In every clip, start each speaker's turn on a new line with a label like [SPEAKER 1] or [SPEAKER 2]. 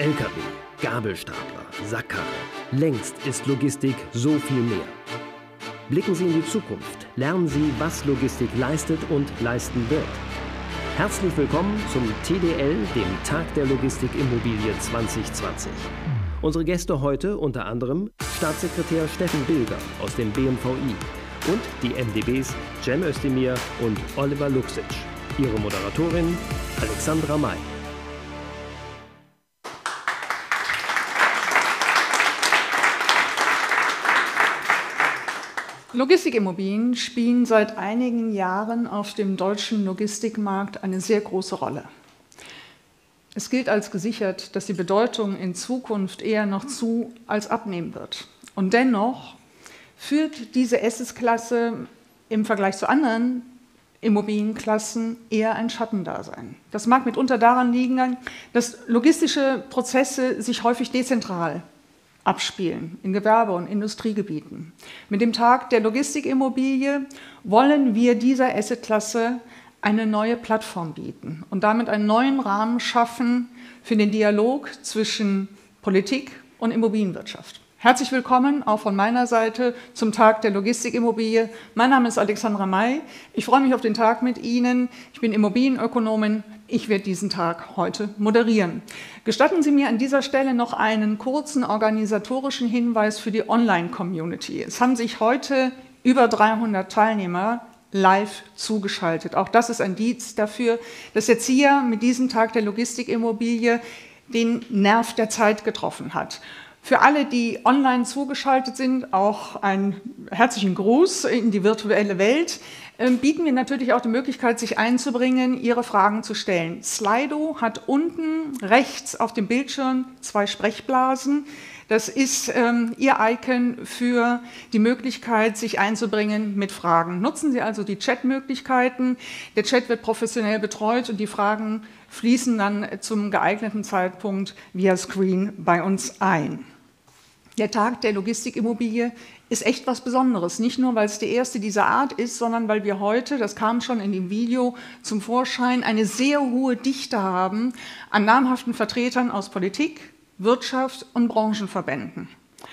[SPEAKER 1] LKW, Gabelstapler, Sackkarre. Längst ist Logistik so viel mehr. Blicken Sie in die Zukunft. Lernen Sie, was Logistik leistet und leisten wird. Herzlich willkommen zum TDL, dem Tag der Logistikimmobilie 2020. Unsere Gäste heute unter anderem Staatssekretär Steffen Bilger aus dem BMVI und die MdBs Cem Özdemir und Oliver Luksic. Ihre Moderatorin Alexandra May.
[SPEAKER 2] Logistikimmobilien spielen seit einigen Jahren auf dem deutschen Logistikmarkt eine sehr große Rolle. Es gilt als gesichert, dass die Bedeutung in Zukunft eher noch zu als abnehmen wird. Und dennoch führt diese Asset-Klasse im Vergleich zu anderen Immobilienklassen eher ein Schattendasein. Das mag mitunter daran liegen, dass logistische Prozesse sich häufig dezentral abspielen in Gewerbe- und Industriegebieten. Mit dem Tag der Logistikimmobilie wollen wir dieser Assetklasse eine neue Plattform bieten und damit einen neuen Rahmen schaffen für den Dialog zwischen Politik und Immobilienwirtschaft. Herzlich willkommen auch von meiner Seite zum Tag der Logistikimmobilie. Mein Name ist Alexandra May. Ich freue mich auf den Tag mit Ihnen. Ich bin Immobilienökonomin. Ich werde diesen Tag heute moderieren. Gestatten Sie mir an dieser Stelle noch einen kurzen organisatorischen Hinweis für die Online-Community. Es haben sich heute über 300 Teilnehmer live zugeschaltet. Auch das ist ein Indiz dafür, dass jetzt hier mit diesem Tag der Logistikimmobilie den Nerv der Zeit getroffen hat. Für alle, die online zugeschaltet sind, auch einen herzlichen Gruß in die virtuelle Welt. Bieten wir natürlich auch die Möglichkeit, sich einzubringen, Ihre Fragen zu stellen. Slido hat unten rechts auf dem Bildschirm 2 Sprechblasen. Das ist Ihr Icon für die Möglichkeit, sich einzubringen mit Fragen. Nutzen Sie also die Chatmöglichkeiten. Der Chat wird professionell betreut und die Fragen fließen dann zum geeigneten Zeitpunkt via Screen bei uns ein. Der Tag der Logistikimmobilie ist echt was Besonderes. Nicht nur, weil es die erste dieser Art ist, sondern weil wir heute, das kam schon in dem Video zum Vorschein, eine sehr hohe Dichte haben an namhaften Vertretern aus Politik, Wirtschaft und Branchenverbänden.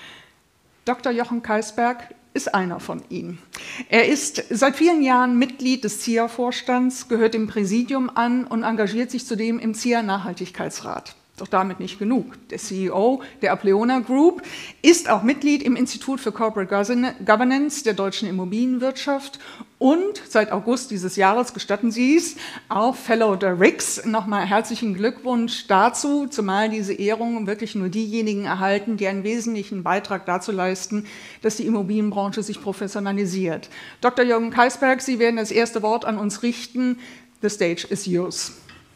[SPEAKER 2] Dr. Jochen Kaisberg ist einer von ihnen. Er ist seit vielen Jahren Mitglied des ZIA-Vorstands, gehört dem Präsidium an und engagiert sich zudem im ZIA-Nachhaltigkeitsrat. Doch damit nicht genug. Der CEO der Apleona Group ist auch Mitglied im Institut für Corporate Governance der deutschen Immobilienwirtschaft und seit August dieses Jahres, gestatten Sie es, auch Fellow der RICS. Nochmal herzlichen Glückwunsch dazu, zumal diese Ehrungen wirklich nur diejenigen erhalten, die einen wesentlichen Beitrag dazu leisten, dass die Immobilienbranche sich professionalisiert. Dr. Jochen Kaisberg, Sie werden das erste Wort an uns richten. The stage is yours.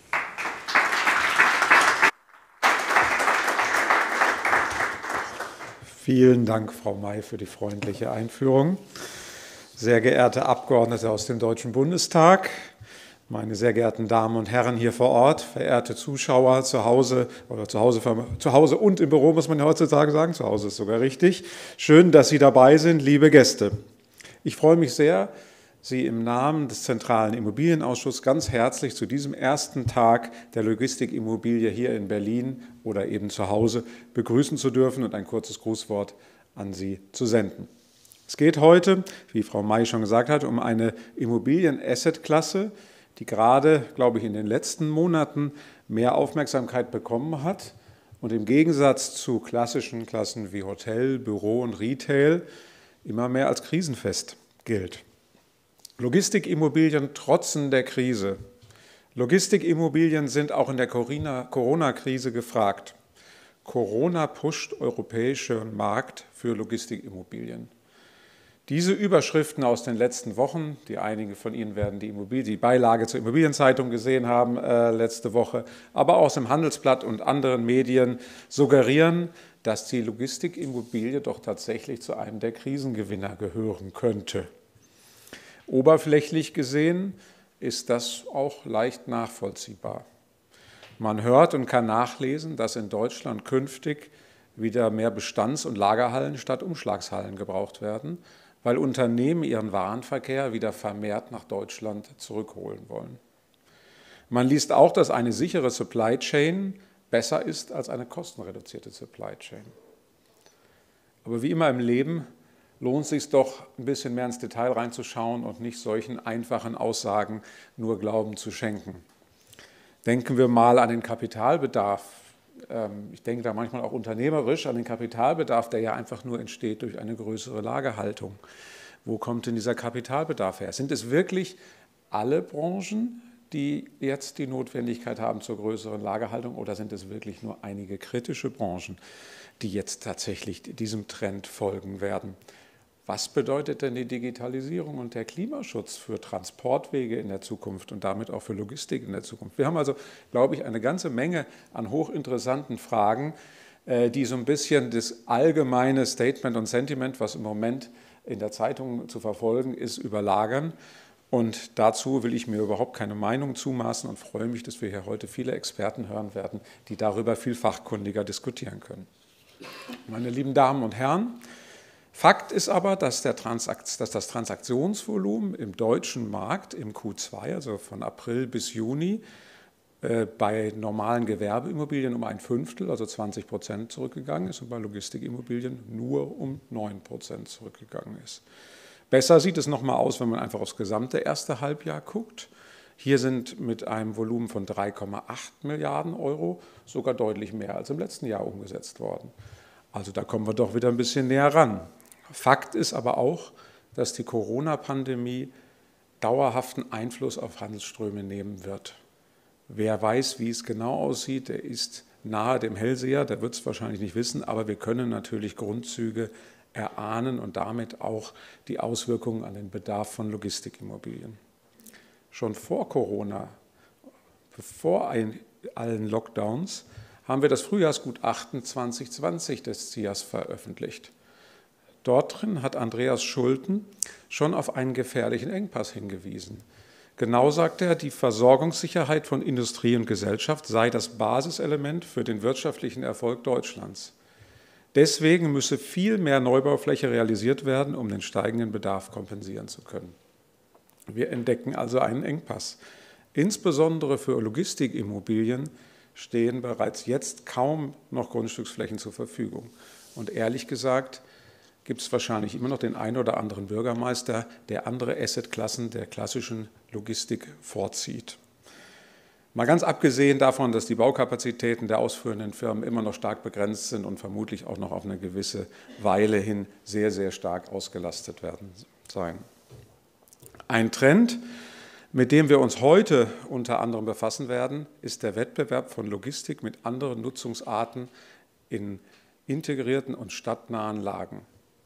[SPEAKER 3] Vielen Dank, Frau May, für die freundliche Einführung. Sehr geehrte Abgeordnete aus dem Deutschen Bundestag, meine sehr geehrten Damen und Herren hier vor Ort, verehrte Zuschauer zu Hause oder zu Hause und im Büro, muss man ja heutzutage sagen, zu Hause ist sogar richtig. Schön, dass Sie dabei sind, liebe Gäste. Ich freue mich sehr, Sie im Namen des Zentralen Immobilienausschusses ganz herzlich zu diesem ersten Tag der Logistikimmobilie hier in Berlin oder eben zu Hause begrüßen zu dürfen und ein kurzes Grußwort an Sie zu senden. Es geht heute, wie Frau May schon gesagt hat, um eine Immobilien-Asset-Klasse, die gerade, glaube ich, in den letzten Monaten mehr Aufmerksamkeit bekommen hat und im Gegensatz zu klassischen Klassen wie Hotel, Büro und Retail immer mehr als krisenfest gilt. Logistikimmobilien trotzen der Krise. Logistikimmobilien sind auch in der Corona-Krise gefragt. Corona pusht europäischen Markt für Logistikimmobilien. Diese Überschriften aus den letzten Wochen, die einige von Ihnen werden die Beilage zur Immobilienzeitung gesehen haben letzte Woche, aber auch aus dem Handelsblatt und anderen Medien suggerieren, dass die Logistikimmobilie doch tatsächlich zu einem der Krisengewinner gehören könnte. Oberflächlich gesehen ist das auch leicht nachvollziehbar. Man hört und kann nachlesen, dass in Deutschland künftig wieder mehr Bestands- und Lagerhallen statt Umschlagshallen gebraucht werden, weil Unternehmen ihren Warenverkehr wieder vermehrt nach Deutschland zurückholen wollen. Man liest auch, dass eine sichere Supply Chain besser ist als eine kostenreduzierte Supply Chain. Aber wie immer im Leben lohnt es sich doch, ein bisschen mehr ins Detail reinzuschauen und nicht solchen einfachen Aussagen nur Glauben zu schenken. Denken wir mal an den Kapitalbedarf. Ich denke da manchmal auch unternehmerisch an den Kapitalbedarf, der ja einfach nur entsteht durch eine größere Lagerhaltung. Wo kommt denn dieser Kapitalbedarf her? Sind es wirklich alle Branchen, die jetzt die Notwendigkeit haben zur größeren Lagerhaltung, oder sind es wirklich nur einige kritische Branchen, die jetzt tatsächlich diesem Trend folgen werden? Was bedeutet denn die Digitalisierung und der Klimaschutz für Transportwege in der Zukunft und damit auch für Logistik in der Zukunft? Wir haben also, glaube ich, eine ganze Menge an hochinteressanten Fragen, die so ein bisschen das allgemeine Statement und Sentiment, was im Moment in der Zeitung zu verfolgen ist, überlagern. Und dazu will ich mir überhaupt keine Meinung zumaßen und freue mich, dass wir hier heute viele Experten hören werden, die darüber viel fachkundiger diskutieren können. Meine lieben Damen und Herren, Fakt ist aber, dass das Transaktionsvolumen im deutschen Markt im Q2, also von April bis Juni, bei normalen Gewerbeimmobilien um 1/5, also 20% zurückgegangen ist und bei Logistikimmobilien nur um 9% zurückgegangen ist. Besser sieht es nochmal aus, wenn man einfach aufs gesamte erste Halbjahr guckt. Hier sind mit einem Volumen von 3,8 Milliarden Euro sogar deutlich mehr als im letzten Jahr umgesetzt worden. Also da kommen wir doch wieder ein bisschen näher ran. Fakt ist aber auch, dass die Corona-Pandemie dauerhaften Einfluss auf Handelsströme nehmen wird. Wer weiß, wie es genau aussieht, der ist nahe dem Hellseher, der wird es wahrscheinlich nicht wissen, aber wir können natürlich Grundzüge erahnen und damit auch die Auswirkungen an den Bedarf von Logistikimmobilien. Schon vor Corona, bevor allen Lockdowns, haben wir das Frühjahrsgutachten 2020 des ZIAS veröffentlicht. Dort drin hat Andreas Schulten schon auf einen gefährlichen Engpass hingewiesen. Genau sagt er, die Versorgungssicherheit von Industrie und Gesellschaft sei das Basiselement für den wirtschaftlichen Erfolg Deutschlands. Deswegen müsse viel mehr Neubaufläche realisiert werden, um den steigenden Bedarf kompensieren zu können. Wir entdecken also einen Engpass. Insbesondere für Logistikimmobilien stehen bereits jetzt kaum noch Grundstücksflächen zur Verfügung. Und ehrlich gesagt gibt es wahrscheinlich immer noch den einen oder anderen Bürgermeister, der andere Assetklassen der klassischen Logistik vorzieht. Mal ganz abgesehen davon, dass die Baukapazitäten der ausführenden Firmen immer noch stark begrenzt sind und vermutlich auch noch auf eine gewisse Weile hin sehr, sehr stark ausgelastet werden sein. Ein Trend, mit dem wir uns heute unter anderem befassen werden, ist der Wettbewerb von Logistik mit anderen Nutzungsarten in integrierten und stadtnahen Lagen.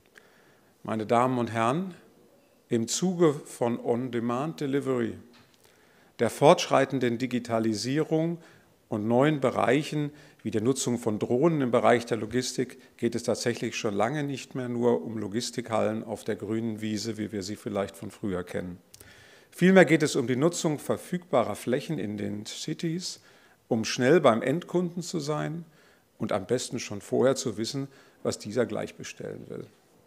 [SPEAKER 3] Meine Damen und Herren, im Zuge von On-Demand-Delivery, der fortschreitenden Digitalisierung und neuen Bereichen wie der Nutzung von Drohnen im Bereich der Logistik geht es tatsächlich schon lange nicht mehr nur um Logistikhallen auf der grünen Wiese, wie wir sie vielleicht von früher kennen. Vielmehr geht es um die Nutzung verfügbarer Flächen in den Cities, um schnell beim Endkunden zu sein und am besten schon vorher zu wissen, was dieser gleich bestellen will.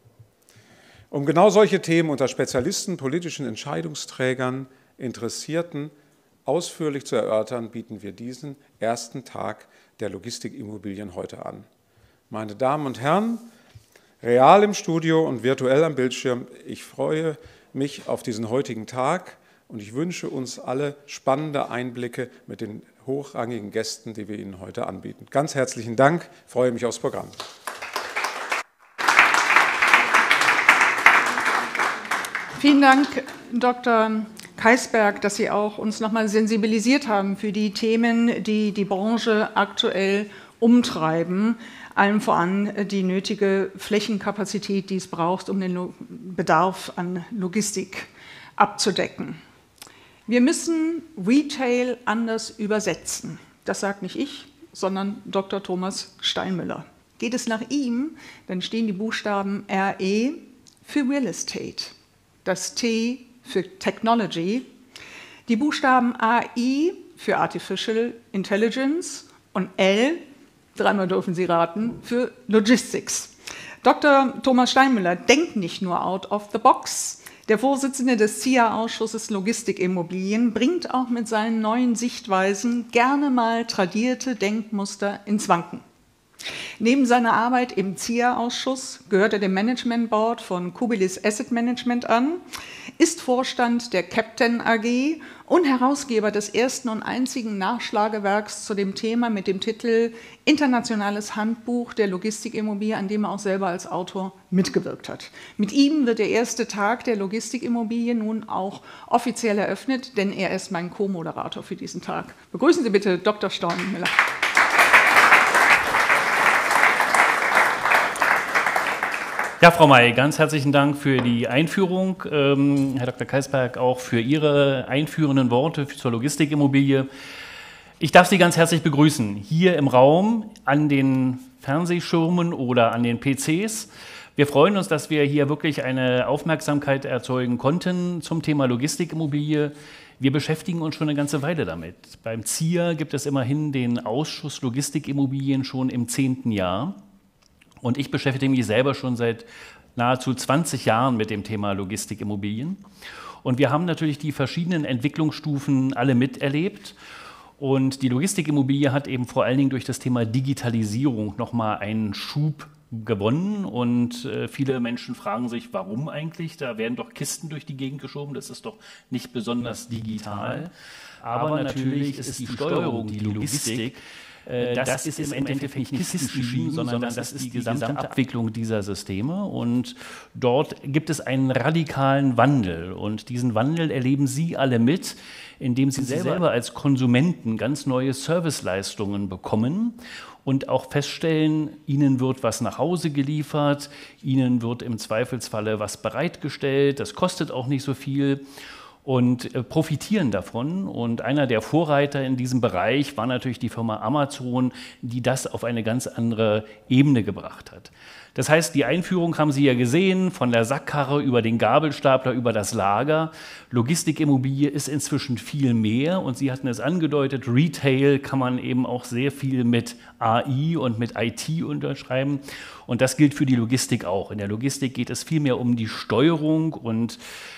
[SPEAKER 3] Um genau solche Themen unter Spezialisten, politischen Entscheidungsträgern, Interessierten ausführlich zu erörtern, bieten wir diesen ersten Tag der Logistikimmobilien heute an. Meine Damen und Herren, real im Studio und virtuell am Bildschirm, ich freue mich auf diesen heutigen Tag und ich wünsche uns alle spannende Einblicke mit den hochrangigen Gästen, die wir Ihnen heute anbieten. Ganz herzlichen Dank, freue mich aufs Programm.
[SPEAKER 2] Vielen Dank, Dr. Keisberg, dass Sie auch uns nochmal sensibilisiert haben für die Themen, die die Branche aktuell umtreiben, allem voran die nötige Flächenkapazität, die es braucht, um den Bedarf an Logistik abzudecken. Wir müssen Retail anders übersetzen. Das sagt nicht ich, sondern Dr. Thomas Steinmüller. Geht es nach ihm, dann stehen die Buchstaben RE für Real Estate, das T für Technology, die Buchstaben AI für Artificial Intelligence und L, dreimal dürfen Sie raten, für Logistics. Dr. Thomas Steinmüller denkt nicht nur out of the box, Der Vorsitzende des ZIA-Ausschusses Logistikimmobilien bringt auch mit seinen neuen Sichtweisen gerne mal tradierte Denkmuster ins Wanken. Neben seiner Arbeit im ZIA-Ausschuss gehört er dem Management Board von Kubilis Asset Management an, ist Vorstand der Captain AG und Herausgeber des ersten und einzigen Nachschlagewerks zu dem Thema mit dem Titel Internationales Handbuch der Logistikimmobilie, an dem er auch selber als Autor mitgewirkt hat. Mit ihm wird der erste Tag der Logistikimmobilie nun auch offiziell eröffnet, denn er ist mein Co-Moderator für diesen Tag. Begrüßen Sie bitte Dr. Stormenmüller.
[SPEAKER 4] Ja, Frau May, ganz herzlichen Dank für die Einführung. Herr Dr. Keisberg auch für Ihre einführenden Worte zur Logistikimmobilie. Ich darf Sie ganz herzlich begrüßen, hier im Raum, an den Fernsehschirmen oder an den PCs. Wir freuen uns, dass wir hier wirklich eine Aufmerksamkeit erzeugen konnten zum Thema Logistikimmobilie. Wir beschäftigen uns schon eine ganze Weile damit. Beim ZIA gibt es immerhin den Ausschuss Logistikimmobilien schon im 10. Jahr. Und ich beschäftige mich selber schon seit nahezu 20 Jahren mit dem Thema Logistikimmobilien. Und wir haben natürlich die verschiedenen Entwicklungsstufen alle miterlebt. Und die Logistikimmobilie hat eben vor allen Dingen durch das Thema Digitalisierung nochmal einen Schub gewonnen. Und viele Menschen fragen sich, warum eigentlich? Da werden doch Kisten durch die Gegend geschoben, das ist doch nicht besonders digital. Aber natürlich ist die Steuerung, die Logistik, das ist im Endeffekt nicht Kisten schieben, sondern das ist die gesamte Abwicklung dieser Systeme. Und dort gibt es einen radikalen Wandel. Und diesen Wandel erleben Sie alle mit, indem Sie selber als Konsumenten ganz neue Serviceleistungen bekommen und auch feststellen, Ihnen wird was nach Hause geliefert, Ihnen wird im Zweifelsfalle was bereitgestellt, das kostet auch nicht so viel. Und profitieren davon. Und einer der Vorreiter in diesem Bereich war natürlich die Firma Amazon, die das auf eine ganz andere Ebene gebracht hat. Das heißt, die Einführung haben Sie ja gesehen, von der Sackkarre über den Gabelstapler, über das Lager. Logistikimmobilie ist inzwischen viel mehr und Sie hatten es angedeutet, Retail kann man eben auch sehr viel mit AI und mit IT unterschreiben. Und das gilt für die Logistik auch. In der Logistik geht es viel mehr um die Steuerung und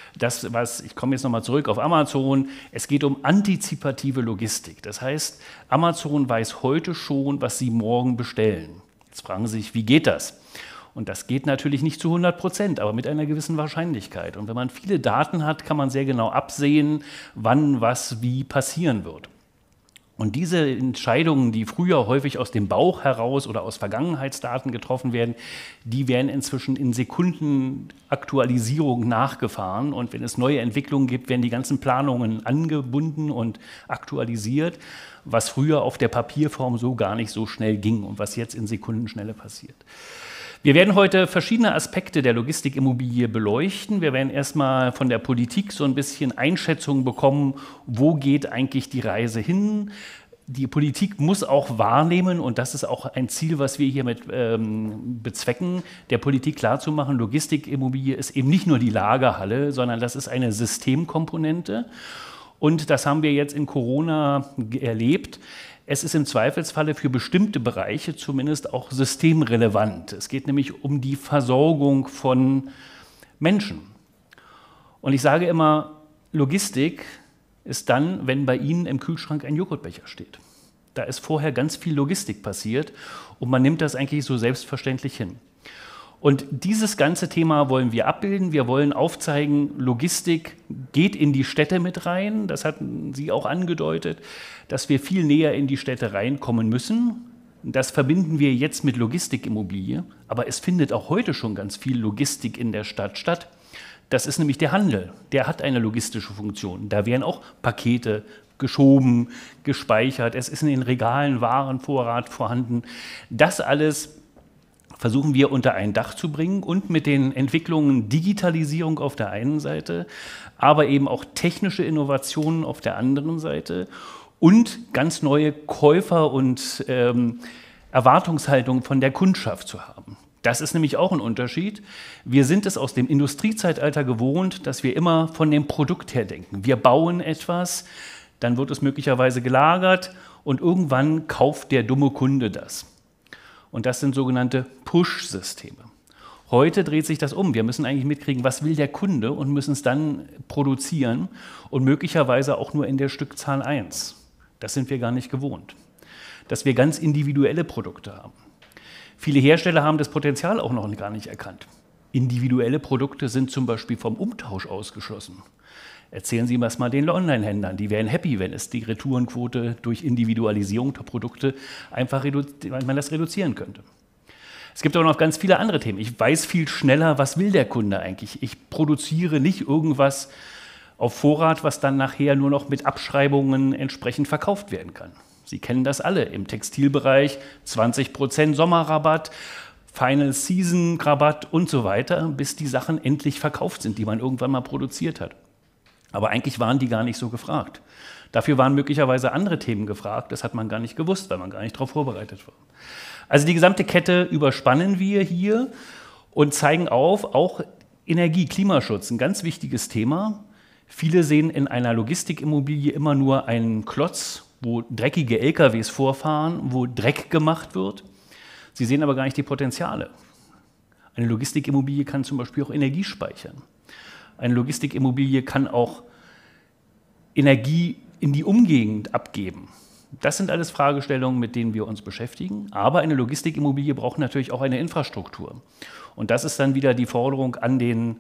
[SPEAKER 4] ich komme jetzt nochmal zurück auf Amazon, es geht um antizipative Logistik. Das heißt, Amazon weiß heute schon, was Sie morgen bestellen. Jetzt fragen Sie sich, wie geht das? Und das geht natürlich nicht zu 100%, aber mit einer gewissen Wahrscheinlichkeit. Und wenn man viele Daten hat, kann man sehr genau absehen, wann was wie passieren wird. Und diese Entscheidungen, die früher häufig aus dem Bauch heraus oder aus Vergangenheitsdaten getroffen werden, die werden inzwischen in Sekundenaktualisierung nachgefahren. Und wenn es neue Entwicklungen gibt, werden die ganzen Planungen angebunden und aktualisiert, was früher auf der Papierform so gar nicht so schnell ging und was jetzt in Sekundenschnelle passiert. Wir werden heute verschiedene Aspekte der Logistikimmobilie beleuchten. Wir werden erstmal von der Politik so ein bisschen Einschätzungen bekommen, wo geht eigentlich die Reise hin. Die Politik muss auch wahrnehmen, und das ist auch ein Ziel, was wir hiermit bezwecken, der Politik klarzumachen, Logistikimmobilie ist eben nicht nur die Lagerhalle, sondern das ist eine Systemkomponente. Und das haben wir jetzt in Corona erlebt. Es ist im Zweifelsfalle für bestimmte Bereiche zumindest auch systemrelevant. Es geht nämlich um die Versorgung von Menschen. Und ich sage immer, Logistik ist dann, wenn bei Ihnen im Kühlschrank ein Joghurtbecher steht. Da ist vorher ganz viel Logistik passiert und man nimmt das eigentlich so selbstverständlich hin. Und dieses ganze Thema wollen wir abbilden. Wir wollen aufzeigen, Logistik geht in die Städte mit rein. Das hatten Sie auch angedeutet, dass wir viel näher in die Städte reinkommen müssen. Das verbinden wir jetzt mit Logistikimmobilie. Aber es findet auch heute schon ganz viel Logistik in der Stadt statt. Das ist nämlich der Handel. Der hat eine logistische Funktion. Da werden auch Pakete geschoben, gespeichert. Es ist in den Regalen Warenvorrat vorhanden. Das alles versuchen wir unter ein Dach zu bringen und mit den Entwicklungen Digitalisierung auf der einen Seite, aber eben auch technische Innovationen auf der anderen Seite und ganz neue Käufer- und Erwartungshaltungen von der Kundschaft zu haben. Das ist nämlich auch ein Unterschied. Wir sind es aus dem Industriezeitalter gewohnt, dass wir immer von dem Produkt her denken. Wir bauen etwas, dann wird es möglicherweise gelagert und irgendwann kauft der dumme Kunde das. Und das sind sogenannte Push-Systeme. Heute dreht sich das um. Wir müssen eigentlich mitkriegen, was will der Kunde und müssen es dann produzieren und möglicherweise auch nur in der Stückzahl 1. Das sind wir gar nicht gewohnt. Dass wir ganz individuelle Produkte haben. Viele Hersteller haben das Potenzial auch noch gar nicht erkannt. Individuelle Produkte sind zum Beispiel vom Umtausch ausgeschlossen. Erzählen Sie das mal den Online-Händlern. Die wären happy, wenn es die Retourenquote durch Individualisierung der Produkte einfach man das reduzieren könnte. Es gibt auch noch ganz viele andere Themen. Ich weiß viel schneller, was will der Kunde eigentlich. Ich produziere nicht irgendwas auf Vorrat, was dann nachher nur noch mit Abschreibungen entsprechend verkauft werden kann. Sie kennen das alle im Textilbereich, 20% Sommerrabatt, Final Season Rabatt und so weiter, bis die Sachen endlich verkauft sind, die man irgendwann mal produziert hat. Aber eigentlich waren die gar nicht so gefragt. Dafür waren möglicherweise andere Themen gefragt, das hat man gar nicht gewusst, weil man gar nicht darauf vorbereitet war. Also die gesamte Kette überspannen wir hier und zeigen auf, auch Energie, Klimaschutz, ein ganz wichtiges Thema. Viele sehen in einer Logistikimmobilie immer nur einen Klotz, wo dreckige LKWs vorfahren, wo Dreck gemacht wird. Sie sehen aber gar nicht die Potenziale. Eine Logistikimmobilie kann zum Beispiel auch Energie speichern. Eine Logistikimmobilie kann auch Energie in die Umgegend abgeben. Das sind alles Fragestellungen, mit denen wir uns beschäftigen. Aber eine Logistikimmobilie braucht natürlich auch eine Infrastruktur. Und das ist dann wieder die Forderung an den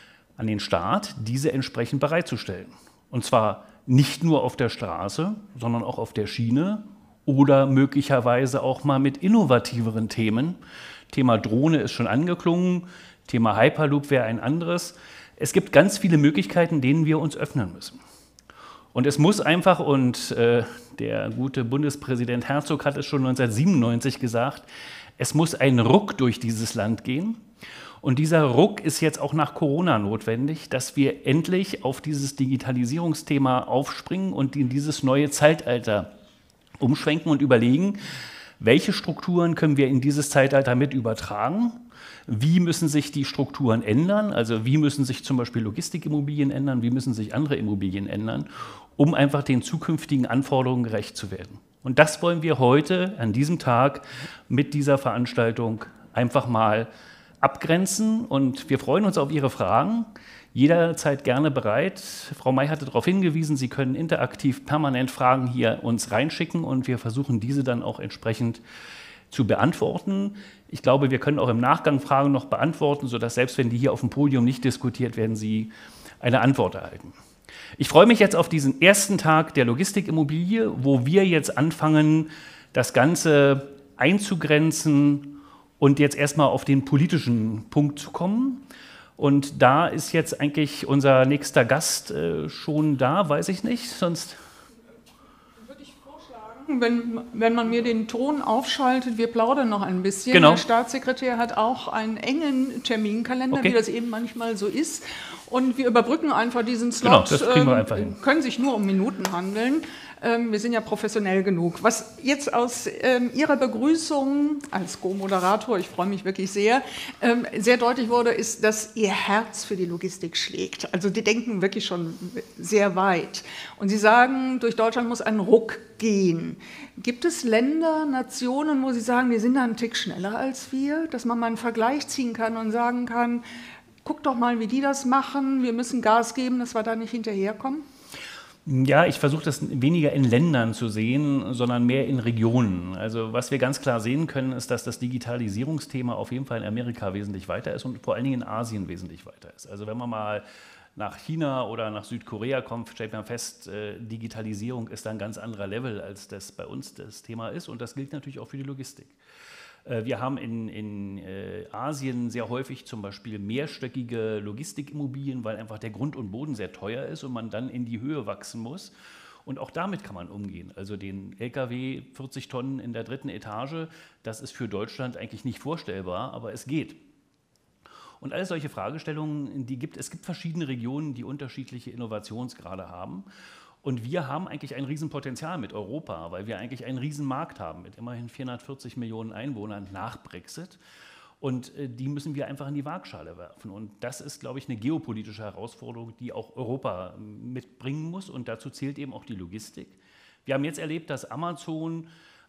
[SPEAKER 4] Staat, diese entsprechend bereitzustellen. Und zwar nicht nur auf der Straße, sondern auch auf der Schiene oder möglicherweise auch mal mit innovativeren Themen. Thema Drohne ist schon angeklungen, Thema Hyperloop wäre ein anderes. Es gibt ganz viele Möglichkeiten, denen wir uns öffnen müssen. Und es muss einfach, und der gute Bundespräsident Herzog hat es schon 1997 gesagt, es muss ein Ruck durch dieses Land gehen. Und dieser Ruck ist jetzt auch nach Corona notwendig, dass wir endlich auf dieses Digitalisierungsthema aufspringen und in dieses neue Zeitalter umschwenken und überlegen, welche Strukturen können wir in dieses Zeitalter mit übertragen. Wie müssen sich die Strukturen ändern? Also wie müssen sich zum Beispiel Logistikimmobilien ändern? Wie müssen sich andere Immobilien ändern, um einfach den zukünftigen Anforderungen gerecht zu werden? Und das wollen wir heute an diesem Tag mit dieser Veranstaltung einfach mal abgrenzen. Und wir freuen uns auf Ihre Fragen. Jederzeit gerne bereit. Frau May hatte darauf hingewiesen, Sie können interaktiv permanent Fragen hier uns reinschicken und wir versuchen diese dann auch entsprechend zu beantworten. Ich glaube, wir können auch im Nachgang Fragen noch beantworten, sodass selbst wenn die hier auf dem Podium nicht diskutiert werden, Sie eine Antwort erhalten. Ich freue mich jetzt auf diesen ersten Tag der Logistikimmobilie, wo wir jetzt anfangen, das Ganze einzugrenzen und jetzt erstmal auf den politischen Punkt zu kommen. Und da ist jetzt eigentlich unser nächster Gast schon da, weiß ich nicht, sonst...
[SPEAKER 2] Würde ich vorschlagen, wenn man mir den Ton aufschaltet, wir plaudern noch ein bisschen.
[SPEAKER 4] Genau.
[SPEAKER 2] Der Staatssekretär hat auch einen engen Terminkalender,
[SPEAKER 4] Okay.
[SPEAKER 2] wie das eben manchmal so ist. Und wir überbrücken einfach diesen Slot.
[SPEAKER 4] Genau, das kriegen wir einfach hin.
[SPEAKER 2] Können sich nur um Minuten handeln. Wir sind ja professionell genug. Was jetzt aus Ihrer Begrüßung als Co-Moderator, ich freue mich wirklich sehr, sehr deutlich wurde, ist, dass Ihr Herz für die Logistik schlägt. Also die denken wirklich schon sehr weit. Und Sie sagen, durch Deutschland muss ein Ruck gehen. Gibt es Länder, Nationen, wo Sie sagen, die sind da einen Tick schneller als wir, dass man mal einen Vergleich ziehen kann und sagen kann, guck doch mal, wie die das machen, wir müssen Gas geben, dass wir da nicht hinterherkommen?
[SPEAKER 4] Ja, ich versuche das weniger in Ländern zu sehen, sondern mehr in Regionen. Also was wir ganz klar sehen können, ist, dass das Digitalisierungsthema auf jeden Fall in Amerika wesentlich weiter ist und vor allen Dingen in Asien wesentlich weiter ist. Also wenn man mal nach China oder nach Südkorea kommt, stellt man fest, Digitalisierung ist ein ganz anderer Level, als das bei uns das Thema ist. Und das gilt natürlich auch für die Logistik. Wir haben in Asien sehr häufig zum Beispiel mehrstöckige Logistikimmobilien, weil einfach der Grund und Boden sehr teuer ist und man dann in die Höhe wachsen muss. Und auch damit kann man umgehen. Also den LKW 40 Tonnen in der 3. Etage, das ist für Deutschland eigentlich nicht vorstellbar, aber es geht. Und all solche Fragestellungen, es gibt verschiedene Regionen, die unterschiedliche Innovationsgrade haben. Und wir haben eigentlich ein Riesenpotenzial mit Europa, weil wir eigentlich einen Riesenmarkt haben mit immerhin 440 Millionen Einwohnern nach Brexit. Und die müssen wir einfach in die Waagschale werfen. Und das ist, glaube ich, eine geopolitische Herausforderung, die auch Europa mitbringen muss. Und dazu zählt eben auch die Logistik. Wir haben jetzt erlebt, dass Amazon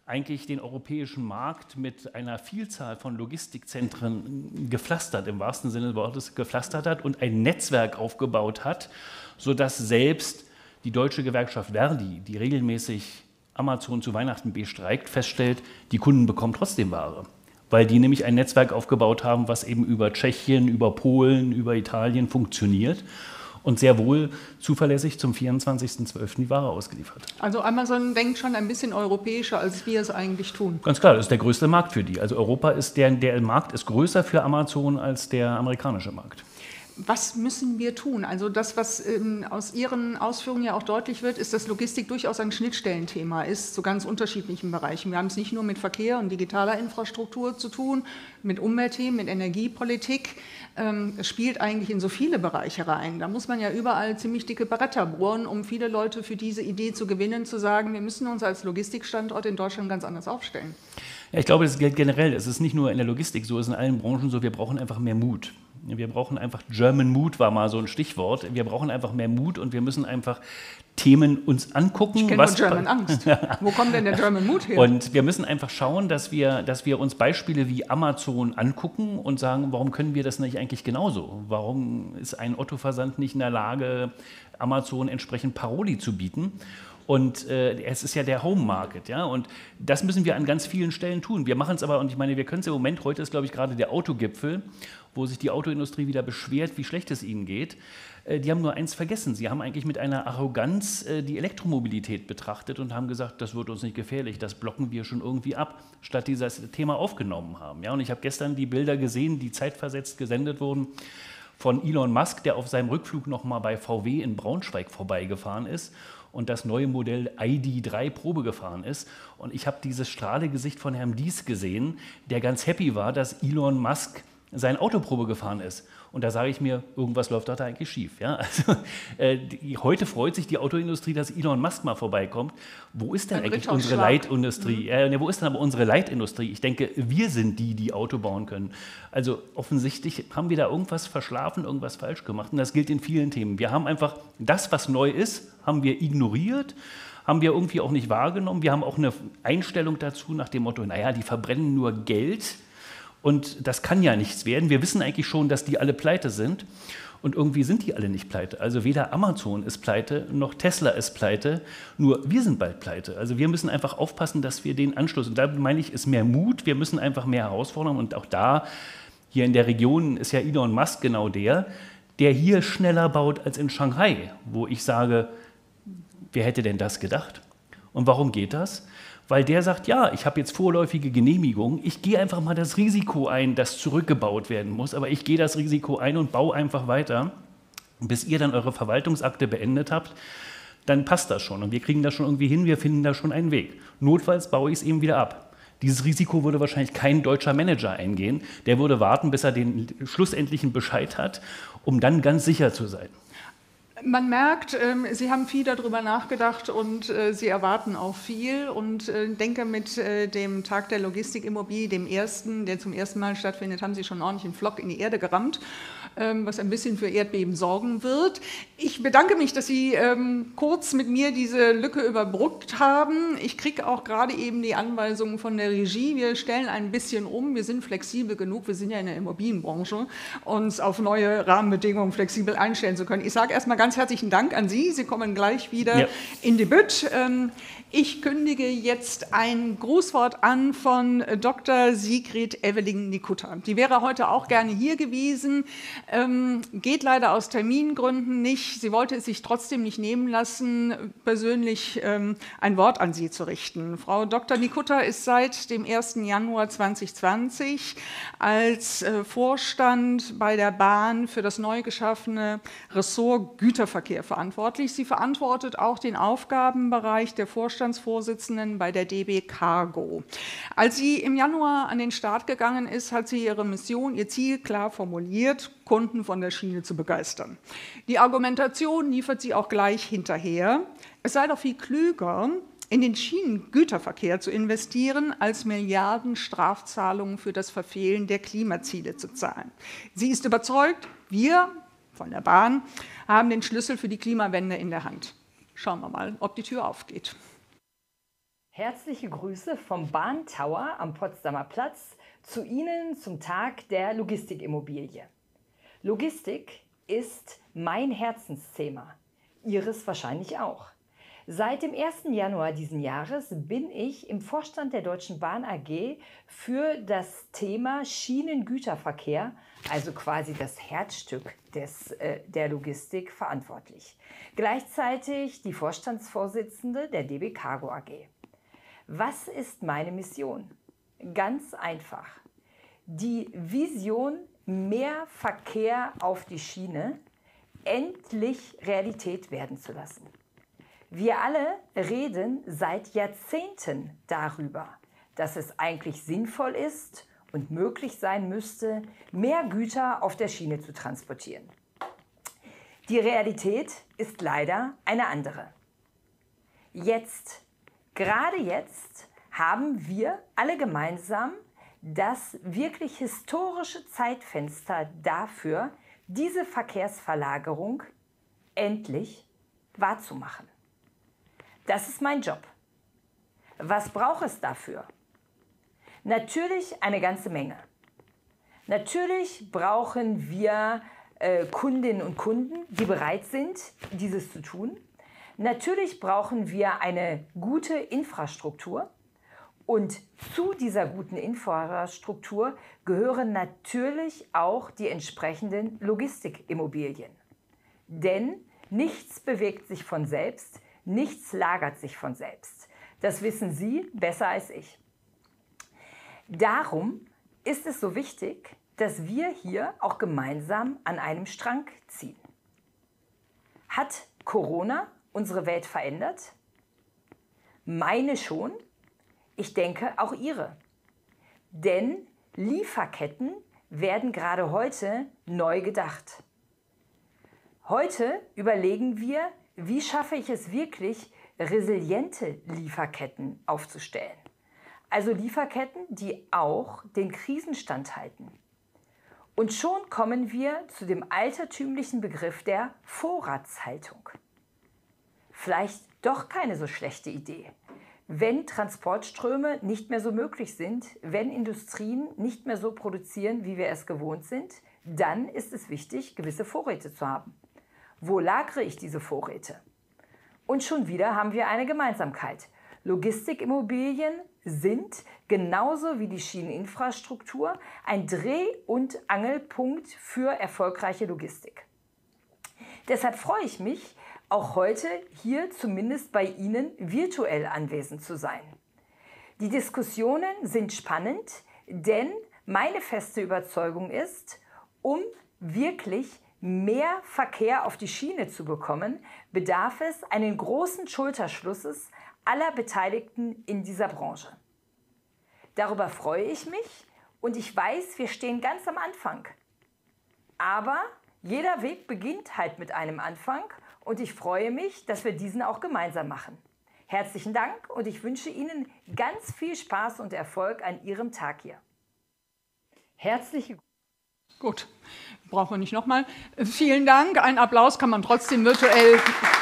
[SPEAKER 4] eigentlich den europäischen Markt mit einer Vielzahl von Logistikzentren gepflastert, im wahrsten Sinne des Wortes gepflastert hat und ein Netzwerk aufgebaut hat, sodass selbst die deutsche Gewerkschaft Verdi, die regelmäßig Amazon zu Weihnachten bestreikt, feststellt, die Kunden bekommen trotzdem Ware. Weil die nämlich ein Netzwerk aufgebaut haben, was eben über Tschechien, über Polen, über Italien funktioniert und sehr wohl zuverlässig zum 24.12. die Ware ausgeliefert.
[SPEAKER 2] Also Amazon denkt schon ein bisschen europäischer, als wir es eigentlich tun.
[SPEAKER 4] Ganz klar, das ist der größte Markt für die. Also Europa ist der Markt ist größer für Amazon als der amerikanische Markt.
[SPEAKER 2] Was müssen wir tun? Also das, was aus Ihren Ausführungen ja auch deutlich wird, ist, dass Logistik durchaus ein Schnittstellenthema ist zu ganz unterschiedlichen Bereichen. Wir haben es nicht nur mit Verkehr und digitaler Infrastruktur zu tun, mit Umweltthemen, mit Energiepolitik. Es spielt eigentlich in so viele Bereiche rein. Da muss man ja überall ziemlich dicke Bretter bohren, um viele Leute für diese Idee zu gewinnen, zu sagen, wir müssen uns als Logistikstandort in Deutschland ganz anders aufstellen.
[SPEAKER 4] Ja, ich glaube, das gilt generell. Es ist nicht nur in der Logistik so, es ist in allen Branchen so, wir brauchen einfach mehr Mut. Wir brauchen einfach, German Mut war mal so ein Stichwort, wir brauchen einfach mehr Mut und wir müssen einfach Themen uns angucken.
[SPEAKER 2] Ich kenne nur German Angst. Wo kommt denn der German Mut her?
[SPEAKER 4] Und wir müssen einfach schauen, dass wir uns Beispiele wie Amazon angucken und sagen, warum können wir das nicht eigentlich genauso? Warum ist ein Otto-Versand nicht in der Lage, Amazon entsprechend Paroli zu bieten? Und es ist ja der Home-Market, ja, und das müssen wir an ganz vielen Stellen tun. Wir machen es aber, und ich meine, wir können es im Moment, heute ist, glaube ich, gerade der Autogipfel, wo sich die Autoindustrie wieder beschwert, wie schlecht es ihnen geht. Die haben nur eins vergessen, sie haben eigentlich mit einer Arroganz die Elektromobilität betrachtet und haben gesagt, das wird uns nicht gefährlich, das blocken wir schon irgendwie ab, statt dieses Thema aufgenommen haben. Ja, und ich habe gestern die Bilder gesehen, die zeitversetzt gesendet wurden, von Elon Musk, der auf seinem Rückflug nochmal bei VW in Braunschweig vorbeigefahren ist und das neue Modell ID.3 Probe gefahren ist. Und ich habe dieses Strahlegesicht von Herrn Dies gesehen, der ganz happy war, dass Elon Musk sein Autoprobe gefahren ist. Und da sage ich mir, irgendwas läuft da eigentlich schief. Ja? Also, heute freut sich die Autoindustrie, dass Elon Musk mal vorbeikommt. Wo ist denn eigentlich unsere Leitindustrie? Wo ist denn aber unsere Leitindustrie? Ich denke, wir sind die, die Auto bauen können. Also offensichtlich haben wir da irgendwas verschlafen, irgendwas falsch gemacht. Und das gilt in vielen Themen. Wir haben einfach das, was neu ist, haben wir ignoriert, haben wir irgendwie auch nicht wahrgenommen. Wir haben auch eine Einstellung dazu nach dem Motto, naja, die verbrennen nur Geld. Und das kann ja nichts werden. Wir wissen eigentlich schon, dass die alle pleite sind. Und irgendwie sind die alle nicht pleite. Also weder Amazon ist pleite, noch Tesla ist pleite. Nur wir sind bald pleite. Also wir müssen einfach aufpassen, dass wir den Anschluss, und da meine ich, ist mehr Mut. Wir müssen einfach mehr herausfordern. Und auch da, hier in der Region, ist ja Elon Musk genau der hier schneller baut als in Shanghai. Wo ich sage, wer hätte denn das gedacht? Und warum geht das? Weil der sagt, ja, ich habe jetzt vorläufige Genehmigung, ich gehe einfach mal das Risiko ein, dass zurückgebaut werden muss, aber ich gehe das Risiko ein und baue einfach weiter, bis ihr dann eure Verwaltungsakte beendet habt, dann passt das schon und wir kriegen das schon irgendwie hin, wir finden da schon einen Weg. Notfalls baue ich es eben wieder ab. Dieses Risiko würde wahrscheinlich kein deutscher Manager eingehen, der würde warten, bis er den schlussendlichen Bescheid hat, um dann ganz sicher zu sein.
[SPEAKER 2] Man merkt, Sie haben viel darüber nachgedacht und Sie erwarten auch viel und denke, mit dem Tag der Logistikimmobilie, dem ersten, der zum ersten Mal stattfindet, haben Sie schon ordentlich einen Flock in die Erde gerammt, was ein bisschen für Erdbeben sorgen wird. Ich bedanke mich, dass Sie kurz mit mir diese Lücke überbrückt haben. Ich kriege auch gerade eben die Anweisungen von der Regie. Wir stellen ein bisschen um, wir sind flexibel genug, wir sind ja in der Immobilienbranche, uns auf neue Rahmenbedingungen flexibel einstellen zu können. Ich sage erstmal ganz herzlichen Dank an Sie. Sie kommen gleich wieder in die Bütt. Ich kündige jetzt ein Grußwort an von Dr. Sigrid Eveling Nikutta. Die wäre heute auch gerne hier gewesen, geht leider aus Termingründen nicht. Sie wollte es sich trotzdem nicht nehmen lassen, persönlich ein Wort an Sie zu richten. Frau Dr. Nikutta ist seit dem 1. Januar 2020 als Vorstand bei der Bahn für das neu geschaffene Ressort Güterverkehr verantwortlich. Sie verantwortet auch den Aufgabenbereich der Vorstandsvorsitzenden bei der DB Cargo. Als sie im Januar an den Start gegangen ist, hat sie ihre Mission, ihr Ziel klar formuliert, Kunden von der Schiene zu begeistern. Die Argumentation liefert sie auch gleich hinterher. Es sei doch viel klüger, in den Schienengüterverkehr zu investieren, als Milliarden Strafzahlungen für das Verfehlen der Klimaziele zu zahlen. Sie ist überzeugt, wir von der Bahn haben den Schlüssel für die Klimawende in der Hand. Schauen wir mal, ob die Tür aufgeht.
[SPEAKER 5] Herzliche Grüße vom Bahntower am Potsdamer Platz zu Ihnen zum Tag der Logistikimmobilie. Logistik ist mein Herzensthema, Ihres wahrscheinlich auch. Seit dem 1. Januar diesen Jahres bin ich im Vorstand der Deutschen Bahn AG für das Thema Schienengüterverkehr, also quasi das Herzstück der Logistik, verantwortlich. Gleichzeitig die Vorstandsvorsitzende der DB Cargo AG. Was ist meine Mission? Ganz einfach. Die Vision mehr Verkehr auf die Schiene endlich Realität werden zu lassen. Wir alle reden seit Jahrzehnten darüber, dass es eigentlich sinnvoll ist und möglich sein müsste, mehr Güter auf der Schiene zu transportieren. Die Realität ist leider eine andere. Gerade jetzt haben wir alle gemeinsam das wirklich historische Zeitfenster dafür, diese Verkehrsverlagerung endlich wahrzumachen. Das ist mein Job. Was braucht es dafür? Natürlich eine ganze Menge. Natürlich brauchen wir Kundinnen und Kunden, die bereit sind, dieses zu tun. Natürlich brauchen wir eine gute Infrastruktur. Und zu dieser guten Infrastruktur gehören natürlich auch die entsprechenden Logistikimmobilien. Denn nichts bewegt sich von selbst, nichts lagert sich von selbst. Das wissen Sie besser als ich. Darum ist es so wichtig, dass wir hier auch gemeinsam an einem Strang ziehen. Hat Corona unsere Welt verändert? Meine schon. Ich denke auch Ihre. Denn Lieferketten werden gerade heute neu gedacht. Heute überlegen wir, wie schaffe ich es wirklich, resiliente Lieferketten aufzustellen. Also Lieferketten, die auch den Krisen standhalten. Und schon kommen wir zu dem altertümlichen Begriff der Vorratshaltung. Vielleicht doch keine so schlechte Idee. Wenn Transportströme nicht mehr so möglich sind, wenn Industrien nicht mehr so produzieren, wie wir es gewohnt sind, dann ist es wichtig, gewisse Vorräte zu haben. Wo lagere ich diese Vorräte? Und schon wieder haben wir eine Gemeinsamkeit. Logistikimmobilien sind, genauso wie die Schieneninfrastruktur, ein Dreh- und Angelpunkt für erfolgreiche Logistik. Deshalb freue ich mich, auch heute hier zumindest bei Ihnen virtuell anwesend zu sein. Die Diskussionen sind spannend, denn meine feste Überzeugung ist, um wirklich mehr Verkehr auf die Schiene zu bekommen, bedarf es einen großen Schulterschlusses aller Beteiligten in dieser Branche. Darüber freue ich mich und ich weiß, wir stehen ganz am Anfang. Aber jeder Weg beginnt halt mit einem Anfang und ich freue mich, dass wir diesen auch gemeinsam machen. Herzlichen Dank und ich wünsche Ihnen ganz viel Spaß und Erfolg an Ihrem Tag hier. Herzliche
[SPEAKER 2] Gut, brauchen wir nicht nochmal. Vielen Dank. Einen Applaus kann man trotzdem virtuell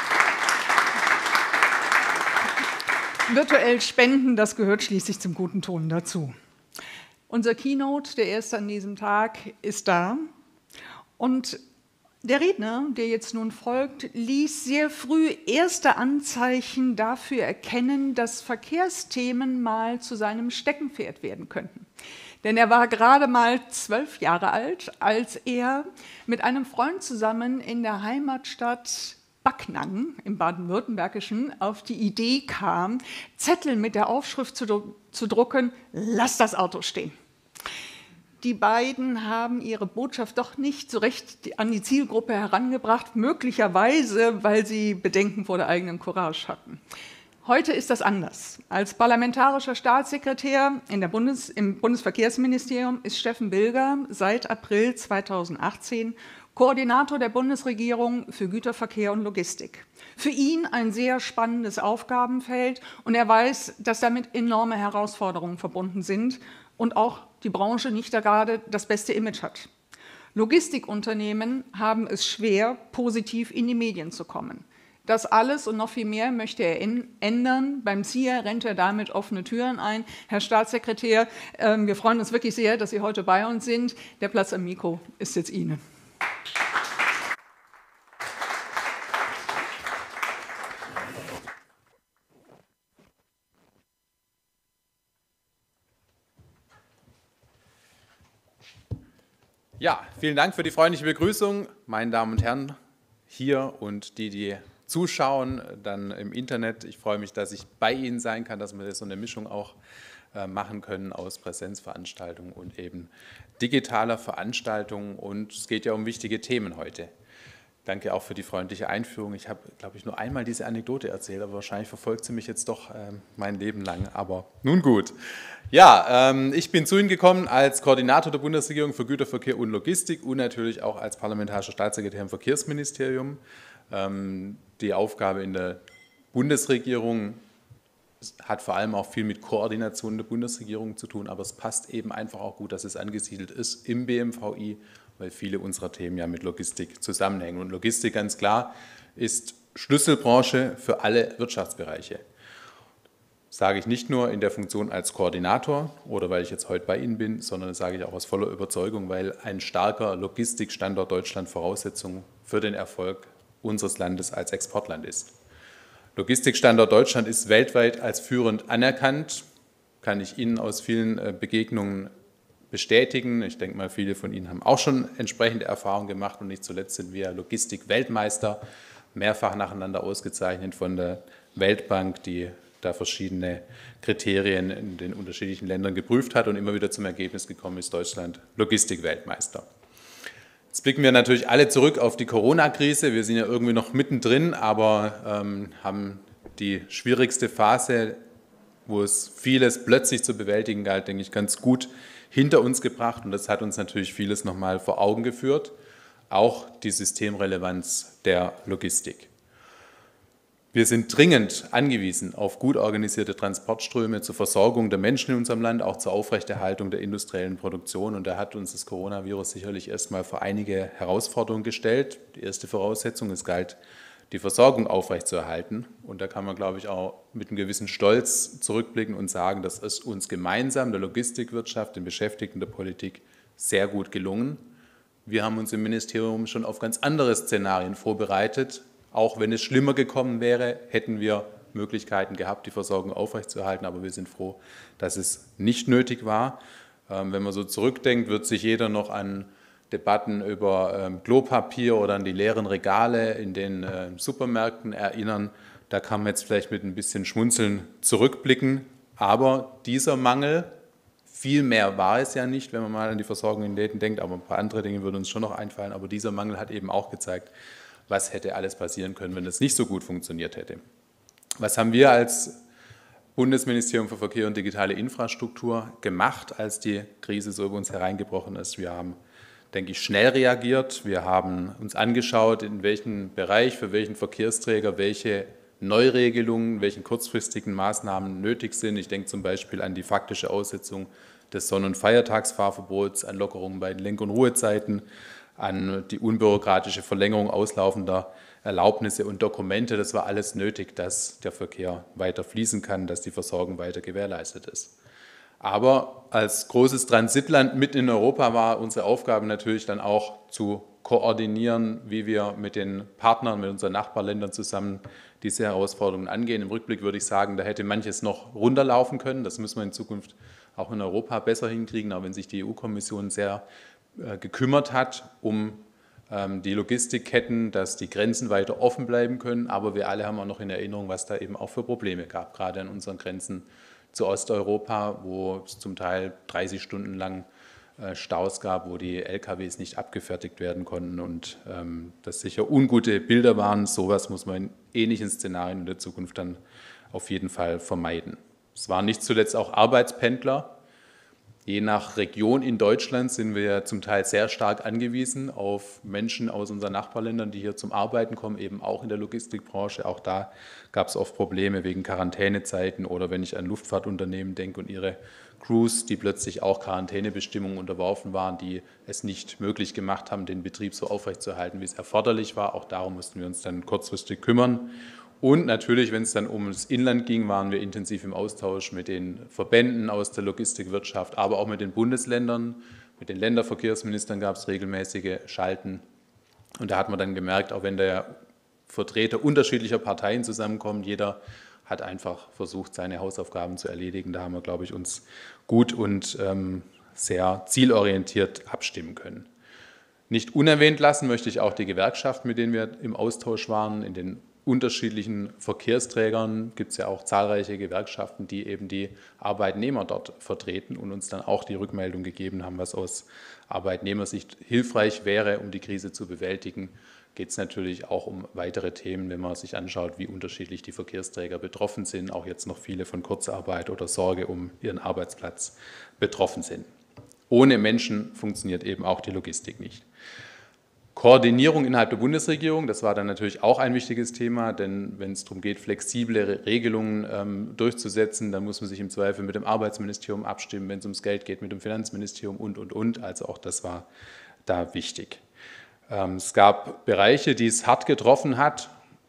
[SPEAKER 2] spenden. Das gehört schließlich zum guten Ton dazu. Unser Keynote, der erste an diesem Tag, ist da. Und der Redner, der jetzt nun folgt, ließ sehr früh erste Anzeichen dafür erkennen, dass Verkehrsthemen mal zu seinem Steckenpferd werden könnten. Denn er war gerade mal 12 Jahre alt, als er mit einem Freund zusammen in der Heimatstadt Backnang im Baden-Württembergischen auf die Idee kam, Zettel mit der Aufschrift zu drucken: Lass das Auto stehen. Die beiden haben ihre Botschaft doch nicht so recht an die Zielgruppe herangebracht, möglicherweise, weil sie Bedenken vor der eigenen Courage hatten. Heute ist das anders. Als parlamentarischer Staatssekretär im Bundesverkehrsministerium ist Steffen Bilger seit April 2018 Koordinator der Bundesregierung für Güterverkehr und Logistik. Für ihn ein sehr spannendes Aufgabenfeld und er weiß, dass damit enorme Herausforderungen verbunden sind und auch die Branche nicht gerade das beste Image hat. Logistikunternehmen haben es schwer, positiv in die Medien zu kommen. Das alles und noch viel mehr möchte er ändern. Beim ZIA rennt er damit offene Türen ein. Herr Staatssekretär, wir freuen uns wirklich sehr, dass Sie heute bei uns sind. Der Platz am Mikro ist jetzt Ihnen.
[SPEAKER 6] Ja, vielen Dank für die freundliche Begrüßung, meine Damen und Herren hier und die zuschauen, dann im Internet. Ich freue mich, dass ich bei Ihnen sein kann, dass wir das so eine Mischung auch machen können aus Präsenzveranstaltungen und eben digitaler Veranstaltungen. Und es geht ja um wichtige Themen heute. Danke auch für die freundliche Einführung. Ich habe, glaube ich, nur einmal diese Anekdote erzählt, aber wahrscheinlich verfolgt sie mich jetzt doch mein Leben lang. Aber nun gut. Ja, ich bin zu Ihnen gekommen als Koordinator der Bundesregierung für Güterverkehr und Logistik und natürlich auch als parlamentarischer Staatssekretär im Verkehrsministerium. Die Aufgabe in der Bundesregierung hat vor allem auch viel mit Koordination der Bundesregierung zu tun, aber es passt eben einfach auch gut, dass es angesiedelt ist im BMVI, weil viele unserer Themen ja mit Logistik zusammenhängen. Und Logistik, ganz klar, ist Schlüsselbranche für alle Wirtschaftsbereiche. Das sage ich nicht nur in der Funktion als Koordinator oder weil ich jetzt heute bei Ihnen bin, sondern das sage ich auch aus voller Überzeugung, weil ein starker Logistikstandort Deutschland Voraussetzung für den Erfolg unseres Landes als Exportland ist. Logistikstandort Deutschland ist weltweit als führend anerkannt, kann ich Ihnen aus vielen Begegnungen bestätigen. Ich denke mal, viele von Ihnen haben auch schon entsprechende Erfahrungen gemacht und nicht zuletzt sind wir Logistik-Weltmeister, mehrfach nacheinander ausgezeichnet von der Weltbank, die da verschiedene Kriterien in den unterschiedlichen Ländern geprüft hat und immer wieder zum Ergebnis gekommen ist, Deutschland Logistik-Weltmeister. Jetzt blicken wir natürlich alle zurück auf die Corona-Krise. Wir sind ja irgendwie noch mittendrin, aber haben die schwierigste Phase, wo es vieles plötzlich zu bewältigen galt, denke ich, ganz gut hinter uns gebracht. Und das hat uns natürlich vieles nochmal vor Augen geführt, auch die Systemrelevanz der Logistik. Wir sind dringend angewiesen auf gut organisierte Transportströme zur Versorgung der Menschen in unserem Land, auch zur Aufrechterhaltung der industriellen Produktion. Und da hat uns das Coronavirus sicherlich erstmal vor einige Herausforderungen gestellt. Die erste Voraussetzung, es galt, die Versorgung aufrechtzuerhalten. Und da kann man, glaube ich, auch mit einem gewissen Stolz zurückblicken und sagen, das ist uns gemeinsam, der Logistikwirtschaft, den Beschäftigten der Politik, sehr gut gelungen. Wir haben uns im Ministerium schon auf ganz andere Szenarien vorbereitet. Auch wenn es schlimmer gekommen wäre, hätten wir Möglichkeiten gehabt, die Versorgung aufrechtzuerhalten. Aber wir sind froh, dass es nicht nötig war. Wenn man so zurückdenkt, wird sich jeder noch an Debatten über Klopapier oder an die leeren Regale in den Supermärkten erinnern. Da kann man jetzt vielleicht mit ein bisschen Schmunzeln zurückblicken. Aber dieser Mangel, viel mehr war es ja nicht, wenn man mal an die Versorgung in Läden denkt, aber ein paar andere Dinge würden uns schon noch einfallen. Aber dieser Mangel hat eben auch gezeigt, was hätte alles passieren können, wenn es nicht so gut funktioniert hätte. Was haben wir als Bundesministerium für Verkehr und digitale Infrastruktur gemacht, als die Krise so über uns hereingebrochen ist? Wir haben, denke ich, schnell reagiert. Wir haben uns angeschaut, in welchem Bereich, für welchen Verkehrsträger, welche Neuregelungen, welche kurzfristigen Maßnahmen nötig sind. Ich denke zum Beispiel an die faktische Aussetzung des Sonn- und Feiertagsfahrverbots, an Lockerungen bei den Lenk- und Ruhezeiten, an die unbürokratische Verlängerung auslaufender Erlaubnisse und Dokumente. Das war alles nötig, dass der Verkehr weiter fließen kann, dass die Versorgung weiter gewährleistet ist. Aber als großes Transitland mitten in Europa war unsere Aufgabe natürlich dann auch zu koordinieren, wie wir mit den Partnern, mit unseren Nachbarländern zusammen diese Herausforderungen angehen. Im Rückblick würde ich sagen, da hätte manches noch runterlaufen können. Das müssen wir in Zukunft auch in Europa besser hinkriegen, auch wenn sich die EU-Kommission sehr gekümmert hat um die Logistikketten, dass die Grenzen weiter offen bleiben können. Aber wir alle haben auch noch in Erinnerung, was da eben auch für Probleme gab, gerade an unseren Grenzen zu Osteuropa, wo es zum Teil 30 Stunden lang Staus gab, wo die LKWs nicht abgefertigt werden konnten und das sicher ungute Bilder waren. Sowas muss man in ähnlichen Szenarien in der Zukunft dann auf jeden Fall vermeiden. Es waren nicht zuletzt auch Arbeitspendler, Je nach Region in Deutschland sind wir zum Teil sehr stark angewiesen auf Menschen aus unseren Nachbarländern, die hier zum Arbeiten kommen, eben auch in der Logistikbranche. Auch da gab es oft Probleme wegen Quarantänezeiten oder wenn ich an Luftfahrtunternehmen denke und ihre Crews, die plötzlich auch Quarantänebestimmungen unterworfen waren, die es nicht möglich gemacht haben, den Betrieb so aufrechtzuerhalten, wie es erforderlich war. Auch darum mussten wir uns dann kurzfristig kümmern. Und natürlich, wenn es dann ums Inland ging, waren wir intensiv im Austausch mit den Verbänden aus der Logistikwirtschaft, aber auch mit den Bundesländern. Mit den Länderverkehrsministern gab es regelmäßige Schalten. Und da hat man dann gemerkt, auch wenn der Vertreter unterschiedlicher Parteien zusammenkommen, jeder hat einfach versucht, seine Hausaufgaben zu erledigen. Da haben wir, glaube ich, uns gut und sehr zielorientiert abstimmen können. Nicht unerwähnt lassen möchte ich auch die Gewerkschaften, mit denen wir im Austausch waren. In den unterschiedlichen Verkehrsträgern gibt es ja auch zahlreiche Gewerkschaften, die eben die Arbeitnehmer dort vertreten und uns dann auch die Rückmeldung gegeben haben, was aus Arbeitnehmersicht hilfreich wäre, um die Krise zu bewältigen. Geht es natürlich auch um weitere Themen, wenn man sich anschaut, wie unterschiedlich die Verkehrsträger betroffen sind, auch jetzt noch viele von Kurzarbeit oder Sorge um ihren Arbeitsplatz betroffen sind. Ohne Menschen funktioniert eben auch die Logistik nicht. Koordinierung innerhalb der Bundesregierung, das war dann natürlich auch ein wichtiges Thema, denn wenn es darum geht, flexible Regelungen durchzusetzen, dann muss man sich im Zweifel mit dem Arbeitsministerium abstimmen, wenn es ums Geld geht, mit dem Finanzministerium und. Also auch das war da wichtig. Es gab Bereiche, die es hart getroffen hat,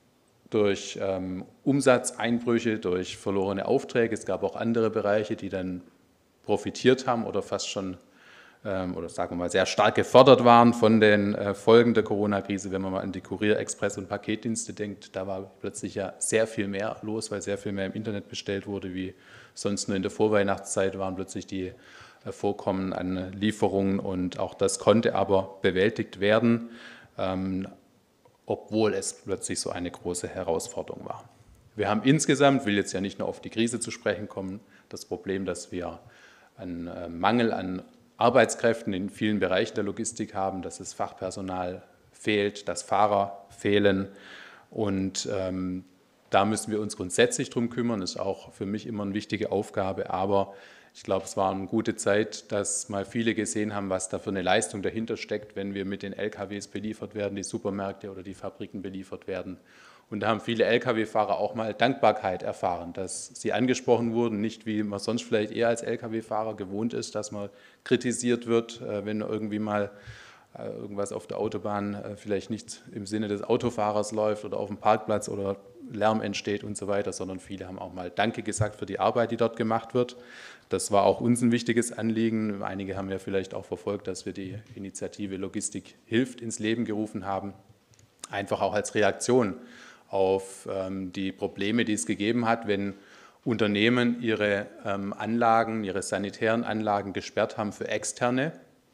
[SPEAKER 6] durch Umsatzeinbrüche, durch verlorene Aufträge. Es gab auch andere Bereiche, die dann profitiert haben oder fast schon oder sagen wir mal sehr stark gefördert waren von den Folgen der Corona-Krise. Wenn man mal an die Kurier-, Express- und Paketdienste denkt, da war plötzlich ja sehr viel mehr los, weil sehr viel mehr im Internet bestellt wurde, wie sonst nur in der Vorweihnachtszeit waren plötzlich die Vorkommen an Lieferungen und auch das konnte aber bewältigt werden, obwohl es plötzlich so eine große Herausforderung war. Wir haben insgesamt, will jetzt ja nicht nur auf die Krise zu sprechen kommen, das Problem, dass wir einen Mangel an Arbeitskräften in vielen Bereichen der Logistik haben, dass das Fachpersonal fehlt, dass Fahrer fehlen und da müssen wir uns grundsätzlich drum kümmern. Das ist auch für mich immer eine wichtige Aufgabe, aber ich glaube, es war eine gute Zeit, dass mal viele gesehen haben, was da für eine Leistung dahinter steckt, wenn wir mit den LKWs beliefert werden, die Supermärkte oder die Fabriken beliefert werden. Und da haben viele Lkw-Fahrer auch mal Dankbarkeit erfahren, dass sie angesprochen wurden, nicht wie man sonst vielleicht eher als Lkw-Fahrer gewohnt ist, dass man kritisiert wird, wenn irgendwie mal irgendwas auf der Autobahn vielleicht nicht im Sinne des Autofahrers läuft oder auf dem Parkplatz oder Lärm entsteht und so weiter, sondern viele haben auch mal Danke gesagt für die Arbeit, die dort gemacht wird. Das war auch uns ein wichtiges Anliegen. Einige haben ja vielleicht auch verfolgt, dass wir die Initiative Logistik hilft ins Leben gerufen haben, einfach auch als Reaktion auf die Probleme, die es gegeben hat, wenn Unternehmen ihre Anlagen, ihre sanitären Anlagen gesperrt haben für Externe.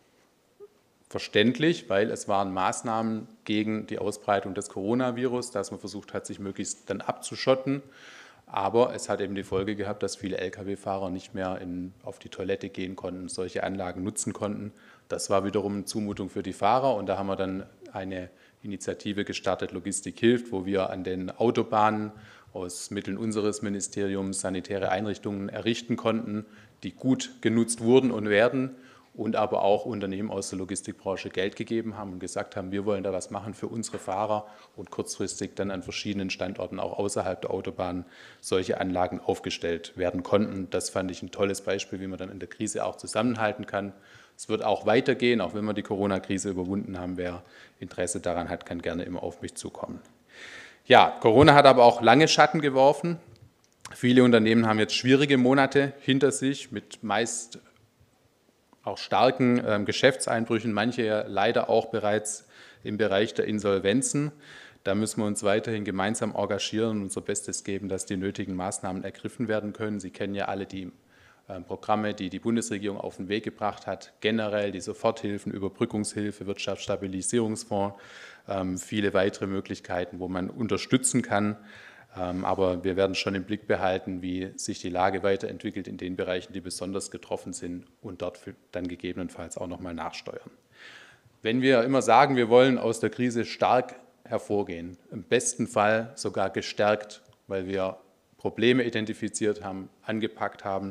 [SPEAKER 6] Verständlich, weil es waren Maßnahmen gegen die Ausbreitung des Coronavirus, dass man versucht hat, sich möglichst dann abzuschotten. Aber es hat eben die Folge gehabt, dass viele Lkw-Fahrer nicht mehr auf die Toilette gehen konnten, solche Anlagen nutzen konnten. Das war wiederum eine Zumutung für die Fahrer und da haben wir dann eine Initiative gestartet, Logistik hilft, wo wir an den Autobahnen aus Mitteln unseres Ministeriums sanitäre Einrichtungen errichten konnten, die gut genutzt wurden und werden und aber auch Unternehmen aus der Logistikbranche Geld gegeben haben und gesagt haben, wir wollen da was machen für unsere Fahrer und kurzfristig dann an verschiedenen Standorten auch außerhalb der Autobahn solche Anlagen aufgestellt werden konnten. Das fand ich ein tolles Beispiel, wie man dann in der Krise auch zusammenhalten kann. Es wird auch weitergehen, auch wenn wir die Corona-Krise überwunden haben. Wer Interesse daran hat, kann gerne immer auf mich zukommen. Ja, Corona hat aber auch lange Schatten geworfen. Viele Unternehmen haben jetzt schwierige Monate hinter sich mit meist auch starken Geschäftseinbrüchen, manche ja leider auch bereits im Bereich der Insolvenzen. Da müssen wir uns weiterhin gemeinsam engagieren und unser Bestes geben, dass die nötigen Maßnahmen ergriffen werden können. Sie kennen ja alle die Programme, die die Bundesregierung auf den Weg gebracht hat, generell die Soforthilfen, Überbrückungshilfe, Wirtschaftsstabilisierungsfonds, viele weitere Möglichkeiten, wo man unterstützen kann. Aber wir werden schon im Blick behalten, wie sich die Lage weiterentwickelt in den Bereichen, die besonders getroffen sind und dort dann gegebenenfalls auch nochmal nachsteuern. Wenn wir immer sagen, wir wollen aus der Krise stark hervorgehen, im besten Fall sogar gestärkt, weil wir Probleme identifiziert haben, angepackt haben,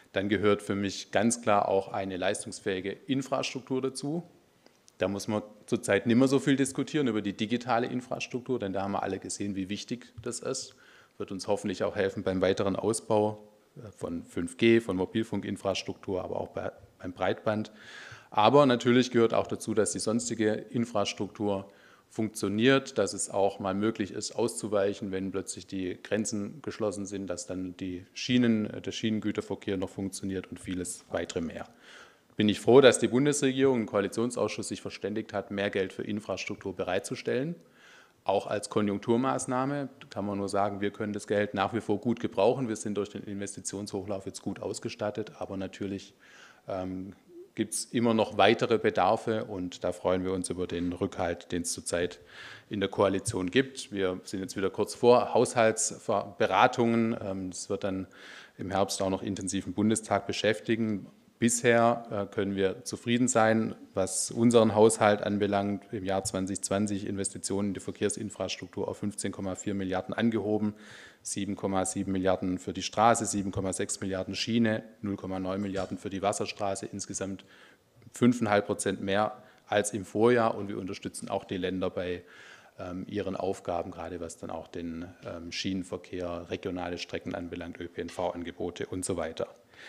[SPEAKER 6] Dann gehört für mich ganz klar auch eine leistungsfähige Infrastruktur dazu. Da muss man zurzeit nicht mehr so viel diskutieren über die digitale Infrastruktur, denn da haben wir alle gesehen, wie wichtig das ist. Wird uns hoffentlich auch helfen beim weiteren Ausbau von 5G, von Mobilfunkinfrastruktur, aber auch beim Breitband. Aber natürlich gehört auch dazu, dass die sonstige Infrastruktur funktioniert, dass es auch mal möglich ist, auszuweichen, wenn plötzlich die Grenzen geschlossen sind, dass dann der Schienengüterverkehr noch funktioniert und vieles weitere mehr. Bin ich froh, dass die Bundesregierung im Koalitionsausschuss sich verständigt hat, mehr Geld für Infrastruktur bereitzustellen. Auch als Konjunkturmaßnahme kann man nur sagen, wir können das Geld nach wie vor gut gebrauchen. Wir sind durch den Investitionshochlauf jetzt gut ausgestattet, aber natürlich gibt es immer noch weitere Bedarfe und da freuen wir uns über den Rückhalt, den es zurzeit in der Koalition gibt. Wir sind jetzt wieder kurz vor Haushaltsberatungen. Das wird dann im Herbst auch noch intensiv im Bundestag beschäftigen. Bisher können wir zufrieden sein, was unseren Haushalt anbelangt. Im Jahr 2020 Investitionen in die Verkehrsinfrastruktur auf 15,4 Milliarden angehoben, 7,7 Milliarden für die Straße, 7,6 Milliarden Schiene, 0,9 Milliarden für die Wasserstraße, insgesamt 5,5% mehr als im Vorjahr. Und wir unterstützen auch die Länder bei ihren Aufgaben, gerade was dann auch den Schienenverkehr, regionale Strecken anbelangt, ÖPNV-Angebote und so weiter.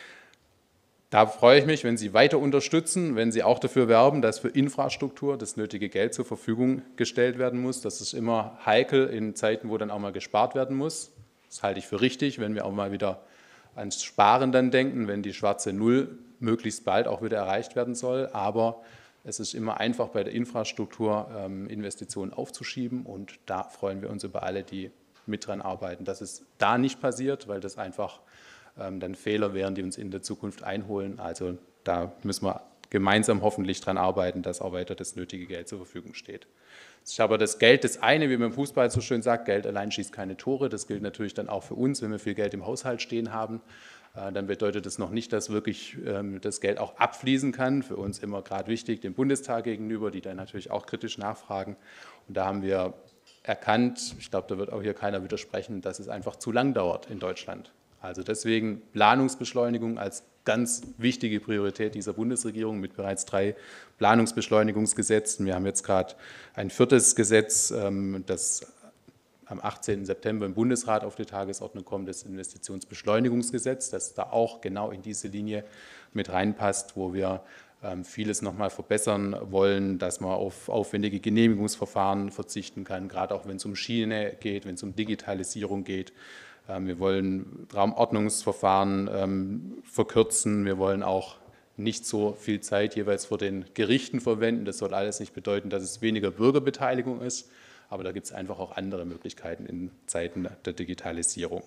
[SPEAKER 6] Da freue ich mich, wenn Sie weiter unterstützen, wenn Sie auch dafür werben, dass für Infrastruktur das nötige Geld zur Verfügung gestellt werden muss. Das ist immer heikel in Zeiten, wo dann auch mal gespart werden muss. Das halte ich für richtig, wenn wir auch mal wieder ans Sparen dann denken, wenn die schwarze Null möglichst bald auch wieder erreicht werden soll. Aber es ist immer einfach, bei der Infrastruktur Investitionen aufzuschieben und da freuen wir uns über alle, die mit dran arbeiten, dass es da nicht passiert, weil das einfach dann Fehler wären, die uns in der Zukunft einholen. Also da müssen wir gemeinsam hoffentlich dran arbeiten, dass auch weiter das nötige Geld zur Verfügung steht. Es ist aber das Geld das eine, wie man im Fußball so schön sagt, Geld allein schießt keine Tore. Das gilt natürlich dann auch für uns, wenn wir viel Geld im Haushalt stehen haben. Dann bedeutet das noch nicht, dass wirklich das Geld auch abfließen kann. Für uns immer gerade wichtig, dem Bundestag gegenüber, die dann natürlich auch kritisch nachfragen. Und da haben wir erkannt, ich glaube, da wird auch hier keiner widersprechen, dass es einfach zu lang dauert in Deutschland. Also deswegen Planungsbeschleunigung als ganz wichtige Priorität dieser Bundesregierung mit bereits 3 Planungsbeschleunigungsgesetzen. Wir haben jetzt gerade ein 4. Gesetz, das am 18. September im Bundesrat auf die Tagesordnung kommt, das Investitionsbeschleunigungsgesetz, das da auch genau in diese Linie mit reinpasst, wo wir vieles nochmal verbessern wollen, dass man auf aufwendige Genehmigungsverfahren verzichten kann, gerade auch wenn es um Schiene geht, wenn es um Digitalisierung geht. Wir wollen Raumordnungsverfahren verkürzen. Wir wollen auch nicht so viel Zeit jeweils vor den Gerichten verwenden. Das soll alles nicht bedeuten, dass es weniger Bürgerbeteiligung ist. Aber da gibt es einfach auch andere Möglichkeiten in Zeiten der Digitalisierung.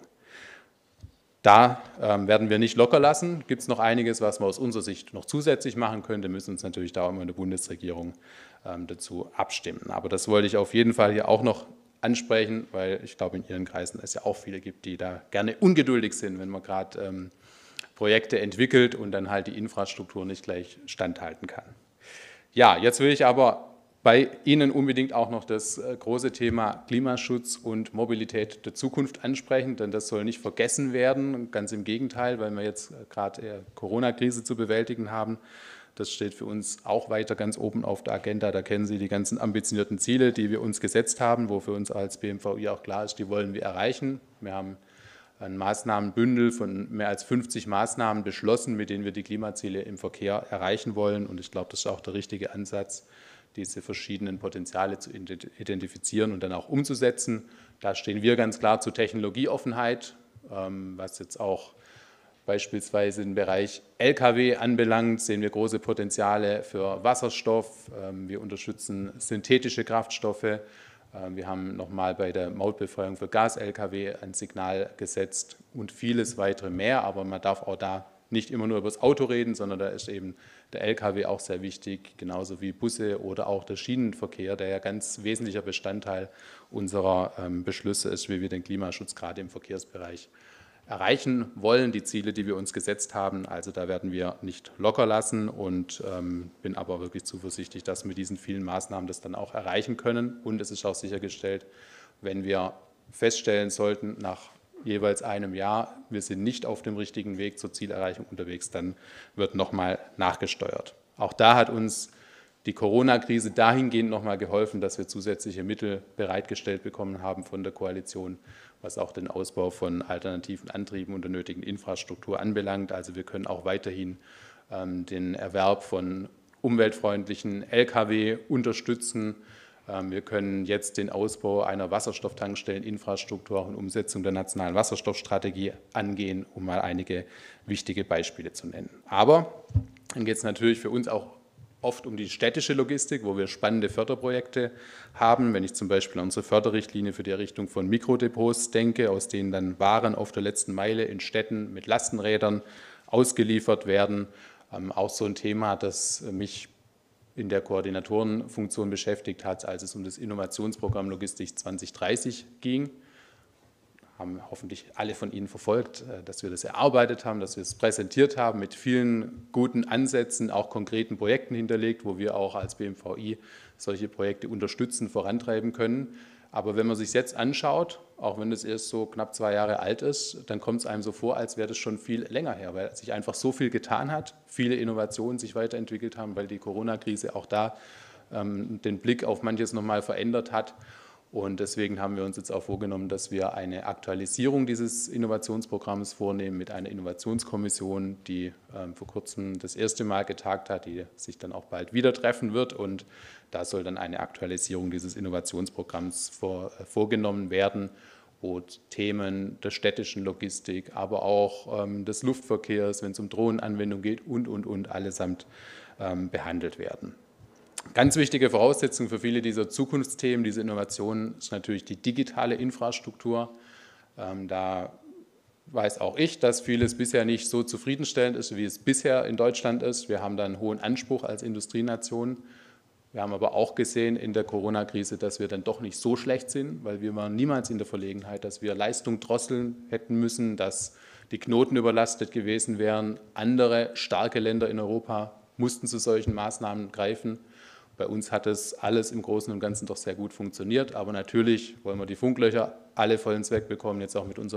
[SPEAKER 6] Da werden wir nicht locker lassen. Gibt es noch einiges, was man aus unserer Sicht noch zusätzlich machen könnte, müssen uns natürlich da auch immer in der Bundesregierung dazu abstimmen. Aber das wollte ich auf jeden Fall hier auch noch ansprechen, weil ich glaube, in Ihren Kreisen es ja auch viele gibt, die da gerne ungeduldig sind, wenn man gerade Projekte entwickelt und dann halt die Infrastruktur nicht gleich standhalten kann. Ja, jetzt will ich aber bei Ihnen unbedingt auch noch das große Thema Klimaschutz und Mobilität der Zukunft ansprechen, denn das soll nicht vergessen werden, ganz im Gegenteil, weil wir jetzt gerade die Corona-Krise zu bewältigen haben. Das steht für uns auch weiter ganz oben auf der Agenda. Da kennen Sie die ganzen ambitionierten Ziele, die wir uns gesetzt haben, wo für uns als BMVI auch klar ist, die wollen wir erreichen. Wir haben ein Maßnahmenbündel von mehr als 50 Maßnahmen beschlossen, mit denen wir die Klimaziele im Verkehr erreichen wollen. Und ich glaube, das ist auch der richtige Ansatz, diese verschiedenen Potenziale zu identifizieren und dann auch umzusetzen. Da stehen wir ganz klar zur Technologieoffenheit, was jetzt auch beispielsweise im Bereich Lkw anbelangt, sehen wir große Potenziale für Wasserstoff. Wir unterstützen synthetische Kraftstoffe. Wir haben nochmal bei der Mautbefreiung für Gas-Lkw ein Signal gesetzt und vieles weitere mehr. Aber man darf auch da nicht immer nur über das Auto reden, sondern da ist eben der Lkw auch sehr wichtig, genauso wie Busse oder auch der Schienenverkehr, der ja ganz wesentlicher Bestandteil unserer Beschlüsse ist, wie wir den Klimaschutz gerade im Verkehrsbereich erreichen wollen, die Ziele, die wir uns gesetzt haben. Also da werden wir nicht locker lassen und bin aber wirklich zuversichtlich, dass wir mit diesen vielen Maßnahmen das dann auch erreichen können. Und es ist auch sichergestellt, wenn wir feststellen sollten, nach jeweils einem Jahr, wir sind nicht auf dem richtigen Weg zur Zielerreichung unterwegs, dann wird nochmal nachgesteuert. Auch da hat uns die Corona-Krise dahingehend nochmal geholfen, dass wir zusätzliche Mittel bereitgestellt bekommen haben von der Koalition, was auch den Ausbau von alternativen Antrieben und der nötigen Infrastruktur anbelangt. Also wir können auch weiterhin den Erwerb von umweltfreundlichen Lkw unterstützen. Wir können jetzt den Ausbau einer Wasserstofftankstelleninfrastruktur und Umsetzung der nationalen Wasserstoffstrategie angehen, um mal einige wichtige Beispiele zu nennen. Aber dann geht es natürlich für uns auch oft um die städtische Logistik, wo wir spannende Förderprojekte haben. Wenn ich zum Beispiel an unsere Förderrichtlinie für die Errichtung von Mikrodepots denke, aus denen dann Waren auf der letzten Meile in Städten mit Lastenrädern ausgeliefert werden. Auch so ein Thema, das mich in der Koordinatorenfunktion beschäftigt hat, als es um das Innovationsprogramm Logistik 2030 ging. Haben hoffentlich alle von Ihnen verfolgt, dass wir das erarbeitet haben, dass wir es präsentiert haben, mit vielen guten Ansätzen, auch konkreten Projekten hinterlegt, wo wir auch als BMVI solche Projekte unterstützen, vorantreiben können. Aber wenn man sich jetzt anschaut, auch wenn es erst so knapp 2 Jahre alt ist, dann kommt es einem so vor, als wäre das schon viel länger her, weil sich einfach so viel getan hat, viele Innovationen sich weiterentwickelt haben, weil die Corona-Krise auch da den Blick auf manches nochmal verändert hat. Und deswegen haben wir uns jetzt auch vorgenommen, dass wir eine Aktualisierung dieses Innovationsprogramms vornehmen mit einer Innovationskommission, die vor kurzem das erste Mal getagt hat, die sich dann auch bald wieder treffen wird. Und da soll dann eine Aktualisierung dieses Innovationsprogramms vorgenommen werden, wo Themen der städtischen Logistik, aber auch des Luftverkehrs, wenn es um Drohnenanwendung geht und allesamt behandelt werden. Ganz wichtige Voraussetzung für viele dieser Zukunftsthemen, diese Innovationen, ist natürlich die digitale Infrastruktur. Da weiß auch ich, dass vieles bisher nicht so zufriedenstellend ist, wie es bisher in Deutschland ist. Wir haben da einen hohen Anspruch als Industrienation. Wir haben aber auch gesehen in der Corona-Krise, dass wir dann doch nicht so schlecht sind, weil wir waren niemals in der Verlegenheit, dass wir Leistung drosseln hätten müssen, dass die Knoten überlastet gewesen wären. Andere starke Länder in Europa mussten zu solchen Maßnahmen greifen. Bei uns hat es alles im Großen und Ganzen doch sehr gut funktioniert, aber natürlich wollen wir die Funklöcher alle vollen Zweck bekommen, jetzt auch mit unserer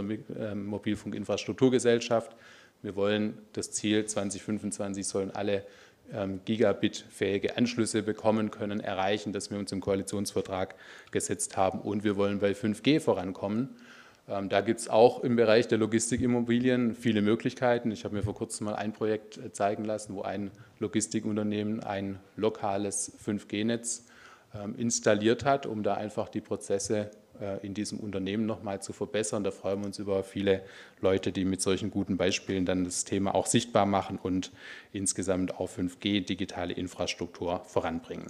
[SPEAKER 6] Mobilfunkinfrastrukturgesellschaft. Wir wollen das Ziel 2025 sollen alle Gigabit-fähige Anschlüsse bekommen können, erreichen, das wir uns im Koalitionsvertrag gesetzt haben, und wir wollen bei 5G vorankommen. Da gibt es auch im Bereich der Logistikimmobilien viele Möglichkeiten. Ich habe mir vor kurzem mal ein Projekt zeigen lassen, wo ein Logistikunternehmen ein lokales 5G-Netz installiert hat, um da einfach die Prozesse in diesem Unternehmen nochmal zu verbessern. Da freuen wir uns über viele Leute, die mit solchen guten Beispielen dann das Thema auch sichtbar machen und insgesamt auch 5G, digitale Infrastruktur voranbringen.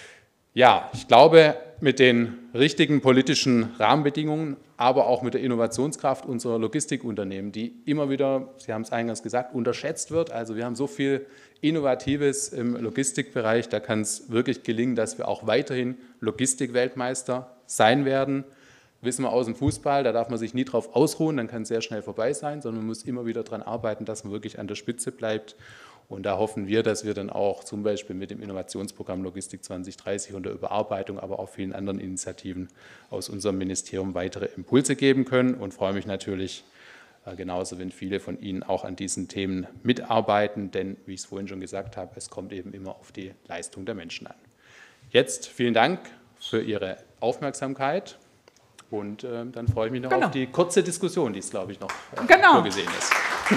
[SPEAKER 6] Ja, ich glaube, mit den richtigen politischen Rahmenbedingungen, aber auch mit der Innovationskraft unserer Logistikunternehmen, die immer wieder, Sie haben es eingangs gesagt, unterschätzt wird. Also wir haben so viel Innovatives im Logistikbereich, da kann es wirklich gelingen, dass wir auch weiterhin Logistikweltmeister sein werden. Wissen wir aus dem Fußball, da darf man sich nie drauf ausruhen, dann kann es sehr schnell vorbei sein, sondern man muss immer wieder daran arbeiten, dass man wirklich an der Spitze bleibt. Und da hoffen wir, dass wir dann auch zum Beispiel mit dem Innovationsprogramm Logistik 2030 und der Überarbeitung, aber auch vielen anderen Initiativen aus unserem Ministerium weitere Impulse geben können, und freue mich natürlich genauso, wenn viele von Ihnen auch an diesen Themen mitarbeiten, denn wie ich es vorhin schon gesagt habe, es kommt eben immer auf die Leistung der Menschen an. Jetzt vielen Dank für Ihre Aufmerksamkeit, und dann freue ich mich noch auf die kurze Diskussion, die es, glaube ich, noch vorgesehen ist.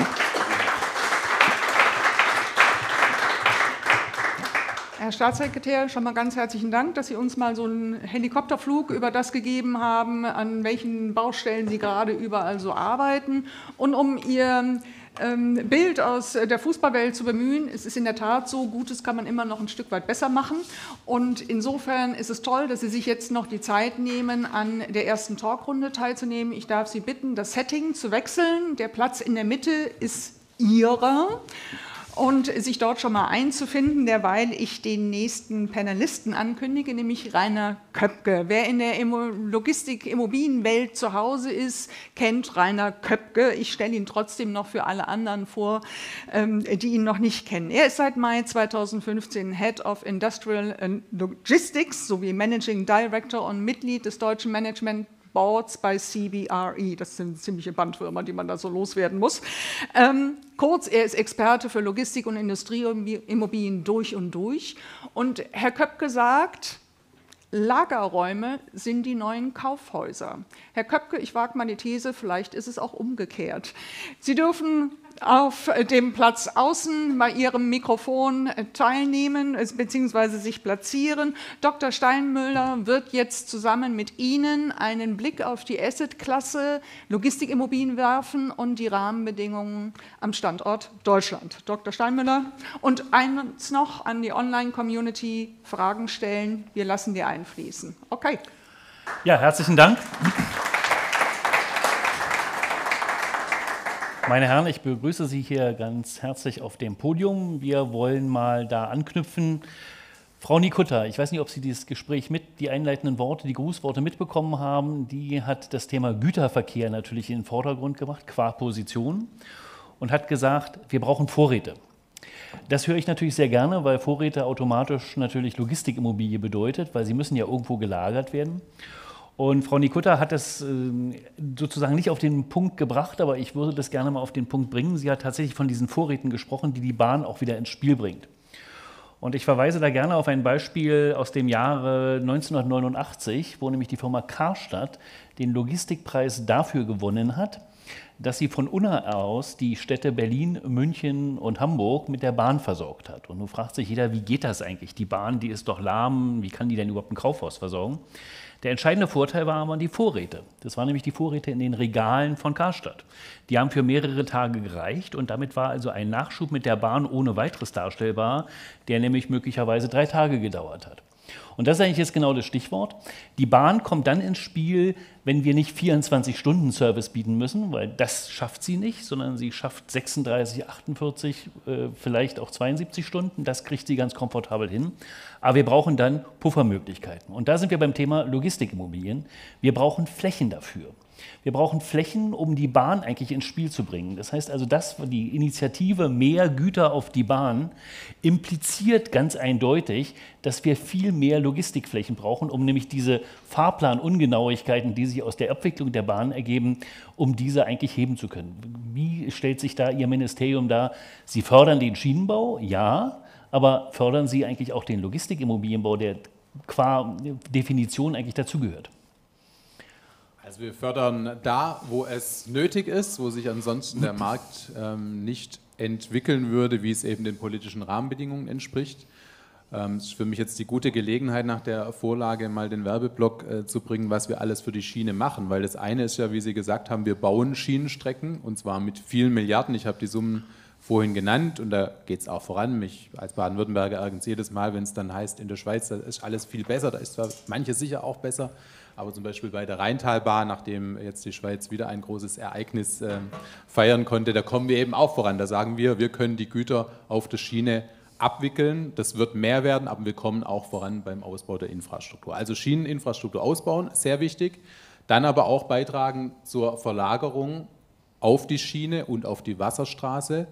[SPEAKER 2] Herr Staatssekretär, schon mal ganz herzlichen Dank, dass Sie uns mal so einen Helikopterflug über das gegeben haben, an welchen Baustellen Sie gerade überall so arbeiten. Und um Ihr Bild aus der Fußballwelt zu bemühen, es ist in der Tat so, Gutes kann man immer noch ein Stück weit besser machen. Und insofern ist es toll, dass Sie sich jetzt noch die Zeit nehmen, an der ersten Talkrunde teilzunehmen. Ich darf Sie bitten, das Setting zu wechseln. Der Platz in der Mitte ist Ihrer. Und sich dort schon mal einzufinden, derweil ich den nächsten Panelisten ankündige, nämlich Rainer Köpke. Wer in der Logistik-Immobilienwelt zu Hause ist, kennt Rainer Köpke. Ich stelle ihn trotzdem noch für alle anderen vor, die ihn noch nicht kennen. Er ist seit Mai 2015 Head of Industrial Logistics sowie Managing Director und Mitglied des Deutschen Management Boards bei CBRE. Das sind ziemliche Bandwürmer, die man da so loswerden muss. Kurz, er ist Experte für Logistik und Industrieimmobilien durch und durch. Und Herr Köpke sagt, Lagerräume sind die neuen Kaufhäuser. Herr Köpke, ich wage mal die These, vielleicht ist es auch umgekehrt. Sie dürfen auf dem Platz außen bei Ihrem Mikrofon teilnehmen bzw. sich platzieren. Dr. Steinmüller wird jetzt zusammen mit Ihnen einen Blick auf die Assetklasse Logistikimmobilien werfen und die Rahmenbedingungen am Standort Deutschland. Dr. Steinmüller, und eins noch an die Online-Community, Fragen stellen, wir lassen die einfließen. Okay.
[SPEAKER 4] Ja, herzlichen Dank. Meine Herren, ich begrüße Sie hier ganz herzlich auf dem Podium. Wir wollen mal da anknüpfen. Frau Nikutta, ich weiß nicht, ob Sie dieses Gespräch die einleitenden Worte, die Grußworte mitbekommen haben. Die hat das Thema Güterverkehr natürlich in den Vordergrund gebracht, qua Position, und hat gesagt, wir brauchen Vorräte. Das höre ich natürlich sehr gerne, weil Vorräte automatisch natürlich Logistikimmobilie bedeutet, weil sie müssen ja irgendwo gelagert werden. Und Frau Nikutta hat das sozusagen nicht auf den Punkt gebracht, aber ich würde das gerne mal auf den Punkt bringen. Sie hat tatsächlich von diesen Vorräten gesprochen, die die Bahn auch wieder ins Spiel bringt. Und ich verweise da gerne auf ein Beispiel aus dem Jahre 1989, wo nämlich die Firma Karstadt den Logistikpreis dafür gewonnen hat, dass sie von Unna aus die Städte Berlin, München und Hamburg mit der Bahn versorgt hat. Und nun fragt sich jeder, wie geht das eigentlich? Die Bahn, die ist doch lahm, wie kann die denn überhaupt ein Kaufhaus versorgen? Der entscheidende Vorteil war aber die Vorräte. Das waren nämlich die Vorräte in den Regalen von Karstadt. Die haben für mehrere Tage gereicht und damit war also ein Nachschub mit der Bahn ohne weiteres darstellbar, der nämlich möglicherweise 3 Tage gedauert hat. Und das ist eigentlich jetzt genau das Stichwort. Die Bahn kommt dann ins Spiel, wenn wir nicht 24-Stunden-Service bieten müssen, weil das schafft sie nicht, sondern sie schafft 36, 48, vielleicht auch 72 Stunden. Das kriegt sie ganz komfortabel hin. Aber wir brauchen dann Puffermöglichkeiten. Und da sind wir beim Thema Logistikimmobilien. Wir brauchen Flächen dafür. Wir brauchen Flächen, um die Bahn eigentlich ins Spiel zu bringen. Das heißt also, die Initiative mehr Güter auf die Bahn impliziert ganz eindeutig, dass wir viel mehr Logistikflächen brauchen, um nämlich diese Fahrplanungenauigkeiten, die sich aus der Abwicklung der Bahn ergeben, um diese eigentlich heben zu können. Wie stellt sich da Ihr Ministerium dar? Sie fördern den Schienenbau, ja, aber fördern Sie eigentlich auch den Logistikimmobilienbau, der qua Definition eigentlich dazugehört?
[SPEAKER 6] Also wir fördern da, wo es nötig ist, wo sich ansonsten der Markt nicht entwickeln würde, wie es eben den politischen Rahmenbedingungen entspricht. Es ist für mich jetzt die gute Gelegenheit, nach der Vorlage mal den Werbeblock zu bringen, was wir alles für die Schiene machen. Weil das eine ist ja, wie Sie gesagt haben, wir bauen Schienenstrecken und zwar mit vielen Milliarden. Ich habe die Summen vorhin genannt und da geht es auch voran. Mich als Baden-Württemberger ärgert es jedes Mal, wenn es dann heißt, in der Schweiz, da ist alles viel besser, da ist zwar manches sicher auch besser, aber zum Beispiel bei der Rheintalbahn, nachdem jetzt die Schweiz wieder ein großes Ereignis feiern konnte, da kommen wir eben auch voran. Da sagen wir können die Güter auf der Schiene abwickeln. Das wird mehr werden, aber wir kommen auch voran beim Ausbau der Infrastruktur. Also Schieneninfrastruktur ausbauen, sehr wichtig. Dann aber auch beitragen zur Verlagerung auf die Schiene und auf die Wasserstraße.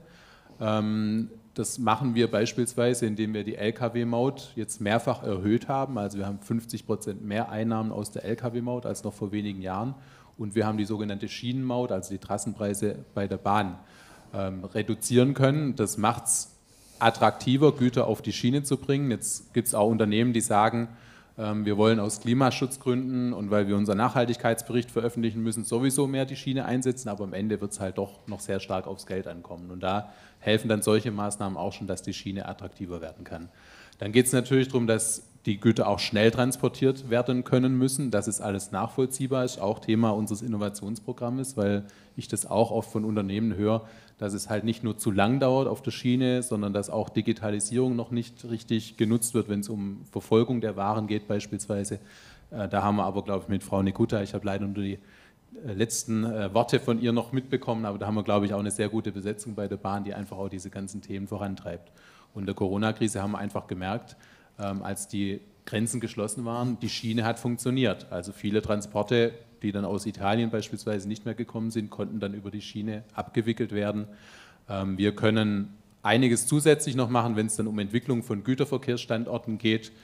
[SPEAKER 6] Das machen wir beispielsweise, indem wir die Lkw-Maut jetzt mehrfach erhöht haben. Also wir haben 50% mehr Einnahmen aus der Lkw-Maut als noch vor wenigen Jahren. Und wir haben die sogenannte Schienenmaut, also die Trassenpreise bei der Bahn, reduzieren können. Das macht es attraktiver, Güter auf die Schiene zu bringen. Jetzt gibt es auch Unternehmen, die sagen, wir wollen aus Klimaschutzgründen und weil wir unseren Nachhaltigkeitsbericht veröffentlichen müssen, sowieso mehr die Schiene einsetzen, aber am Ende wird es halt doch noch sehr stark aufs Geld ankommen. Und da helfen dann solche Maßnahmen auch schon, dass die Schiene attraktiver werden kann. Dann geht es natürlich darum, dass die Güter auch schnell transportiert werden können müssen, dass es alles nachvollziehbar ist, auch Thema unseres Innovationsprogrammes, weil ich das auch oft von Unternehmen höre, dass es halt nicht nur zu lang dauert auf der Schiene, sondern dass auch Digitalisierung noch nicht richtig genutzt wird, wenn es um Verfolgung der Waren geht beispielsweise. Da haben wir aber, glaube ich, mit Frau Nikutta, ich habe leider nur die letzten Worte von ihr noch mitbekommen, aber da haben wir, glaube ich, auch eine sehr gute Besetzung bei der Bahn, die einfach auch diese ganzen Themen vorantreibt. Und in der Corona-Krise haben wir einfach gemerkt, als die Grenzen geschlossen waren, die Schiene hat funktioniert. Also viele Transporte, die dann aus Italien beispielsweise nicht mehr gekommen sind, konnten dann über die Schiene abgewickelt werden. Wir können einiges zusätzlich noch machen, wenn es dann um Entwicklung von Güterverkehrsstandorten geht.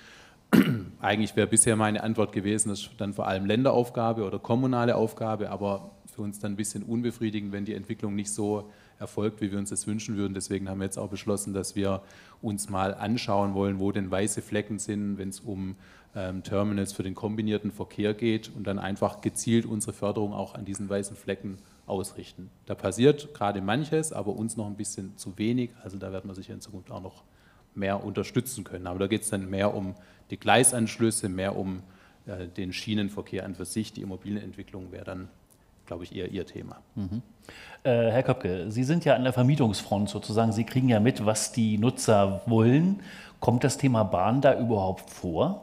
[SPEAKER 6] Eigentlich wäre bisher meine Antwort gewesen, das ist dann vor allem Länderaufgabe oder kommunale Aufgabe, aber für uns dann ein bisschen unbefriedigend, wenn die Entwicklung nicht so erfolgt, wie wir uns das wünschen würden. Deswegen haben wir jetzt auch beschlossen, dass wir uns mal anschauen wollen, wo denn weiße Flecken sind, wenn es um Terminals für den kombinierten Verkehr geht und dann einfach gezielt unsere Förderung auch an diesen weißen Flecken ausrichten. Da passiert gerade manches, aber uns noch ein bisschen zu wenig, also da werden wir sicher in Zukunft auch noch mehr unterstützen können. Aber da geht es dann mehr um die Gleisanschlüsse, mehr um den Schienenverkehr an für sich. Die Immobilienentwicklung wäre dann, glaube ich, eher Ihr Thema.
[SPEAKER 4] Mhm. Herr Köpke, Sie sind ja an der Vermietungsfront sozusagen. Sie kriegen ja mit, was die Nutzer wollen. Kommt das Thema Bahn da überhaupt vor?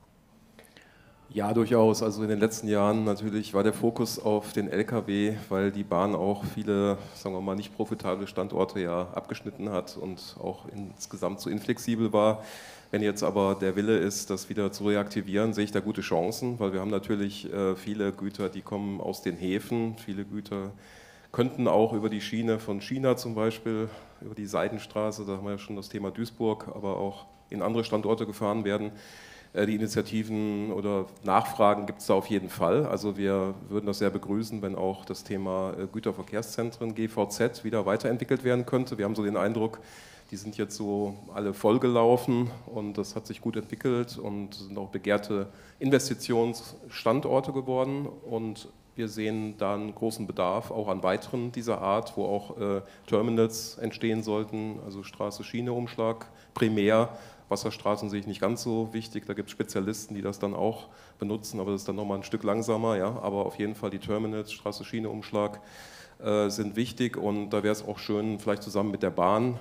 [SPEAKER 7] Ja, durchaus. Also in den letzten Jahren natürlich war der Fokus auf den Lkw, weil die Bahn auch viele, sagen wir mal, nicht profitable Standorte ja abgeschnitten hat und auch insgesamt so inflexibel war. Wenn jetzt aber der Wille ist, das wieder zu reaktivieren, sehe ich da gute Chancen, weil wir haben natürlich viele Güter, die kommen aus den Häfen. Viele Güter könnten auch über die Schiene von China zum Beispiel, über die Seidenstraße, da haben wir ja schon das Thema Duisburg, aber auch in andere Standorte gefahren werden. Die Initiativen oder Nachfragen gibt es da auf jeden Fall. Also wir würden das sehr begrüßen, wenn auch das Thema Güterverkehrszentren, GVZ, wieder weiterentwickelt werden könnte. Wir haben so den Eindruck, die sind jetzt so alle vollgelaufen und das hat sich gut entwickelt und sind auch begehrte Investitionsstandorte geworden. Und wir sehen da einen großen Bedarf auch an weiteren dieser Art, wo auch Terminals entstehen sollten, also Straße, Schiene, Umschlag, primär. Wasserstraßen sehe ich nicht ganz so wichtig, da gibt es Spezialisten, die das dann auch benutzen, aber das ist dann nochmal ein Stück langsamer, ja. Aber auf jeden Fall die Terminals, Straße, Schiene, Umschlag sind wichtig und da wäre es auch schön, vielleicht zusammen mit der Bahn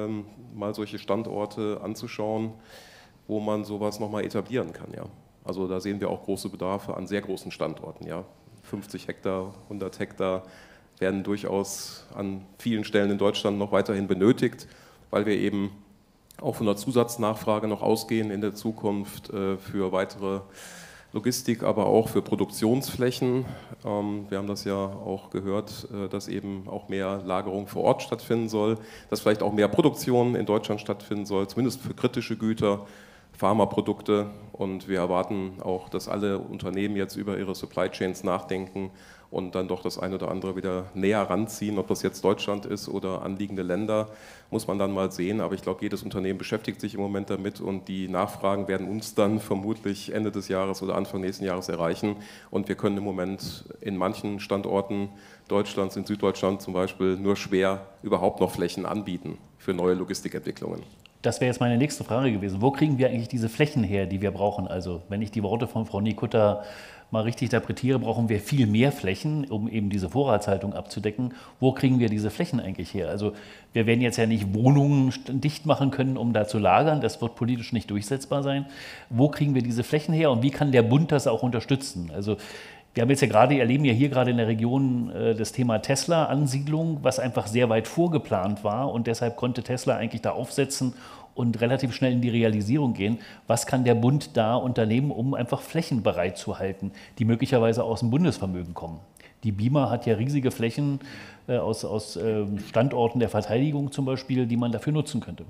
[SPEAKER 7] mal solche Standorte anzuschauen, wo man sowas nochmal etablieren kann, ja. Also da sehen wir auch große Bedarfe an sehr großen Standorten, ja. 50 Hektar, 100 Hektar werden durchaus an vielen Stellen in Deutschland noch weiterhin benötigt, weil wir eben auch von der Zusatznachfrage noch ausgehen in der Zukunft für weitere Logistik, aber auch für Produktionsflächen. Wir haben das ja auch gehört, dass eben auch mehr Lagerung vor Ort stattfinden soll, dass vielleicht auch mehr Produktion in Deutschland stattfinden soll, zumindest für kritische Güter, Pharmaprodukte. Und wir erwarten auch, dass alle Unternehmen jetzt über ihre Supply Chains nachdenken und dann doch das eine oder andere wieder näher ranziehen. Ob das jetzt Deutschland ist oder anliegende Länder, muss man dann mal sehen. Aber ich glaube, jedes Unternehmen beschäftigt sich im Moment damit und die Nachfragen werden uns dann vermutlich Ende des Jahres oder Anfang nächsten Jahres erreichen. Und wir können im Moment in manchen Standorten Deutschlands, in Süddeutschland zum Beispiel, nur schwer überhaupt noch Flächen anbieten für neue Logistikentwicklungen.
[SPEAKER 4] Das wäre jetzt meine nächste Frage gewesen. Wo kriegen wir eigentlich diese Flächen her, die wir brauchen? Also wenn ich die Worte von Frau Nikutta mal richtig interpretiere, brauchen wir viel mehr Flächen, um eben diese Vorratshaltung abzudecken. Wo kriegen wir diese Flächen eigentlich her? Also wir werden jetzt ja nicht Wohnungen dicht machen können, um da zu lagern. Das wird politisch nicht durchsetzbar sein. Wo kriegen wir diese Flächen her und wie kann der Bund das auch unterstützen? Also wir haben jetzt ja gerade, erleben ja hier gerade in der Region das Thema Tesla-Ansiedlung, was einfach sehr weit vorgeplant war und deshalb konnte Tesla eigentlich da aufsetzen und relativ schnell in die Realisierung gehen. Was kann der Bund da unternehmen, um einfach Flächen bereitzuhalten, die möglicherweise aus dem Bundesvermögen kommen? Die BIMA hat ja riesige Flächen aus Standorten der Verteidigung zum Beispiel, die man dafür nutzen könnte.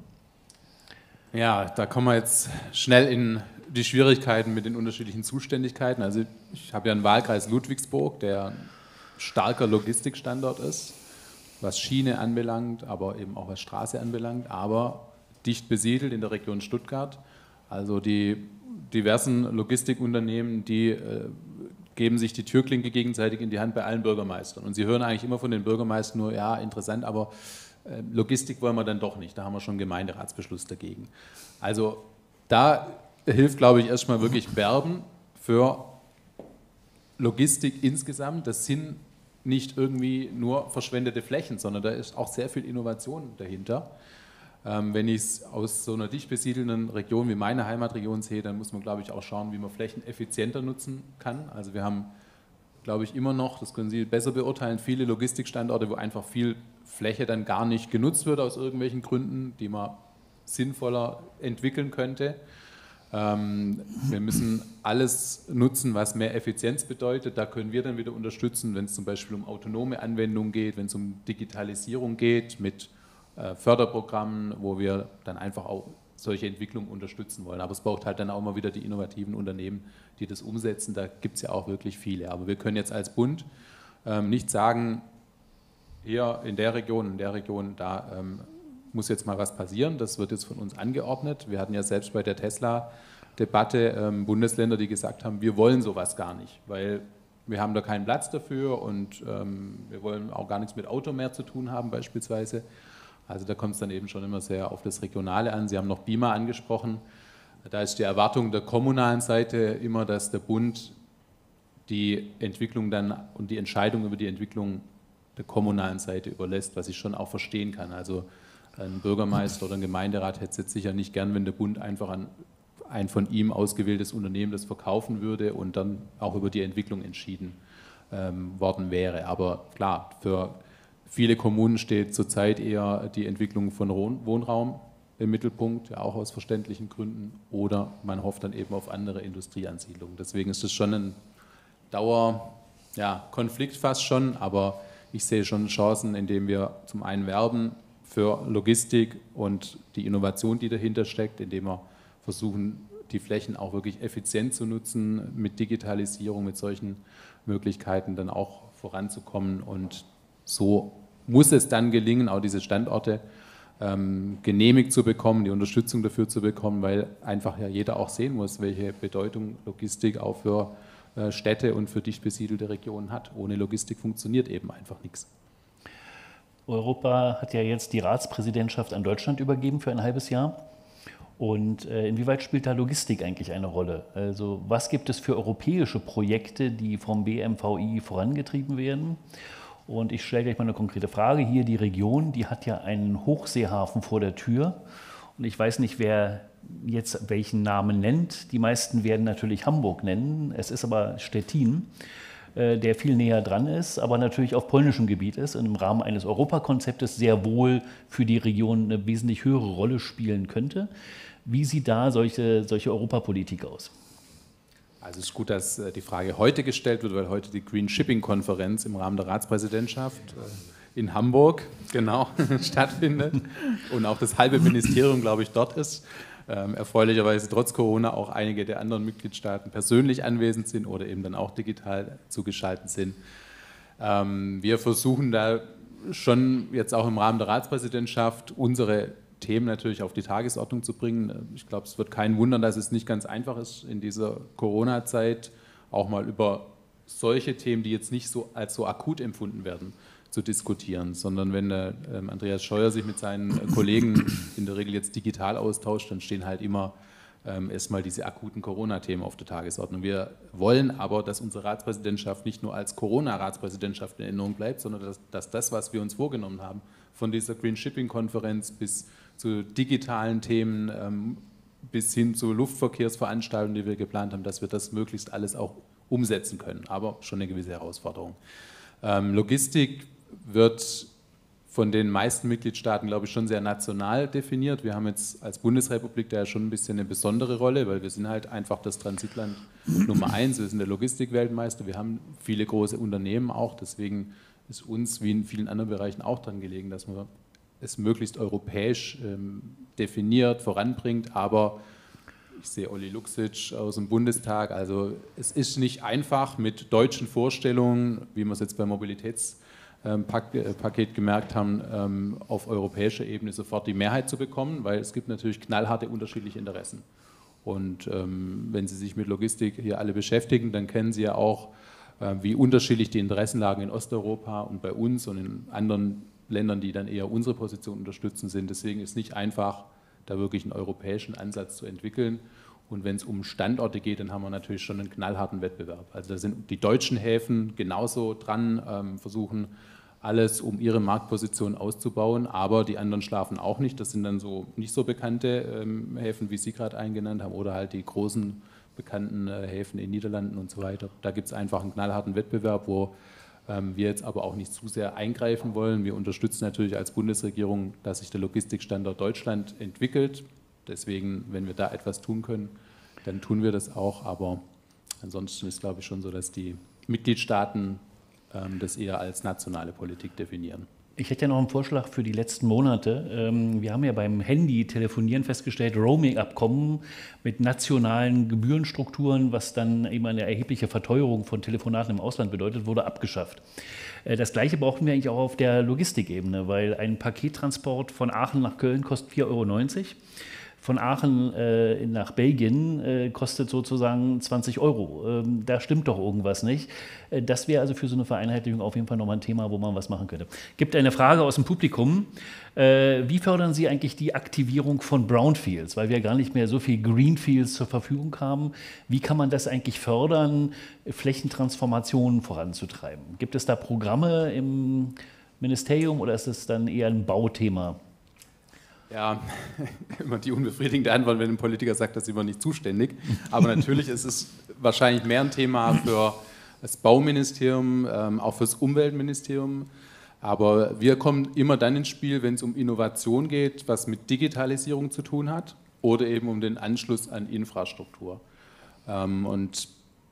[SPEAKER 6] Ja, da kommen wir jetzt schnell in die Schwierigkeiten mit den unterschiedlichen Zuständigkeiten. Also ich habe ja einen Wahlkreis Ludwigsburg, der ein starker Logistikstandort ist, was Schiene anbelangt, aber eben auch was Straße anbelangt, aber dicht besiedelt in der Region Stuttgart. Also die diversen Logistikunternehmen, die geben sich die Türklinke gegenseitig in die Hand bei allen Bürgermeistern. Und Sie hören eigentlich immer von den Bürgermeistern nur, ja, interessant, aber Logistik wollen wir dann doch nicht. Da haben wir schon einen Gemeinderatsbeschluss dagegen. Also da hilft, glaube ich, erstmal wirklich Werben für Logistik insgesamt. Das sind nicht irgendwie nur verschwendete Flächen, sondern da ist auch sehr viel Innovation dahinter. Wenn ich es aus so einer dicht besiedelten Region wie meine Heimatregion sehe, dann muss man, glaube ich, auch schauen, wie man Flächen effizienter nutzen kann. Also wir haben, glaube ich, immer noch, das können Sie besser beurteilen, viele Logistikstandorte, wo einfach viel Fläche dann gar nicht genutzt wird aus irgendwelchen Gründen, die man sinnvoller entwickeln könnte. Wir müssen alles nutzen, was mehr Effizienz bedeutet. Da können wir dann wieder unterstützen, wenn es zum Beispiel um autonome Anwendungen geht, wenn es um Digitalisierung geht mit Förderprogrammen, wo wir dann einfach auch solche Entwicklungen unterstützen wollen. Aber es braucht halt dann auch mal wieder die innovativen Unternehmen, die das umsetzen. Da gibt es ja auch wirklich viele. Aber wir können jetzt als Bund nicht sagen, hier in der Region, da muss jetzt mal was passieren. Das wird jetzt von uns angeordnet. Wir hatten ja selbst bei der Tesla-Debatte Bundesländer, die gesagt haben, wir wollen sowas gar nicht, weil wir haben da keinen Platz dafür und wir wollen auch gar nichts mit Auto mehr zu tun haben beispielsweise. Also da kommt es dann eben schon immer sehr auf das Regionale an. Sie haben noch BIMA angesprochen. Da ist die Erwartung der kommunalen Seite immer, dass der Bund die Entwicklung dann und die Entscheidung über die Entwicklung der kommunalen Seite überlässt, was ich schon auch verstehen kann. Also ein Bürgermeister oder ein Gemeinderat hätte es jetzt sicher nicht gern, wenn der Bund einfach an ein von ihm ausgewähltes Unternehmen das verkaufen würde und dann auch über die Entwicklung entschieden worden wäre. Aber klar, für viele Kommunen steht zurzeit eher die Entwicklung von Wohnraum im Mittelpunkt, ja auch aus verständlichen Gründen, oder man hofft dann eben auf andere Industrieansiedlungen. Deswegen ist das schon ein Konflikt fast schon, aber ich sehe schon Chancen, indem wir zum einen werben für Logistik und die Innovation, die dahinter steckt, indem wir versuchen, die Flächen auch wirklich effizient zu nutzen, mit Digitalisierung, mit solchen Möglichkeiten dann auch voranzukommen. Und so muss es dann gelingen, auch diese Standorte genehmigt zu bekommen, die Unterstützung dafür zu bekommen, weil einfach ja jeder auch sehen muss, welche Bedeutung Logistik auch für Städte und für dicht besiedelte Regionen hat. Ohne Logistik funktioniert eben einfach nichts.
[SPEAKER 4] Europa hat ja jetzt die Ratspräsidentschaft an Deutschland übergeben für ein halbes Jahr. Und inwieweit spielt da Logistik eigentlich eine Rolle? Also was gibt es für europäische Projekte, die vom BMVI vorangetrieben werden? Und ich stelle gleich mal eine konkrete Frage. Hier die Region, die hat ja einen Hochseehafen vor der Tür. Und ich weiß nicht, wer jetzt welchen Namen nennt. Die meisten werden natürlich Hamburg nennen. Es ist aber Stettin, der viel näher dran ist, aber natürlich auf polnischem Gebiet ist und im Rahmen eines Europakonzeptes sehr wohl für die Region eine wesentlich höhere Rolle spielen könnte. Wie sieht da solche Europapolitik aus?
[SPEAKER 6] Also es ist gut, dass die Frage heute gestellt wird, weil heute die Green Shipping Konferenz im Rahmen der Ratspräsidentschaft in Hamburg stattfindet und auch das halbe Ministerium, glaube ich, dort ist. Erfreulicherweise trotz Corona auch einige der anderen Mitgliedstaaten persönlich anwesend sind oder eben dann auch digital zugeschaltet sind. Wir versuchen da schon jetzt auch im Rahmen der Ratspräsidentschaft unsere Themen natürlich auf die Tagesordnung zu bringen. Ich glaube, es wird keinen wundern, dass es nicht ganz einfach ist, in dieser Corona-Zeit auch mal über solche Themen, die jetzt nicht so als so akut empfunden werden, zu diskutieren, sondern wenn Andreas Scheuer sich mit seinen Kollegen in der Regel jetzt digital austauscht, dann stehen halt immer erstmal diese akuten Corona-Themen auf der Tagesordnung. Wir wollen aber, dass unsere Ratspräsidentschaft nicht nur als Corona-Ratspräsidentschaft in Erinnerung bleibt, sondern dass das, was wir uns vorgenommen haben, von dieser Green Shipping-Konferenz bis zu digitalen Themen, bis hin zu Luftverkehrsveranstaltungen, die wir geplant haben, dass wir das möglichst alles auch umsetzen können, aber schon eine gewisse Herausforderung. Logistik wird von den meisten Mitgliedstaaten, glaube ich, schon sehr national definiert. Wir haben jetzt als Bundesrepublik da ja schon ein bisschen eine besondere Rolle, weil wir sind halt einfach das Transitland Nummer 1, wir sind der Logistikweltmeister, wir haben viele große Unternehmen auch, deswegen ist uns wie in vielen anderen Bereichen auch daran gelegen, dass man es möglichst europäisch definiert, voranbringt, aber ich sehe Olli Luxic aus dem Bundestag, also es ist nicht einfach mit deutschen Vorstellungen, wie wir es jetzt beim Mobilitätspaket gemerkt haben, auf europäischer Ebene sofort die Mehrheit zu bekommen, weil es gibt natürlich knallharte unterschiedliche Interessen. Und wenn Sie sich mit Logistik hier alle beschäftigen, dann kennen Sie ja auch, wie unterschiedlich die Interessenlagen in Osteuropa und bei uns und in anderen Ländern, die dann eher unsere Position unterstützen, sind. Deswegen ist es nicht einfach, da wirklich einen europäischen Ansatz zu entwickeln. Und wenn es um Standorte geht, dann haben wir natürlich schon einen knallharten Wettbewerb. Also da sind die deutschen Häfen genauso dran, versuchen alles, um ihre Marktposition auszubauen, aber die anderen schlafen auch nicht. Das sind dann so nicht so bekannte Häfen, wie Sie gerade eingenannt haben, oder halt die großen bekannten Häfen in den Niederlanden und so weiter. Da gibt es einfach einen knallharten Wettbewerb, wo wir jetzt aber auch nicht zu sehr eingreifen wollen. Wir unterstützen natürlich als Bundesregierung, dass sich der Logistikstandort Deutschland entwickelt. Deswegen, wenn wir da etwas tun können, dann tun wir das auch. Aber ansonsten ist, glaube ich, schon so, dass die Mitgliedstaaten das eher als nationale Politik definieren.
[SPEAKER 4] Ich hätte ja noch einen Vorschlag für die letzten Monate. Wir haben ja beim Handy-Telefonieren festgestellt, Roaming-Abkommen mit nationalen Gebührenstrukturen, was dann eben eine erhebliche Verteuerung von Telefonaten im Ausland bedeutet, wurde abgeschafft. Das Gleiche brauchen wir eigentlich auch auf der Logistikebene, weil ein Pakettransport von Aachen nach Köln kostet 4,90 €. Von Aachen nach Belgien kostet sozusagen 20 €. Da stimmt doch irgendwas nicht. Das wäre also für so eine Vereinheitlichung auf jeden Fall nochmal ein Thema, wo man was machen könnte. Gibt eine Frage aus dem Publikum. Wie fördern Sie eigentlich die Aktivierung von Brownfields? Weil wir gar nicht mehr so viel Greenfields zur Verfügung haben. Wie kann man das eigentlich fördern, Flächentransformationen voranzutreiben? Gibt es da Programme im Ministerium oder ist es dann eher ein Bauthema?
[SPEAKER 6] Ja, immer die unbefriedigende Antwort, wenn ein Politiker sagt, das ist immer nicht zuständig. Aber natürlich ist es wahrscheinlich mehr ein Thema für das Bauministerium, auch für das Umweltministerium. Aber wir kommen immer dann ins Spiel, wenn es um Innovation geht, was mit Digitalisierung zu tun hat oder eben um den Anschluss an Infrastruktur. Und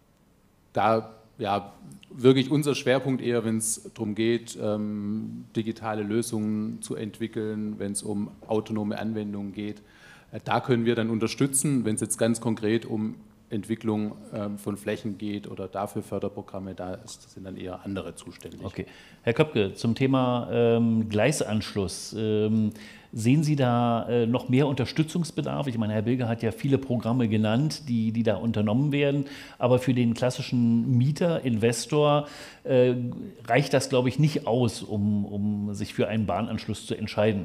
[SPEAKER 6] da wirklich unser Schwerpunkt eher, wenn es darum geht, digitale Lösungen zu entwickeln, wenn es um autonome Anwendungen geht. Da können wir dann unterstützen, wenn es jetzt ganz konkret um Entwicklung von Flächen geht oder dafür Förderprogramme, da sind dann eher andere zuständig.
[SPEAKER 4] Okay. Herr Köpke, zum Thema Gleisanschluss. Sehen Sie da noch mehr Unterstützungsbedarf? Ich meine, Herr Bilger hat ja viele Programme genannt, die da unternommen werden. Aber für den klassischen Mieter, Investor reicht das, glaube ich, nicht aus, um sich für einen Bahnanschluss zu entscheiden.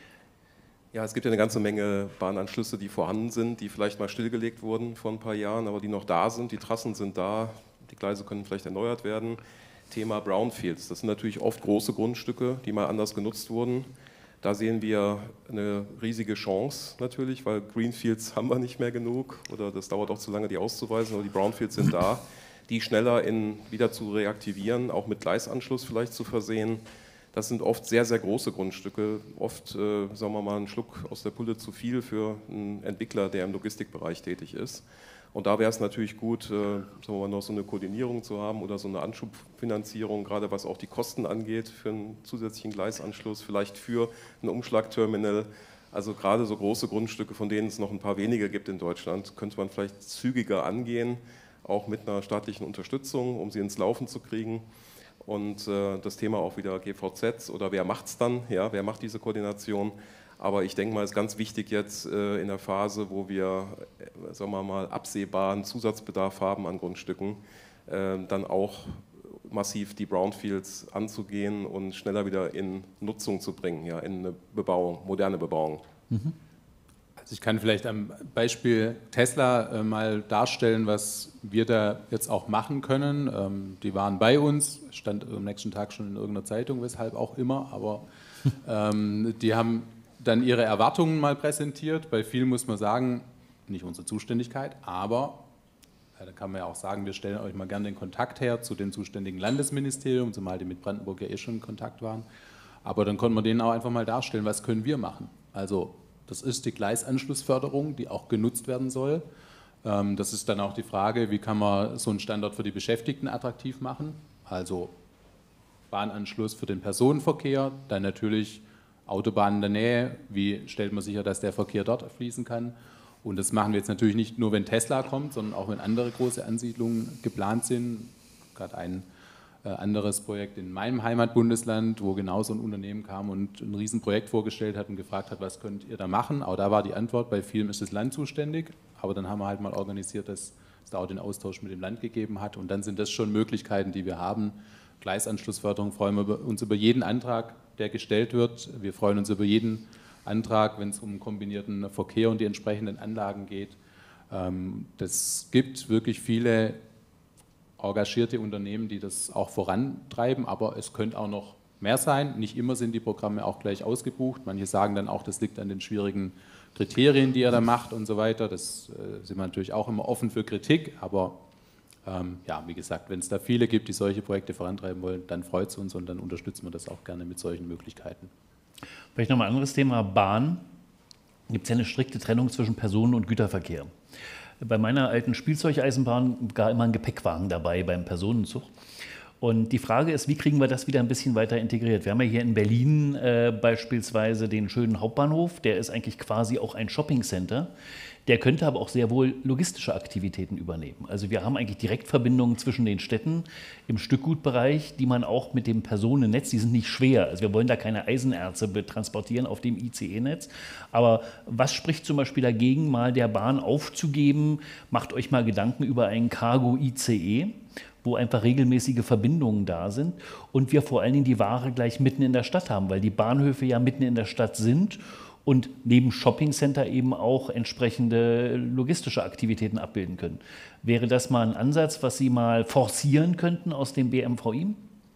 [SPEAKER 7] Ja, es gibt ja eine ganze Menge Bahnanschlüsse, die vorhanden sind, die vielleicht mal stillgelegt wurden vor ein paar Jahren, aber die noch da sind. Die Trassen sind da, die Gleise können vielleicht erneuert werden. Thema Brownfields, das sind natürlich oft große Grundstücke, die mal anders genutzt wurden. Da sehen wir eine riesige Chance natürlich, weil Greenfields haben wir nicht mehr genug oder das dauert auch zu lange, die auszuweisen, aber die Brownfields sind da, die schneller wieder zu reaktivieren, auch mit Gleisanschluss vielleicht zu versehen. Das sind oft sehr, sehr große Grundstücke, oft, sagen wir mal, ein Schluck aus der Pulle zu viel für einen Entwickler, der im Logistikbereich tätig ist. Und da wäre es natürlich gut, sagen wir mal, noch so eine Koordinierung zu haben oder so eine Anschubfinanzierung, gerade was auch die Kosten angeht, für einen zusätzlichen Gleisanschluss, vielleicht für ein Umschlagterminal. Also gerade so große Grundstücke, von denen es noch ein paar wenige gibt in Deutschland, könnte man vielleicht zügiger angehen, auch mit einer staatlichen Unterstützung, um sie ins Laufen zu kriegen. Und das Thema auch wieder GVZs oder wer macht es dann, ja, wer macht diese Koordination. Aber ich denke mal, es ist ganz wichtig jetzt in der Phase, wo wir, sagen wir mal, absehbaren Zusatzbedarf haben an Grundstücken, dann auch massiv die Brownfields anzugehen und schneller wieder in Nutzung zu bringen, ja, in eine Bebauung, moderne Bebauung.
[SPEAKER 4] Mhm.
[SPEAKER 6] Also ich kann vielleicht am Beispiel Tesla mal darstellen, was wir da jetzt auch machen können. Die waren bei uns, stand am nächsten Tag schon in irgendeiner Zeitung, weshalb auch immer, aber die haben dann ihre Erwartungen mal präsentiert. Bei vielen muss man sagen, nicht unsere Zuständigkeit, aber da kann man ja auch sagen, wir stellen euch mal gerne den Kontakt her zu den zuständigen Landesministerien, zumal die mit Brandenburg ja schon in Kontakt waren. Aber dann konnten wir denen auch einfach mal darstellen, was können wir machen. Also das ist die Gleisanschlussförderung, die auch genutzt werden soll. Das ist dann auch die Frage, wie kann man so einen Standort für die Beschäftigten attraktiv machen. Also Bahnanschluss für den Personenverkehr, dann natürlich Autobahnen in der Nähe, wie stellt man sicher, dass der Verkehr dort fließen kann. Und das machen wir jetzt natürlich nicht nur, wenn Tesla kommt, sondern auch wenn andere große Ansiedlungen geplant sind. Gerade ein anderes Projekt in meinem Heimatbundesland, wo genau so ein Unternehmen kam und ein Riesenprojekt vorgestellt hat und gefragt hat, was könnt ihr da machen? Auch da war die Antwort, bei vielen ist das Land zuständig, aber dann haben wir halt mal organisiert, dass es da auch den Austausch mit dem Land gegeben hat und dann sind das schon Möglichkeiten, die wir haben. Gleisanschlussförderung, freuen wir uns über jeden Antrag, der gestellt wird. Wir freuen uns über jeden Antrag, wenn es um kombinierten Verkehr und die entsprechenden Anlagen geht. Das gibt wirklich viele engagierte Unternehmen, die das auch vorantreiben, aber es könnte auch noch mehr sein. Nicht immer sind die Programme auch gleich ausgebucht. Manche sagen dann auch, das liegt an den schwierigen Kriterien, die er da macht und so weiter. Das sind wir natürlich auch immer offen für Kritik, aber ja, wie gesagt, wenn es da viele gibt, die solche Projekte vorantreiben wollen, dann freut es uns und dann unterstützen wir das auch gerne mit solchen Möglichkeiten.
[SPEAKER 4] Vielleicht noch mal ein anderes Thema, Bahn. Gibt es ja eine strikte Trennung zwischen Personen- und Güterverkehr. Bei meiner alten Spielzeugeisenbahn war immer ein Gepäckwagen dabei beim Personenzug. Und die Frage ist, wie kriegen wir das wieder ein bisschen weiter integriert? Wir haben ja hier in Berlin beispielsweise den schönen Hauptbahnhof, der ist eigentlich quasi auch ein Shoppingcenter. Der könnte aber auch sehr wohl logistische Aktivitäten übernehmen. Also wir haben eigentlich Direktverbindungen zwischen den Städten im Stückgutbereich, die man auch mit dem Personennetz, die sind nicht schwer. Also wir wollen da keine Eisenerze transportieren auf dem ICE-Netz. Aber was spricht zum Beispiel dagegen, mal der Bahn aufzugeben? Macht euch mal Gedanken über einen Cargo-ICE, wo einfach regelmäßige Verbindungen da sind und wir vor allen Dingen die Ware gleich mitten in der Stadt haben, weil die Bahnhöfe ja mitten in der Stadt sind und neben Shoppingcenter eben auch entsprechende logistische Aktivitäten abbilden können. Wäre das mal ein Ansatz, was Sie mal forcieren könnten aus dem BMVI?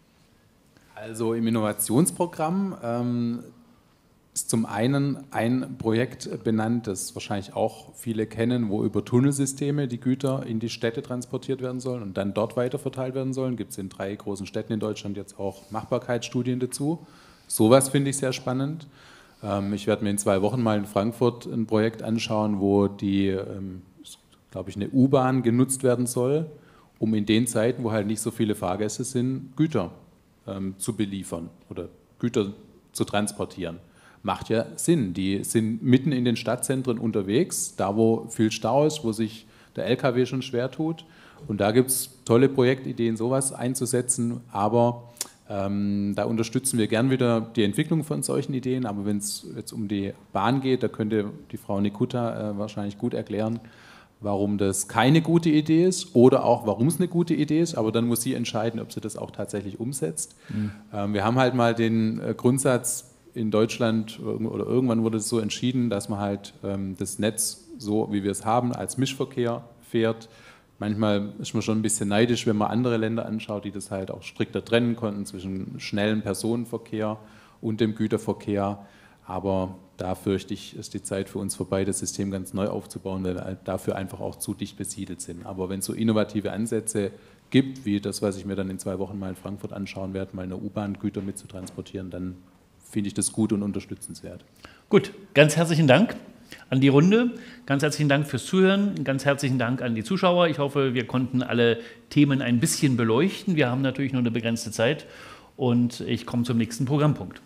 [SPEAKER 6] Also im Innovationsprogramm ist zum einen ein Projekt benannt, das wahrscheinlich auch viele kennen, wo über Tunnelsysteme die Güter in die Städte transportiert werden sollen und dann dort weiterverteilt werden sollen. Gibt es in 3 großen Städten in Deutschland jetzt auch Machbarkeitsstudien dazu. Sowas finde ich sehr spannend. Ich werde mir in 2 Wochen mal in Frankfurt ein Projekt anschauen, wo glaube ich, eine U-Bahn genutzt werden soll, um in den Zeiten, wo halt nicht so viele Fahrgäste sind, Güter zu beliefern oder Güter zu transportieren. Macht ja Sinn. Die sind mitten in den Stadtzentren unterwegs, da wo viel Stau ist, wo sich der LKW schon schwer tut. Und da gibt es tolle Projektideen, sowas einzusetzen, aber da unterstützen wir gern wieder die Entwicklung von solchen Ideen, aber wenn es jetzt um die Bahn geht, da könnte die Frau Nikutta wahrscheinlich gut erklären, warum das keine gute Idee ist oder auch warum es eine gute Idee ist, aber dann muss sie entscheiden, ob sie das auch tatsächlich umsetzt. Wir haben halt mal den Grundsatz in Deutschland, oder irgendwann wurde es so entschieden, dass man halt das Netz, so wie wir es haben, als Mischverkehr fährt. Manchmal ist man schon ein bisschen neidisch, wenn man andere Länder anschaut, die das halt auch strikter trennen konnten zwischen schnellem Personenverkehr und dem Güterverkehr. Aber da fürchte ich, ist die Zeit für uns vorbei, das System ganz neu aufzubauen, weil wir dafür einfach auch zu dicht besiedelt sind. Aber wenn es so innovative Ansätze gibt, wie das, was ich mir dann in 2 Wochen mal in Frankfurt anschauen werde, mal eine U-Bahn Güter mitzutransportieren, dann finde ich das gut und unterstützenswert.
[SPEAKER 4] Gut, ganz herzlichen Dank an die Runde. Ganz herzlichen Dank fürs Zuhören. Ganz herzlichen Dank an die Zuschauer. Ich hoffe, wir konnten alle Themen ein bisschen beleuchten. Wir haben natürlich nur eine begrenzte Zeit und ich komme zum nächsten Programmpunkt.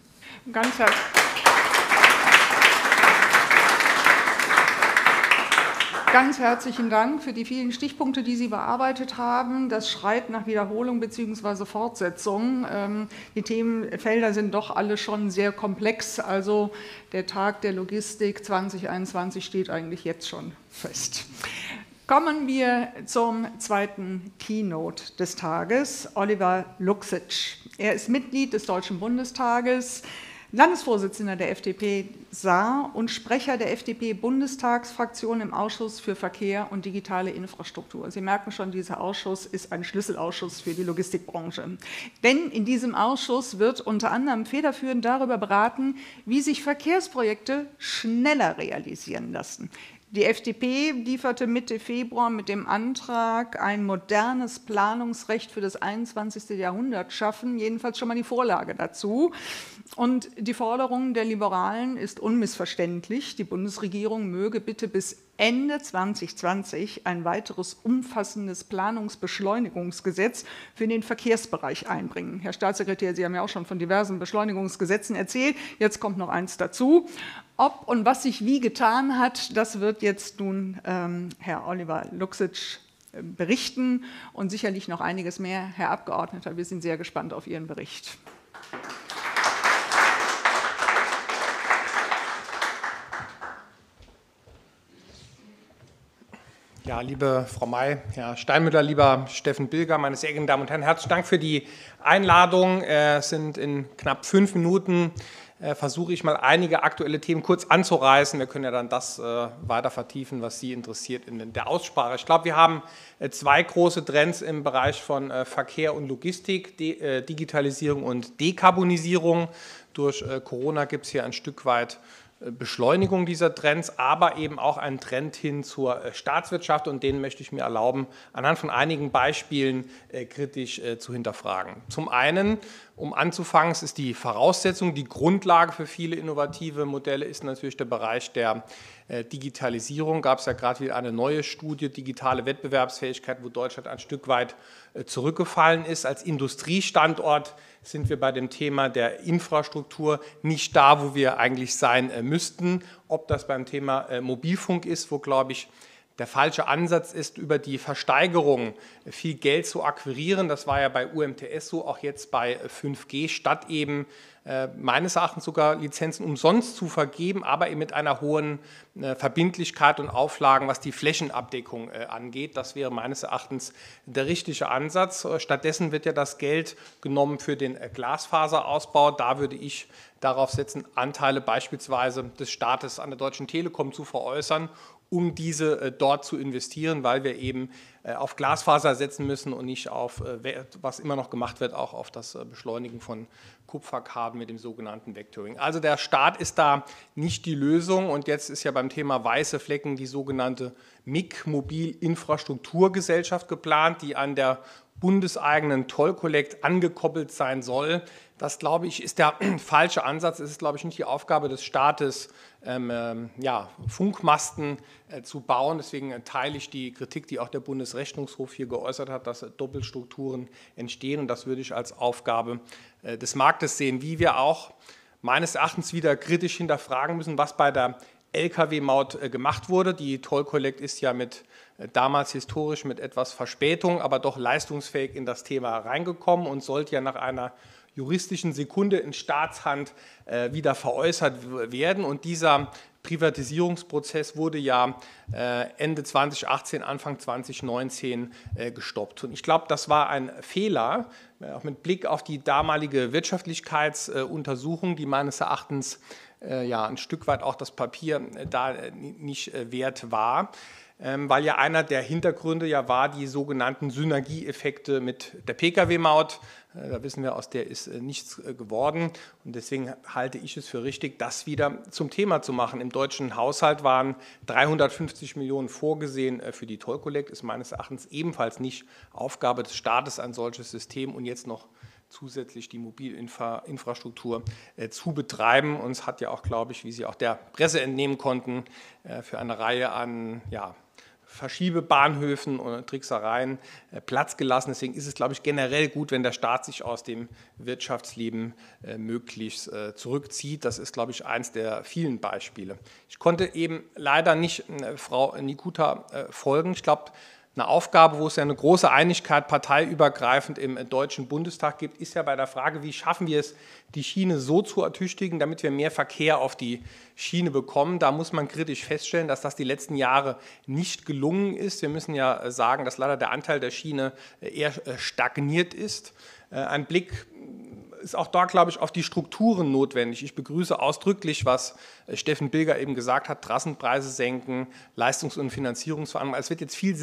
[SPEAKER 2] Ganz herzlichen Dank für die vielen Stichpunkte, die Sie bearbeitet haben. Das schreit nach Wiederholung bzw. Fortsetzung. Die Themenfelder sind doch alle schon sehr komplex. Also der Tag der Logistik 2021 steht eigentlich jetzt schon fest. Kommen wir zum zweiten Keynote des Tages, Oliver Luksic. Er ist Mitglied des Deutschen Bundestages, Landesvorsitzender der FDP Saar und Sprecher der FDP-Bundestagsfraktion im Ausschuss für Verkehr und digitale Infrastruktur. Sie merken schon, dieser Ausschuss ist ein Schlüsselausschuss für die Logistikbranche. Denn in diesem Ausschuss wird unter anderem federführend darüber beraten, wie sich Verkehrsprojekte schneller realisieren lassen. Die FDP lieferte Mitte Februar mit dem Antrag, ein modernes Planungsrecht für das 21. Jahrhundert schaffen, jedenfalls schon mal die Vorlage dazu. Und die Forderung der Liberalen ist unmissverständlich. Die Bundesregierung möge bitte bis Ende 2020 ein weiteres umfassendes Planungsbeschleunigungsgesetz für den Verkehrsbereich einbringen. Herr Staatssekretär, Sie haben ja auch schon von diversen Beschleunigungsgesetzen erzählt. Jetzt kommt noch eins dazu. Ob und was sich wie getan hat, das wird jetzt nun Herr Oliver Luksic berichten und sicherlich noch einiges mehr. Herr Abgeordneter, wir sind sehr gespannt auf Ihren Bericht.
[SPEAKER 8] Ja, liebe Frau May, Herr Steinmüller, lieber Steffen Bilger, meine sehr geehrten Damen und Herren, herzlichen Dank für die Einladung. Es sind in knapp 5 Minuten versuche ich mal einige aktuelle Themen kurz anzureißen. Wir können ja dann das weiter vertiefen, was Sie interessiert in der Aussprache. Ich glaube, wir haben 2 große Trends im Bereich von Verkehr und Logistik, Digitalisierung und Dekarbonisierung. Durch Corona gibt es hier ein Stück weit Beschleunigung dieser Trends, aber eben auch einen Trend hin zur Staatswirtschaft, und den möchte ich mir erlauben, anhand von einigen Beispielen kritisch zu hinterfragen. Zum einen, um anzufangen, es ist die Voraussetzung, die Grundlage für viele innovative Modelle ist natürlich der Bereich der Digitalisierung. Gab es ja gerade wieder eine neue Studie, digitale Wettbewerbsfähigkeit, wo Deutschland ein Stück weit zurückgefallen ist. Als Industriestandort sind wir bei dem Thema der Infrastruktur nicht da, wo wir eigentlich sein müssten. Ob das beim Thema Mobilfunk ist, wo, glaube ich, der falsche Ansatz ist, über die Versteigerung viel Geld zu akquirieren. Das war ja bei UMTS so, auch jetzt bei 5G, statt eben meines Erachtens sogar Lizenzen umsonst zu vergeben, aber eben mit einer hohen Verbindlichkeit und Auflagen, was die Flächenabdeckung angeht. Das wäre meines Erachtens der richtige Ansatz. Stattdessen wird ja das Geld genommen für den Glasfaserausbau. Da würde ich darauf setzen, Anteile beispielsweise des Staates an der Deutschen Telekom zu veräußern, um diese dort zu investieren, weil wir eben auf Glasfaser setzen müssen und nicht auf, was immer noch gemacht wird, auch auf das Beschleunigen von Kupferkabeln mit dem sogenannten Vectoring. Also der Staat ist da nicht die Lösung und jetzt ist ja beim Thema weiße Flecken die sogenannte MIG, Mobilinfrastrukturgesellschaft, geplant, die an der bundeseigenen Toll Collect angekoppelt sein soll. Das, glaube ich, ist der falsche Ansatz. Es ist, glaube ich, nicht die Aufgabe des Staates, Funkmasten zu bauen. Deswegen teile ich die Kritik, die auch der Bundesrechnungshof hier geäußert hat, dass Doppelstrukturen entstehen. Und das würde ich als Aufgabe des Marktes sehen, wie wir auch meines Erachtens wieder kritisch hinterfragen müssen, was bei der Lkw-Maut gemacht wurde. Die Toll Collect ist ja damals historisch mit etwas Verspätung, aber doch leistungsfähig in das Thema reingekommen und sollte ja nach einer juristischen Sekunde in Staatshand wieder veräußert werden. Und dieser Privatisierungsprozess wurde ja Ende 2018, Anfang 2019 gestoppt. Und ich glaube, das war ein Fehler, auch mit Blick auf die damalige Wirtschaftlichkeitsuntersuchung, die meines Erachtens ein Stück weit auch das Papier da nicht wert war, weil ja einer der Hintergründe ja war die sogenannten Synergieeffekte mit der Pkw-Maut. Da wissen wir, aus der ist nichts geworden und deswegen halte ich es für richtig, das wieder zum Thema zu machen. Im deutschen Haushalt waren 350 Millionen vorgesehen für die Toll Collect, ist meines Erachtens ebenfalls nicht Aufgabe des Staates, ein solches System und jetzt noch zusätzlich die Mobilinfrastruktur zu betreiben. Und es hat ja auch, glaube ich, wie Sie auch der Presse entnehmen konnten, für eine Reihe an Verschiebebahnhöfen und Tricksereien Platz gelassen. Deswegen ist es, glaube ich, generell gut, wenn der Staat sich aus dem Wirtschaftsleben möglichst zurückzieht. Das ist, glaube ich, eins der vielen Beispiele. Ich konnte eben leider nicht Frau Nikuta folgen. Ich glaube, eine Aufgabe, wo es ja eine große Einigkeit parteiübergreifend im Deutschen Bundestag gibt, ist ja bei der Frage, wie schaffen wir es, die Schiene so zu ertüchtigen, damit wir mehr Verkehr auf die Schiene bekommen. Da muss man kritisch feststellen, dass das die letzten Jahre nicht gelungen ist. Wir müssen ja sagen, dass leider der Anteil der Schiene eher stagniert ist. Ein Blick ist auch da, glaube ich, auf die Strukturen notwendig. Ich begrüße ausdrücklich, was Steffen Bilger eben gesagt hat, Trassenpreise senken, Leistungs- und Finanzierungsvereinbarungen. Es wird jetzt viel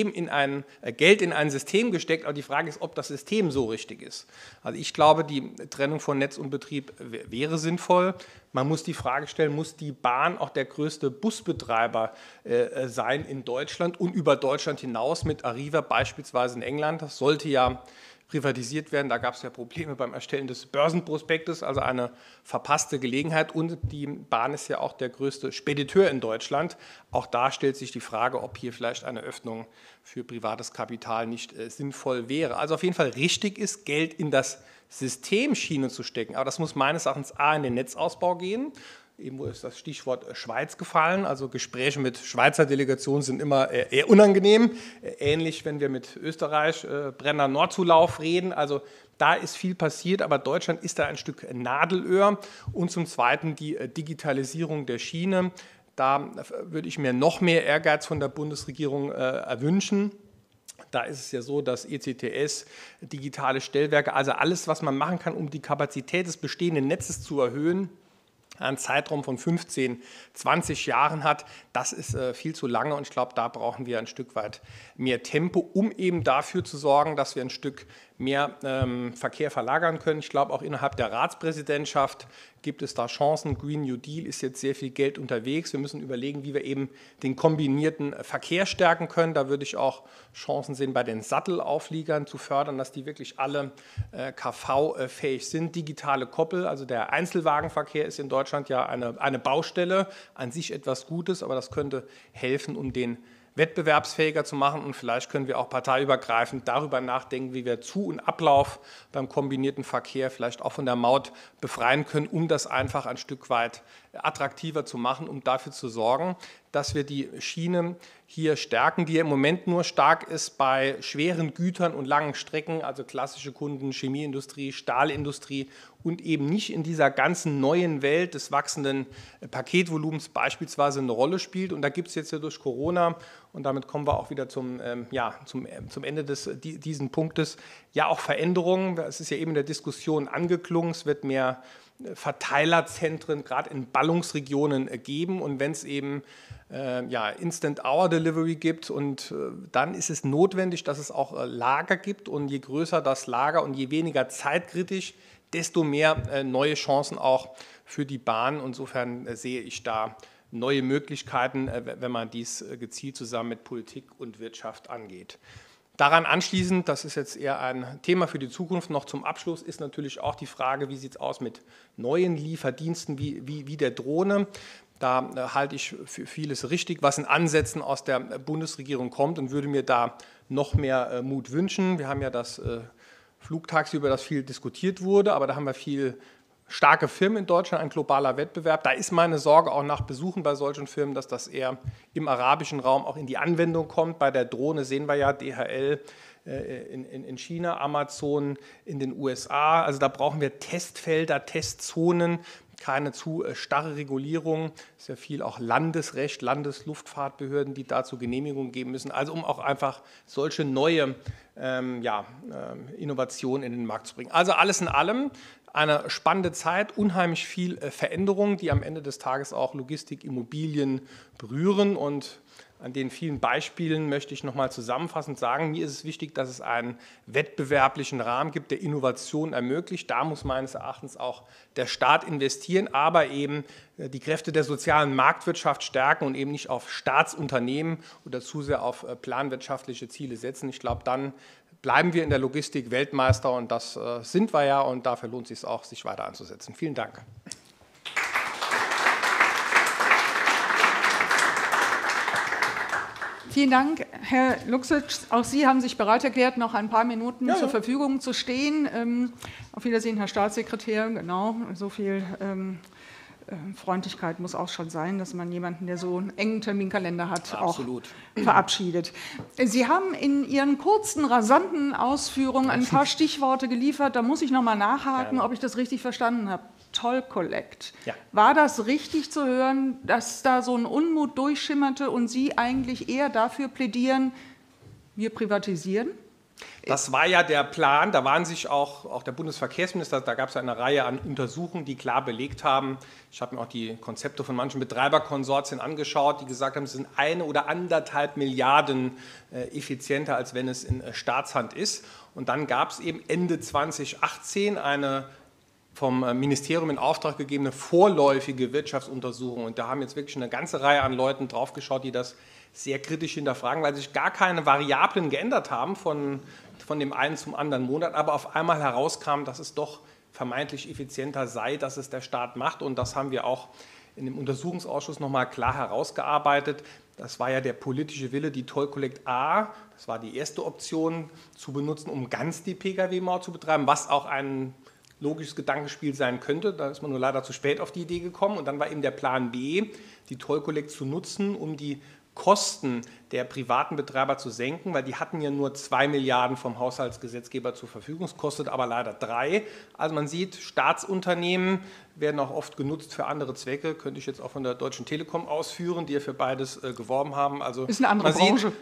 [SPEAKER 8] Geld in ein System gesteckt, aber die Frage ist, ob das System so richtig ist. Also ich glaube, die Trennung von Netz und Betrieb wäre sinnvoll. Man muss die Frage stellen, muss die Bahn auch der größte Busbetreiber sein in Deutschland und über Deutschland hinaus mit Arriva beispielsweise in England? Das sollte ja privatisiert werden. Da gab es ja Probleme beim Erstellen des Börsenprospektes, also eine verpasste Gelegenheit. Und die Bahn ist ja auch der größte Spediteur in Deutschland. Auch da stellt sich die Frage, ob hier vielleicht eine Öffnung für privates Kapital nicht sinnvoll wäre. Also auf jeden Fall richtig ist, Geld in das System Schiene zu stecken. Aber das muss meines Erachtens in den Netzausbau gehen. Eben ist das Stichwort Schweiz gefallen. Also Gespräche mit Schweizer Delegationen sind immer eher unangenehm. Ähnlich, wenn wir mit Österreich, Brenner Nordzulauf reden. Also da ist viel passiert, aber Deutschland ist da ein Stück Nadelöhr. Und zum Zweiten die Digitalisierung der Schiene. Da würde ich mir noch mehr Ehrgeiz von der Bundesregierung erwünschen. Da ist es ja so, dass ECTS, digitale Stellwerke, also alles, was man machen kann, um die Kapazität des bestehenden Netzes zu erhöhen, einen Zeitraum von 15, 20 Jahren hat, das ist viel zu lange und ich glaube, da brauchen wir ein Stück weit mehr Tempo, um eben dafür zu sorgen, dass wir ein Stück mehr Verkehr verlagern können. Ich glaube, auch innerhalb der Ratspräsidentschaft gibt es da Chancen. Green New Deal ist jetzt sehr viel Geld unterwegs. Wir müssen überlegen, wie wir eben den kombinierten Verkehr stärken können. Da würde ich auch Chancen sehen, bei den Sattelaufliegern zu fördern, dass die wirklich alle KV-fähig sind. Digitale Koppel, also der Einzelwagenverkehr ist in Deutschland Deutschland ja eine Baustelle, an sich etwas Gutes, aber das könnte helfen, um den wettbewerbsfähiger zu machen. Und vielleicht können wir auch parteiübergreifend darüber nachdenken, wie wir Zu- und Ablauf beim kombinierten Verkehr vielleicht auch von der Maut befreien können, um das einfach ein Stück weit attraktiver zu machen, um dafür zu sorgen, dass wir die Schiene hier stärken, die ja im Moment nur stark ist bei schweren Gütern und langen Strecken, also klassische Kunden, Chemieindustrie, Stahlindustrie und eben nicht in dieser ganzen neuen Welt des wachsenden Paketvolumens beispielsweise eine Rolle spielt. Und da gibt es jetzt ja durch Corona, und damit kommen wir auch wieder zum Ende diesen Punktes, ja auch Veränderungen. Es ist ja eben in der Diskussion angeklungen, es wird mehr Verteilerzentren gerade in Ballungsregionen geben, und wenn es eben Instant-Hour-Delivery gibt, und dann ist es notwendig, dass es auch Lager gibt, und je größer das Lager und je weniger zeitkritisch, desto mehr neue Chancen auch für die Bahn. Insofern sehe ich da neue Möglichkeiten, wenn man dies gezielt zusammen mit Politik und Wirtschaft angeht. Daran anschließend, das ist jetzt eher ein Thema für die Zukunft, noch zum Abschluss ist natürlich auch die Frage, wie sieht es aus mit neuen Lieferdiensten wie der Drohne. Da halte ich für vieles richtig, was in Ansätzen aus der Bundesregierung kommt, und würde mir da noch mehr Mut wünschen. Wir haben ja das Flugtaxi, über das viel diskutiert wurde, aber da haben wir viel starke Firmen in Deutschland, ein globaler Wettbewerb. Da ist meine Sorge auch nach Besuchen bei solchen Firmen, dass das eher im arabischen Raum auch in die Anwendung kommt. Bei der Drohne sehen wir ja DHL in China, Amazon in den USA. Also da brauchen wir Testfelder, Testzonen, keine zu starre Regulierung. Es ist ja viel auch Landesrecht, Landesluftfahrtbehörden, die dazu Genehmigungen geben müssen. Also um auch einfach solche neue Innovationen in den Markt zu bringen. Also alles in allem eine spannende Zeit, unheimlich viel Veränderung, die am Ende des Tages auch Logistik, Immobilien berühren, und an den vielen Beispielen möchte ich nochmal zusammenfassend sagen, mir ist es wichtig, dass es einen wettbewerblichen Rahmen gibt, der Innovation ermöglicht. Da muss meines Erachtens auch der Staat investieren, aber eben die Kräfte der sozialen Marktwirtschaft stärken und eben nicht auf Staatsunternehmen oder zu sehr auf planwirtschaftliche Ziele setzen. Ich glaube, dann bleiben wir in der Logistik Weltmeister, und das sind wir ja, und dafür lohnt es sich auch, sich weiter anzusetzen. Vielen Dank.
[SPEAKER 2] Vielen Dank, Herr Luxitsch. Auch Sie haben sich bereit erklärt, noch ein paar Minuten zur Verfügung zu stehen. Auf Wiedersehen, Herr Staatssekretär. Genau, so viel Freundlichkeit muss auch schon sein, dass man jemanden, der so einen engen Terminkalender hat,
[SPEAKER 8] Absolut.
[SPEAKER 2] auch verabschiedet. Sie haben in Ihren kurzen, rasanten Ausführungen ein paar Stichworte geliefert. Da muss ich noch mal nachhaken, ob ich das richtig verstanden habe. Toll Collect. Ja. War das richtig zu hören, dass da so ein Unmut durchschimmerte und Sie eigentlich eher dafür plädieren, wir privatisieren?
[SPEAKER 8] Das war ja der Plan, da waren sich auch der Bundesverkehrsminister, da gab es eine Reihe an Untersuchungen, die klar belegt haben. Ich habe mir auch die Konzepte von manchen Betreiberkonsortien angeschaut, die gesagt haben, es sind 1 oder 1,5 Milliarden effizienter, als wenn es in Staatshand ist. Und dann gab es eben Ende 2018 eine vom Ministerium in Auftrag gegebene vorläufige Wirtschaftsuntersuchung. Und da haben jetzt wirklich eine ganze Reihe an Leuten draufgeschaut, die das sehr kritisch hinterfragen, weil sich gar keine Variablen geändert haben von dem einen zum anderen Monat, aber auf einmal herauskam, dass es doch vermeintlich effizienter sei, dass es der Staat macht. Und das haben wir auch in dem Untersuchungsausschuss nochmal klar herausgearbeitet. Das war ja der politische Wille, die Toll Collect A, das war die erste Option, zu benutzen, um ganz die Pkw-Maut zu betreiben, was auch ein logisches Gedankenspiel sein könnte. Da ist man nur leider zu spät auf die Idee gekommen. Und dann war eben der Plan B, die Toll Collect zu nutzen, um die Kosten der privaten Betreiber zu senken, weil die hatten ja nur 2 Milliarden vom Haushaltsgesetzgeber zur Verfügung, es kostet aber leider 3. Also man sieht, Staatsunternehmen werden auch oft genutzt für andere Zwecke, könnte ich jetzt auch von der Deutschen Telekom ausführen, die ja für beides geworben haben. Also
[SPEAKER 2] ist eine andere Branche.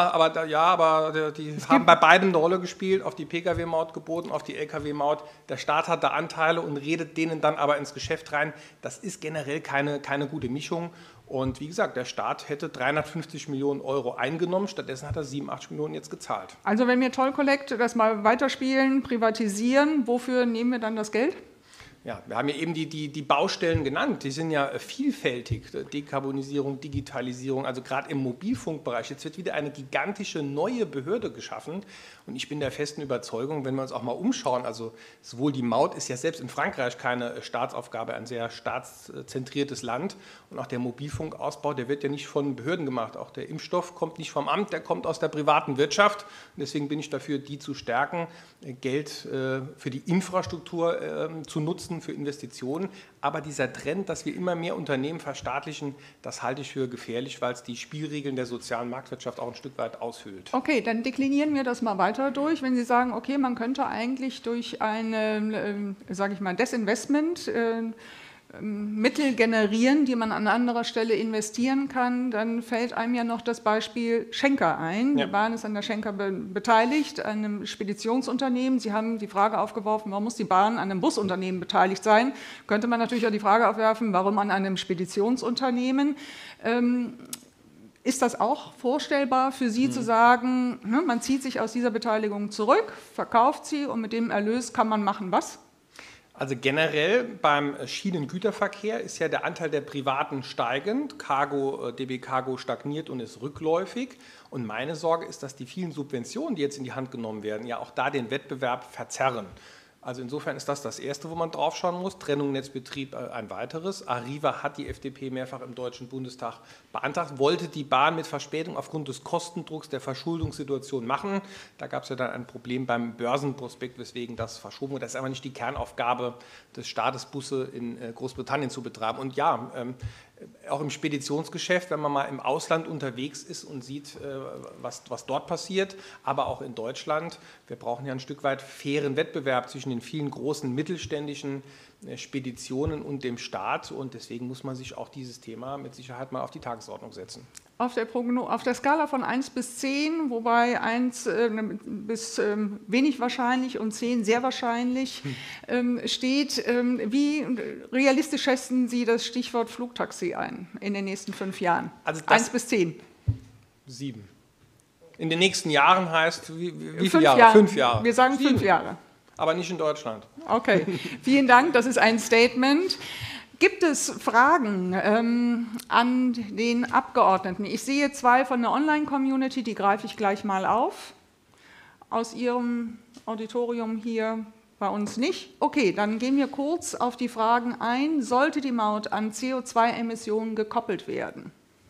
[SPEAKER 8] Aber die haben bei beidem eine Rolle gespielt, auf die Pkw-Maut geboten, auf die Lkw-Maut. Der Staat hat da Anteile und redet denen dann aber ins Geschäft rein. Das ist generell keine gute Mischung. Und wie gesagt, der Staat hätte 350 Millionen Euro eingenommen, stattdessen hat er 87 Millionen jetzt gezahlt.
[SPEAKER 2] Also wenn wir Toll Collect das mal weiterspielen, privatisieren, wofür nehmen wir dann das Geld?
[SPEAKER 8] Ja, wir haben ja eben die Baustellen genannt, die sind ja vielfältig. Dekarbonisierung, Digitalisierung, also gerade im Mobilfunkbereich. Jetzt wird wieder eine gigantische neue Behörde geschaffen und ich bin der festen Überzeugung, wenn wir uns auch mal umschauen, also sowohl die Maut ist ja selbst in Frankreich keine Staatsaufgabe, ein sehr staatszentriertes Land und auch der Mobilfunkausbau, der wird ja nicht von Behörden gemacht. Auch der Impfstoff kommt nicht vom Amt, der kommt aus der privaten Wirtschaft und deswegen bin ich dafür, die zu stärken, Geld für die Infrastruktur zu nutzen, für Investitionen, aber dieser Trend, dass wir immer mehr Unternehmen verstaatlichen, das halte ich für gefährlich, weil es die Spielregeln der sozialen Marktwirtschaft auch ein Stück weit aushöhlt.
[SPEAKER 2] Okay, dann deklinieren wir das mal weiter durch. Wenn Sie sagen, okay, man könnte eigentlich durch eine, sage ich mal, Desinvestment Mittel generieren, die man an anderer Stelle investieren kann, dann fällt einem ja noch das Beispiel Schenker ein.
[SPEAKER 8] Ja.
[SPEAKER 2] Die Bahn ist an der Schenker beteiligt, einem Speditionsunternehmen. Sie haben die Frage aufgeworfen, warum muss die Bahn an einem Busunternehmen beteiligt sein? Könnte man natürlich auch die Frage aufwerfen, warum an einem Speditionsunternehmen? Ist das auch vorstellbar für Sie zu sagen, ne, man zieht sich aus dieser Beteiligung zurück, verkauft sie und mit dem Erlös kann man machen was?
[SPEAKER 8] Also generell beim Schienengüterverkehr ist ja der Anteil der Privaten steigend, DB Cargo stagniert und ist rückläufig. Und meine Sorge ist, dass die vielen Subventionen, die jetzt in die Hand genommen werden, ja auch da den Wettbewerb verzerren. Also insofern ist das Erste, wo man drauf schauen muss. Trennung Netzbetrieb ein weiteres. Arriva hat die FDP mehrfach im Deutschen Bundestag beantragt, wollte die Bahn mit Verspätung aufgrund des Kostendrucks der Verschuldungssituation machen. Da gab es ja dann ein Problem beim Börsenprospekt, weswegen das verschoben wurde. Das ist aber nicht die Kernaufgabe des Staates, Busse in Großbritannien zu betreiben. Und ja, auch im Speditionsgeschäft, wenn man mal im Ausland unterwegs ist und sieht, was dort passiert, aber auch in Deutschland. Wir brauchen ja ein Stück weit fairen Wettbewerb zwischen den vielen großen mittelständischen Speditionen und dem Staat. Und deswegen muss man sich auch dieses Thema mit Sicherheit mal auf die Tagesordnung setzen.
[SPEAKER 2] Auf der Skala von 1 bis 10, wobei 1 bis wenig wahrscheinlich und 10 sehr wahrscheinlich steht, wie realistisch schätzen Sie das Stichwort Flugtaxi ein in den nächsten 5 Jahren?
[SPEAKER 8] Also
[SPEAKER 2] 1 bis 10.
[SPEAKER 8] 7. In den nächsten Jahren heißt, wie viele
[SPEAKER 2] 5
[SPEAKER 8] Jahre?
[SPEAKER 2] Jahre.
[SPEAKER 8] 5 Jahre.
[SPEAKER 2] Wir sagen 5
[SPEAKER 8] 7.
[SPEAKER 2] Jahre.
[SPEAKER 8] Aber nicht in Deutschland.
[SPEAKER 2] Okay, vielen Dank, das ist ein Statement. Gibt es Fragen an den Abgeordneten? Ich sehe 2 von der Online-Community, die greife ich gleich mal auf. Aus Ihrem Auditorium hier bei uns nicht. Okay, dann gehen wir kurz auf die Fragen ein. Sollte die Maut an CO2-Emissionen gekoppelt werden?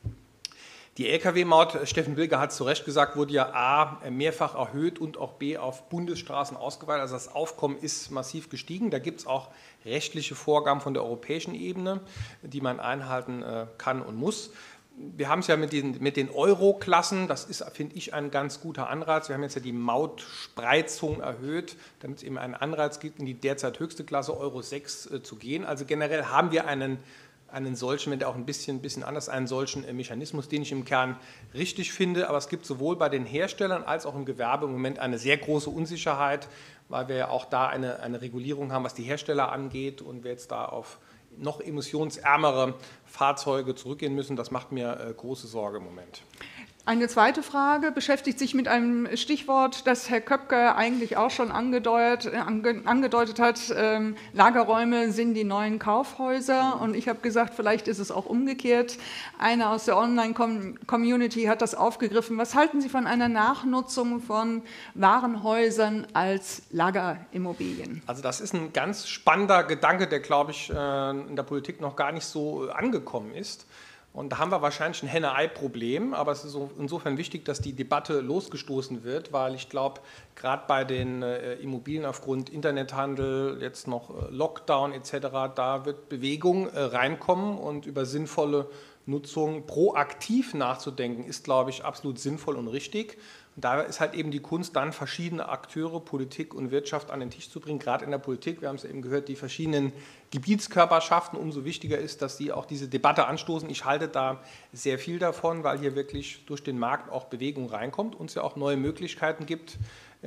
[SPEAKER 8] Die Lkw-Maut, Steffen Bilger hat es zu Recht gesagt, wurde ja A, mehrfach erhöht und auch B, auf Bundesstraßen ausgeweitet. Also das Aufkommen ist massiv gestiegen. Da gibt es auch rechtliche Vorgaben von der europäischen Ebene, die man einhalten kann und muss. Wir haben es ja mit den Euro-Klassen, das ist, finde ich, ein ganz guter Anreiz. Wir haben jetzt ja die Mautspreizung erhöht, damit es eben einen Anreiz gibt, in die derzeit höchste Klasse Euro 6 zu gehen. Also generell haben wir einen solchen, wenn der auch ein bisschen anders, einen solchen Mechanismus, den ich im Kern richtig finde. Aber es gibt sowohl bei den Herstellern als auch im Gewerbe im Moment eine sehr große Unsicherheit, weil wir ja auch da eine Regulierung haben, was die Hersteller angeht und wir jetzt da auf noch emissionsärmere Fahrzeuge zurückgehen müssen. Das macht mir große Sorge im Moment.
[SPEAKER 2] Eine zweite Frage beschäftigt sich mit einem Stichwort, das Herr Köpke eigentlich auch schon angedeutet hat. Lagerräume sind die neuen Kaufhäuser. Und ich habe gesagt, vielleicht ist es auch umgekehrt. Einer aus der Online-Community hat das aufgegriffen. Was halten Sie von einer Nachnutzung von Warenhäusern als Lagerimmobilien?
[SPEAKER 8] Also das ist ein ganz spannender Gedanke, der, glaube ich, in der Politik noch gar nicht so angekommen ist. Und da haben wir wahrscheinlich ein Henne-Ei-Problem, aber es ist insofern wichtig, dass die Debatte losgestoßen wird, weil ich glaube, gerade bei den Immobilien aufgrund Internethandel, jetzt noch Lockdown etc., da wird Bewegung reinkommen und über sinnvolle Nutzung proaktiv nachzudenken, ist, glaube ich, absolut sinnvoll und richtig. Und da ist halt eben die Kunst, dann verschiedene Akteure, Politik und Wirtschaft an den Tisch zu bringen, gerade in der Politik. Wir haben es ja eben gehört, die verschiedenen Gebietskörperschaften, umso wichtiger ist, dass sie auch diese Debatte anstoßen. Ich halte da sehr viel davon, weil hier wirklich durch den Markt auch Bewegung reinkommt und es ja auch neue Möglichkeiten gibt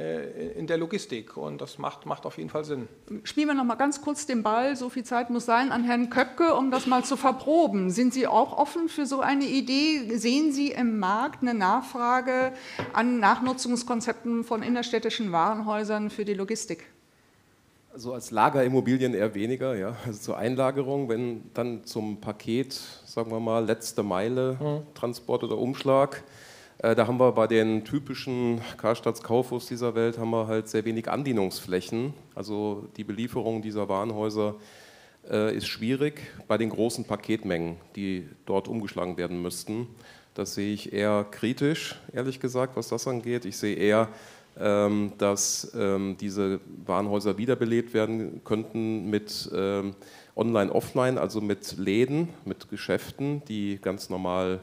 [SPEAKER 8] in der Logistik. Und das macht auf jeden Fall Sinn.
[SPEAKER 2] Spielen wir noch mal ganz kurz den Ball, so viel Zeit muss sein, an Herrn Köpke, um das mal zu verproben. Sind Sie auch offen für so eine Idee? Sehen Sie im Markt eine Nachfrage an Nachnutzungskonzepten von innerstädtischen Warenhäusern für die Logistik?
[SPEAKER 7] Also als Lagerimmobilien eher weniger, ja. Also zur Einlagerung, wenn dann zum Paket, sagen wir mal, letzte Meile, Transport oder Umschlag, da haben wir bei den typischen Karstadts, Kaufhofs dieser Welt haben wir halt sehr wenig Andienungsflächen. Also die Belieferung dieser Warenhäuser ist schwierig bei den großen Paketmengen, die dort umgeschlagen werden müssten. Das sehe ich eher kritisch, ehrlich gesagt, was das angeht. Ich sehe eher, dass diese Warenhäuser wiederbelebt werden könnten mit Online, Offline, also mit Läden, mit Geschäften, die ganz normal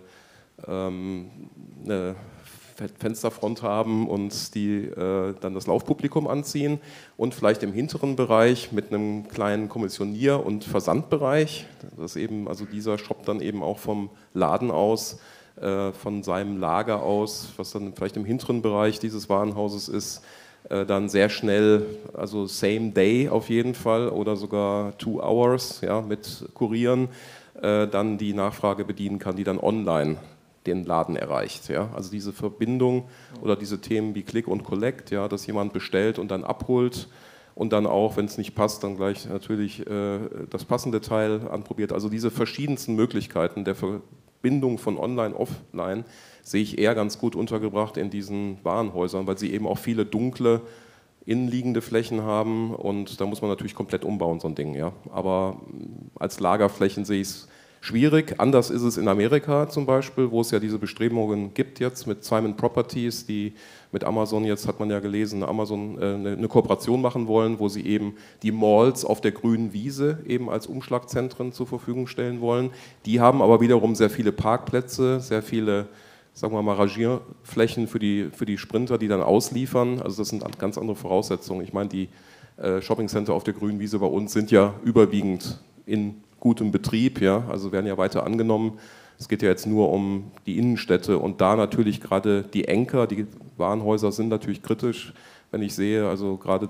[SPEAKER 7] eine Fensterfront haben und die dann das Laufpublikum anziehen und vielleicht im hinteren Bereich mit einem kleinen Kommissionier- und Versandbereich, dass eben also dieser Shop dann eben auch vom Laden aus, von seinem Lager aus, was dann vielleicht im hinteren Bereich dieses Warenhauses ist, dann sehr schnell, also same day auf jeden Fall oder sogar 2 hours, ja, mit Kurieren, dann die Nachfrage bedienen kann, die dann online den Laden erreicht. Ja? Also diese Verbindung oder diese Themen wie Click und Collect, ja, dass jemand bestellt und dann abholt und dann auch, wenn es nicht passt, dann gleich natürlich das passende Teil anprobiert. Also diese verschiedensten Möglichkeiten der Verbindung von Online, Offline sehe ich eher ganz gut untergebracht in diesen Warenhäusern, weil sie eben auch viele dunkle, innenliegende Flächen haben und da muss man natürlich komplett umbauen, so ein Ding. Ja? Aber als Lagerflächen sehe ich es schwierig. Anders ist es in Amerika zum Beispiel, wo es ja diese Bestrebungen gibt jetzt mit Simon Properties, die mit Amazon, jetzt hat man ja gelesen, Amazon eine Kooperation machen wollen, wo sie eben die Malls auf der grünen Wiese eben als Umschlagzentren zur Verfügung stellen wollen. Die haben aber wiederum sehr viele Parkplätze, sehr viele, sagen wir mal, Rangierflächen für die Sprinter, die dann ausliefern. Also das sind ganz andere Voraussetzungen. Ich meine, die Shoppingcenter auf der grünen Wiese bei uns sind ja überwiegend in gutem Betrieb, ja, also werden ja weiter angenommen. Es geht ja jetzt nur um die Innenstädte und da natürlich gerade die Anker, die Warenhäuser sind natürlich kritisch, wenn ich sehe, also gerade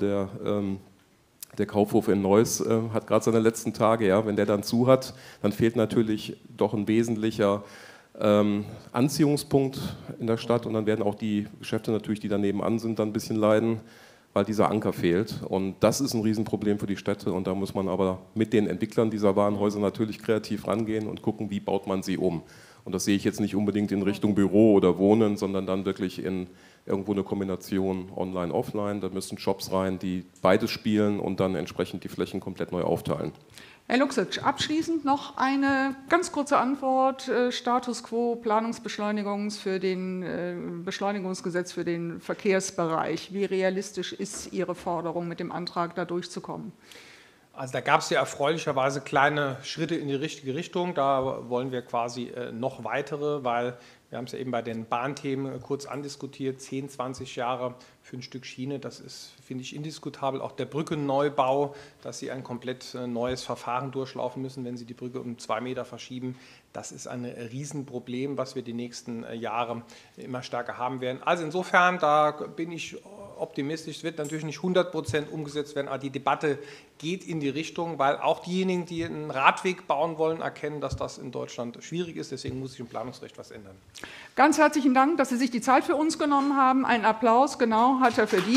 [SPEAKER 7] der Kaufhof in Neuss hat gerade seine letzten Tage, ja, wenn der dann zu hat, dann fehlt natürlich doch ein wesentlicher Anziehungspunkt in der Stadt und dann werden auch die Geschäfte natürlich, die daneben an sind, dann ein bisschen leiden, weil dieser Anker fehlt. Und das ist ein Riesenproblem für die Städte und da muss man aber mit den Entwicklern dieser Warenhäuser natürlich kreativ rangehen und gucken, wie baut man sie um. Und das sehe ich jetzt nicht unbedingt in Richtung Büro oder Wohnen, sondern dann wirklich in irgendwo eine Kombination Online, Offline. Da müssen Shops rein, die beides spielen und dann entsprechend die Flächen komplett neu aufteilen.
[SPEAKER 2] Herr Luxic, abschließend noch eine ganz kurze Antwort. Status quo, Planungsbeschleunigungs für den Beschleunigungsgesetz für den Verkehrsbereich. Wie realistisch ist Ihre Forderung, mit dem Antrag da durchzukommen?
[SPEAKER 8] Also da gab es ja erfreulicherweise kleine Schritte in die richtige Richtung. Da wollen wir quasi noch weitere, weil wir haben es ja eben bei den Bahnthemen kurz andiskutiert, 10, 20 Jahre für ein Stück Schiene, das ist, finde ich, indiskutabel. Auch der Brückenneubau, dass Sie ein komplett neues Verfahren durchlaufen müssen, wenn Sie die Brücke um 2 Meter verschieben, das ist ein Riesenproblem, was wir die nächsten Jahre immer stärker haben werden. Also insofern, da bin ich optimistisch, es wird natürlich nicht 100% umgesetzt werden, aber die Debatte geht in die Richtung, weil auch diejenigen, die einen Radweg bauen wollen, erkennen, dass das in Deutschland schwierig ist. Deswegen muss sich im Planungsrecht was ändern.
[SPEAKER 2] Ganz herzlichen Dank, dass Sie sich die Zeit für uns genommen haben. Einen Applaus, genau, hat er verdient.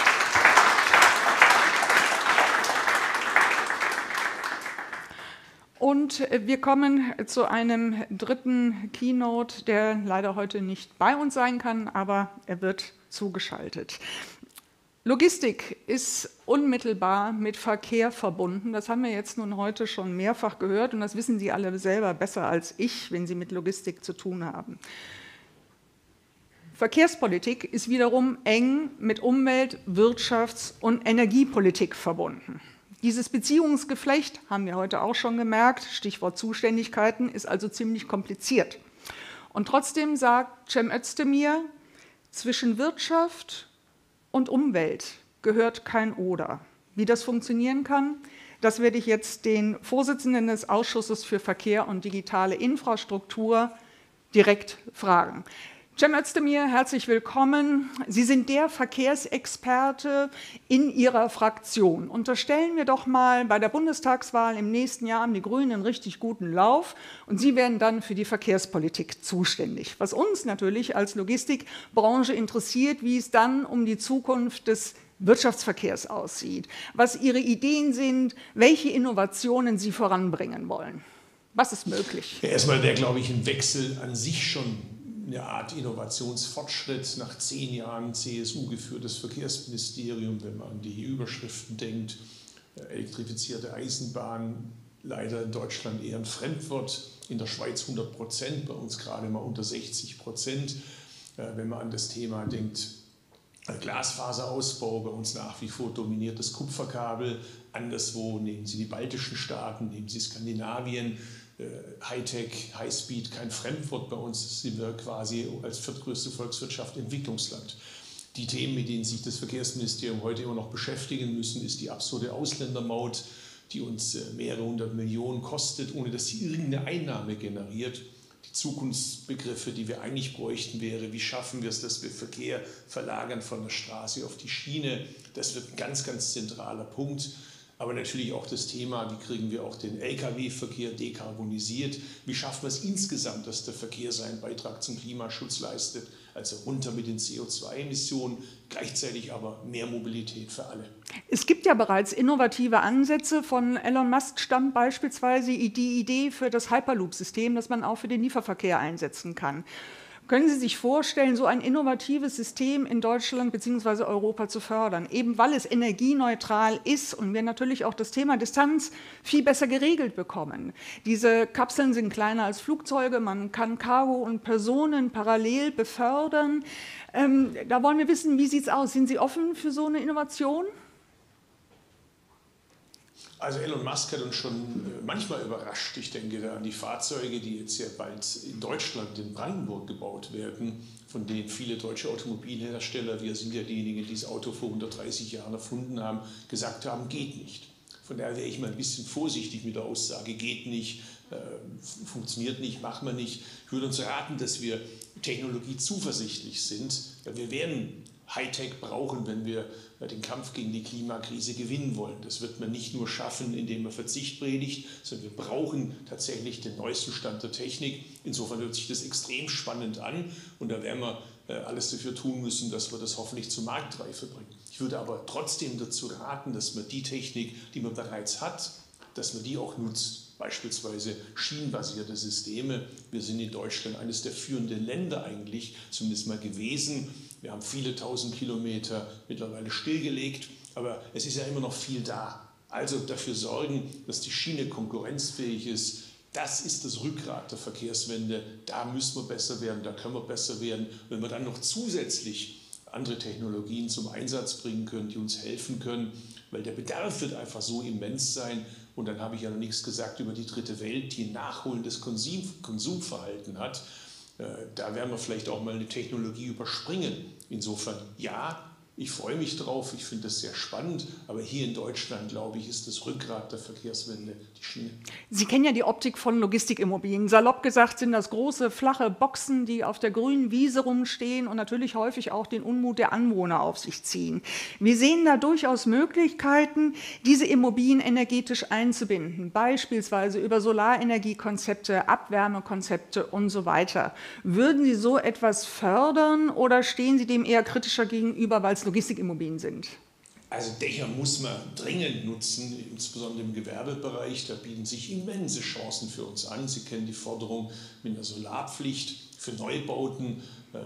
[SPEAKER 2] Und wir kommen zu einem dritten Keynote, der leider heute nicht bei uns sein kann, aber er wird zugeschaltet. Logistik ist unmittelbar mit Verkehr verbunden. Das haben wir jetzt nun heute schon mehrfach gehört und das wissen Sie alle selber besser als ich, wenn Sie mit Logistik zu tun haben. Verkehrspolitik ist wiederum eng mit Umwelt-, Wirtschafts- und Energiepolitik verbunden. Dieses Beziehungsgeflecht, haben wir heute auch schon gemerkt, Stichwort Zuständigkeiten, ist also ziemlich kompliziert. Und trotzdem sagt Cem Özdemir, zwischen Wirtschaft und Umwelt gehört kein Oder. Wie das funktionieren kann, das werde ich jetzt den Vorsitzenden des Ausschusses für Verkehr und digitale Infrastruktur direkt fragen. Cem Özdemir, herzlich willkommen. Sie sind der Verkehrsexperte in Ihrer Fraktion. Unterstellen wir doch mal, bei der Bundestagswahl im nächsten Jahr haben die Grünen einen richtig guten Lauf und Sie werden dann für die Verkehrspolitik zuständig. Was uns natürlich als Logistikbranche interessiert, wie es dann um die Zukunft des Wirtschaftsverkehrs aussieht, was Ihre Ideen sind, welche Innovationen Sie voranbringen wollen. Was ist möglich?
[SPEAKER 9] Ja, erstmal wäre, glaube ich, ein Wechsel an sich schon eine Art Innovationsfortschritt nach 10 Jahren CSU-geführtes Verkehrsministerium, wenn man an die Überschriften denkt, elektrifizierte Eisenbahn, leider in Deutschland eher ein Fremdwort, in der Schweiz 100%, bei uns gerade mal unter 60%. Wenn man an das Thema denkt, Glasfaserausbau, bei uns nach wie vor dominiert das Kupferkabel, anderswo nehmen Sie die baltischen Staaten, nehmen Sie Skandinavien, Hightech, Highspeed, kein Fremdwort, bei uns sind wir quasi als viertgrößte Volkswirtschaft Entwicklungsland. Die Themen, mit denen sich das Verkehrsministerium heute immer noch beschäftigen müssen, ist die absurde Ausländermaut, die uns mehrere hundert Millionen kostet, ohne dass sie irgendeine Einnahme generiert. Die Zukunftsbegriffe, die wir eigentlich bräuchten, wäre, wie schaffen wir es, dass wir Verkehr verlagern von der Straße auf die Schiene. Das wird ein ganz, ganz zentraler Punkt. Aber natürlich auch das Thema, wie kriegen wir auch den Lkw-Verkehr dekarbonisiert? Wie schaffen wir es insgesamt, dass der Verkehr seinen Beitrag zum Klimaschutz leistet? Also runter mit den CO2-Emissionen, gleichzeitig aber mehr Mobilität für alle.
[SPEAKER 2] Es gibt ja bereits innovative Ansätze. Von Elon Musk stammt beispielsweise die Idee für das Hyperloop-System, das man auch für den Lieferverkehr einsetzen kann. Können Sie sich vorstellen, so ein innovatives System in Deutschland bzw. Europa zu fördern, eben weil es energieneutral ist und wir natürlich auch das Thema Distanz viel besser geregelt bekommen? Diese Kapseln sind kleiner als Flugzeuge, man kann Cargo und Personen parallel befördern. Da wollen wir wissen, wie sieht es aus? Sind Sie offen für so eine Innovation?
[SPEAKER 9] Also Elon Musk hat uns schon manchmal überrascht. Ich denke da an die Fahrzeuge, die jetzt ja bald in Deutschland, in Brandenburg gebaut werden, von denen viele deutsche Automobilhersteller, wir sind ja diejenigen, die das Auto vor 130 Jahren erfunden haben, gesagt haben, geht nicht. Von daher wäre ich mal ein bisschen vorsichtig mit der Aussage, geht nicht, funktioniert nicht, machen wir nicht. Ich würde uns raten, dass wir technologiezuversichtlich sind. Wir werden Hightech brauchen, wenn wir den Kampf gegen die Klimakrise gewinnen wollen. Das wird man nicht nur schaffen, indem man Verzicht predigt, sondern wir brauchen tatsächlich den neuesten Stand der Technik. Insofern hört sich das extrem spannend an und da werden wir alles dafür tun müssen, dass wir das hoffentlich zur Marktreife bringen. Ich würde aber trotzdem dazu raten, dass man die Technik, die man bereits hat, dass man die auch nutzt. Beispielsweise schienenbasierte Systeme. Wir sind in Deutschland eines der führenden Länder eigentlich, zumindest mal gewesen. Wir haben viele tausend Kilometer mittlerweile stillgelegt, aber es ist ja immer noch viel da. Also dafür sorgen, dass die Schiene konkurrenzfähig ist. Das ist das Rückgrat der Verkehrswende. Da müssen wir besser werden, da können wir besser werden. Wenn wir dann noch zusätzlich andere Technologien zum Einsatz bringen können, die uns helfen können, weil der Bedarf wird einfach so immens sein. Und dann habe ich ja noch nichts gesagt über die dritte Welt, die ein nachholendes Konsumverhalten hat. Da werden wir vielleicht auch mal eine Technologie überspringen. Insofern ja, ich freue mich drauf, ich finde das sehr spannend, aber hier in Deutschland, glaube ich, ist das Rückgrat der Verkehrswende die Schiene. Sie kennen ja die Optik von Logistikimmobilien. Salopp gesagt sind das große, flache Boxen, die auf der grünen Wiese rumstehen und natürlich häufig auch den Unmut der Anwohner auf sich ziehen. Wir sehen da durchaus Möglichkeiten, diese Immobilien energetisch einzubinden, beispielsweise über Solarenergiekonzepte, Abwärmekonzepte und so weiter. Würden Sie so etwas fördern oder stehen Sie dem eher kritischer gegenüber, weil es Logistikimmobilien sind? Also Dächer muss man dringend nutzen, insbesondere im Gewerbebereich. Da bieten sich immense Chancen für uns an. Sie kennen die Forderung mit einer Solarpflicht für Neubauten.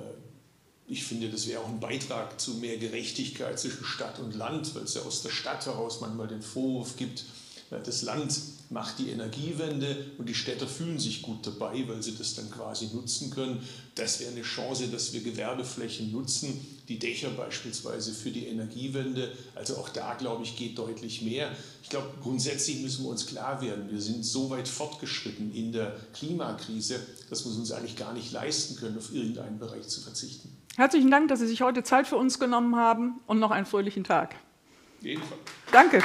[SPEAKER 9] Ich finde, das wäre auch ein Beitrag zu mehr Gerechtigkeit zwischen Stadt und Land, weil es ja aus der Stadt heraus manchmal den Vorwurf gibt, das Land macht die Energiewende und die Städter fühlen sich gut dabei, weil sie das dann quasi nutzen können. Das wäre eine Chance, dass wir Gewerbeflächen nutzen, die Dächer beispielsweise für die Energiewende. Also auch da, glaube ich, geht deutlich mehr. Ich glaube, grundsätzlich müssen wir uns klar werden, wir sind so weit fortgeschritten in der Klimakrise, dass wir es uns eigentlich gar nicht leisten können, auf irgendeinen Bereich zu verzichten. Herzlichen Dank, dass Sie sich heute Zeit für uns genommen haben und noch einen fröhlichen Tag. Jedenfalls. Danke.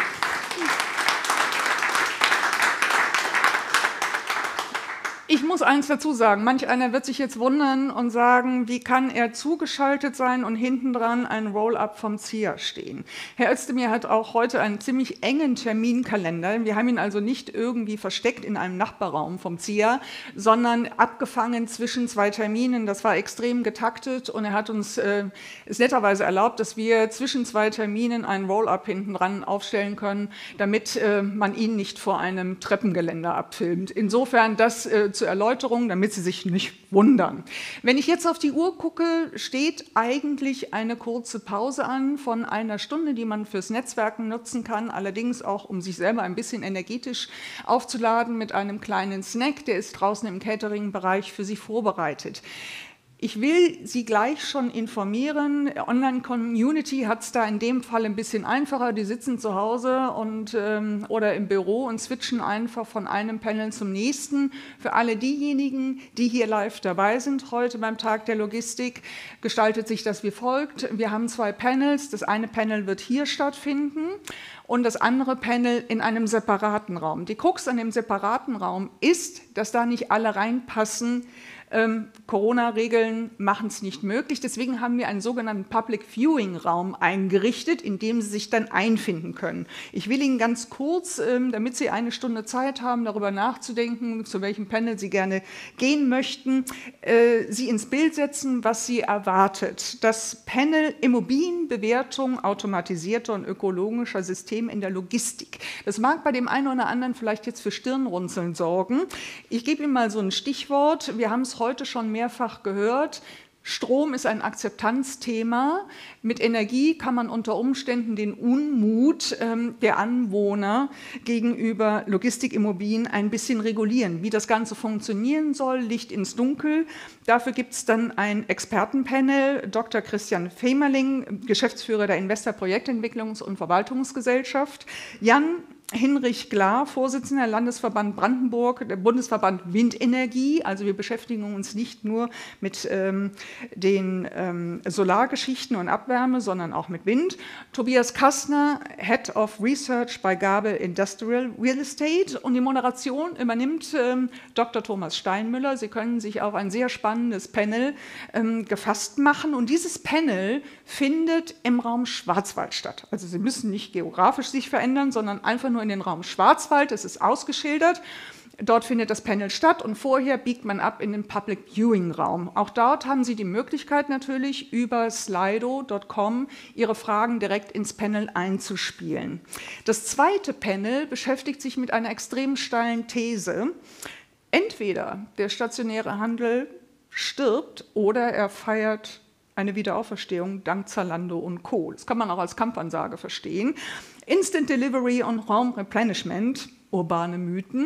[SPEAKER 2] Ich muss eins dazu sagen, manch einer wird sich jetzt wundern und sagen, wie kann er zugeschaltet sein und hinten dran ein Roll-up vom ZIA stehen. Herr Özdemir hat auch heute einen ziemlich engen Terminkalender. Wir haben ihn also nicht irgendwie versteckt in einem Nachbarraum vom ZIA, sondern abgefangen zwischen 2 Terminen. Das war extrem getaktet und er hat uns es netterweise erlaubt, dass wir zwischen 2 Terminen einen Roll-up hinten dran aufstellen können, damit man ihn nicht vor einem Treppengeländer abfilmt. Insofern das zur Erläuterung, damit Sie sich nicht wundern. Wenn ich jetzt auf die Uhr gucke, steht eigentlich eine kurze Pause an von 1 Stunde, die man fürs Netzwerken nutzen kann, allerdings auch, um sich selber ein bisschen energetisch aufzuladen mit einem kleinen Snack, der ist draußen im Catering-Bereich für Sie vorbereitet. Ich will Sie gleich schon informieren, Online-Community hat es da in dem Fall ein bisschen einfacher, die sitzen zu Hause oder im Büro und switchen einfach von einem Panel zum nächsten. Für alle diejenigen, die hier live dabei sind, heute beim Tag der Logistik, gestaltet sich das wie folgt. Wir haben 2 Panels, das eine Panel wird hier stattfinden und das andere Panel in einem separaten Raum. Die Krux an dem separaten Raum ist, dass da nicht alle reinpassen. Corona-Regeln machen es nicht möglich. Deswegen haben wir einen sogenannten Public Viewing-Raum eingerichtet, in dem Sie sich dann einfinden können. Ich will Ihnen ganz kurz, damit Sie 1 Stunde Zeit haben, darüber nachzudenken, zu welchem Panel Sie gerne gehen möchten, Sie ins Bild setzen, was Sie erwartet. Das Panel Immobilienbewertung automatisierter und ökologischer Systeme in der Logistik. Das mag bei dem einen oder anderen vielleicht jetzt für Stirnrunzeln sorgen. Ich gebe Ihnen mal so ein Stichwort. Wir haben es heute schon mehrfach gehört. Strom ist ein Akzeptanzthema. Mit Energie kann man unter Umständen den Unmut der Anwohner gegenüber Logistikimmobilien ein bisschen regulieren. Wie das Ganze funktionieren soll, Licht ins Dunkel. Dafür gibt es dann ein Expertenpanel. Dr. Christian Femerling, Geschäftsführer der Investor Projektentwicklungs- und Verwaltungsgesellschaft. Jan Hinrich Glar, Vorsitzender Landesverband Brandenburg, der Bundesverband Windenergie. Also wir beschäftigen uns nicht nur mit den Solargeschichten und Abwärme, sondern auch mit Wind. Tobias Kastner, Head of Research bei Gabel Industrial Real Estate. Und die Moderation übernimmt Dr. Thomas Steinmüller. Sie können sich auf ein sehr spannendes Panel gefasst machen. Und dieses Panel findet im Raum Schwarzwald statt. Also Sie müssen nicht geografisch sich verändern, sondern einfach nur in den Raum Schwarzwald, das ist ausgeschildert. Dort findet das Panel statt und vorher biegt man ab in den Public Viewing Raum. Auch dort haben Sie die Möglichkeit natürlich über slido.com Ihre Fragen direkt ins Panel einzuspielen. Das zweite Panel beschäftigt sich mit einer extrem steilen These. Entweder der stationäre Handel stirbt oder er feiert eine Wiederauferstehung dank Zalando und Co. Das kann man auch als Kampfansage verstehen. Instant Delivery und Home Replenishment, urbane Mythen.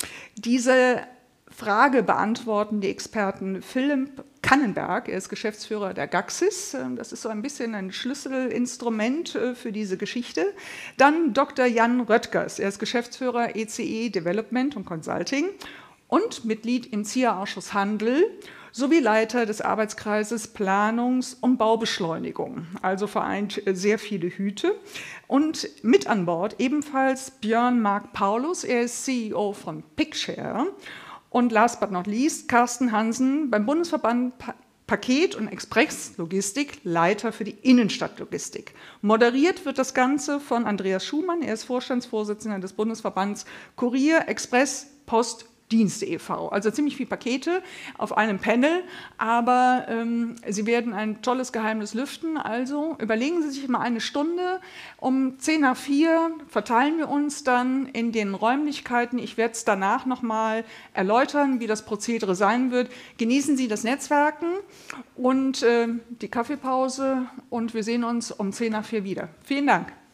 [SPEAKER 2] Diese Frage beantworten die Experten Philipp Kannenberg, er ist Geschäftsführer der Gaxis, das ist so ein bisschen ein Schlüsselinstrument für diese Geschichte. Dann Dr. Jan Röttgers, er ist Geschäftsführer ECE Development und Consulting und Mitglied im ZIA-Ausschuss Handel sowie Leiter des Arbeitskreises Planungs- und Baubeschleunigung, also vereint sehr viele Hüte. Und mit an Bord ebenfalls Björn Mark Paulus, er ist CEO von Pickshare. Und last but not least Carsten Hansen beim Bundesverband Paket- und Expresslogistik, Leiter für die Innenstadtlogistik. Moderiert wird das Ganze von Andreas Schumann, er ist Vorstandsvorsitzender des Bundesverbands Kurier, Express, Post, Dienste e.V. Also ziemlich viele Pakete auf einem Panel, aber Sie werden ein tolles Geheimnis lüften. Also überlegen Sie sich mal 1 Stunde. Um 3:10 verteilen wir uns dann in den Räumlichkeiten. Ich werde es danach nochmal erläutern, wie das Prozedere sein wird. Genießen Sie das Netzwerken und die Kaffeepause und wir sehen uns um 3:10 wieder. Vielen Dank.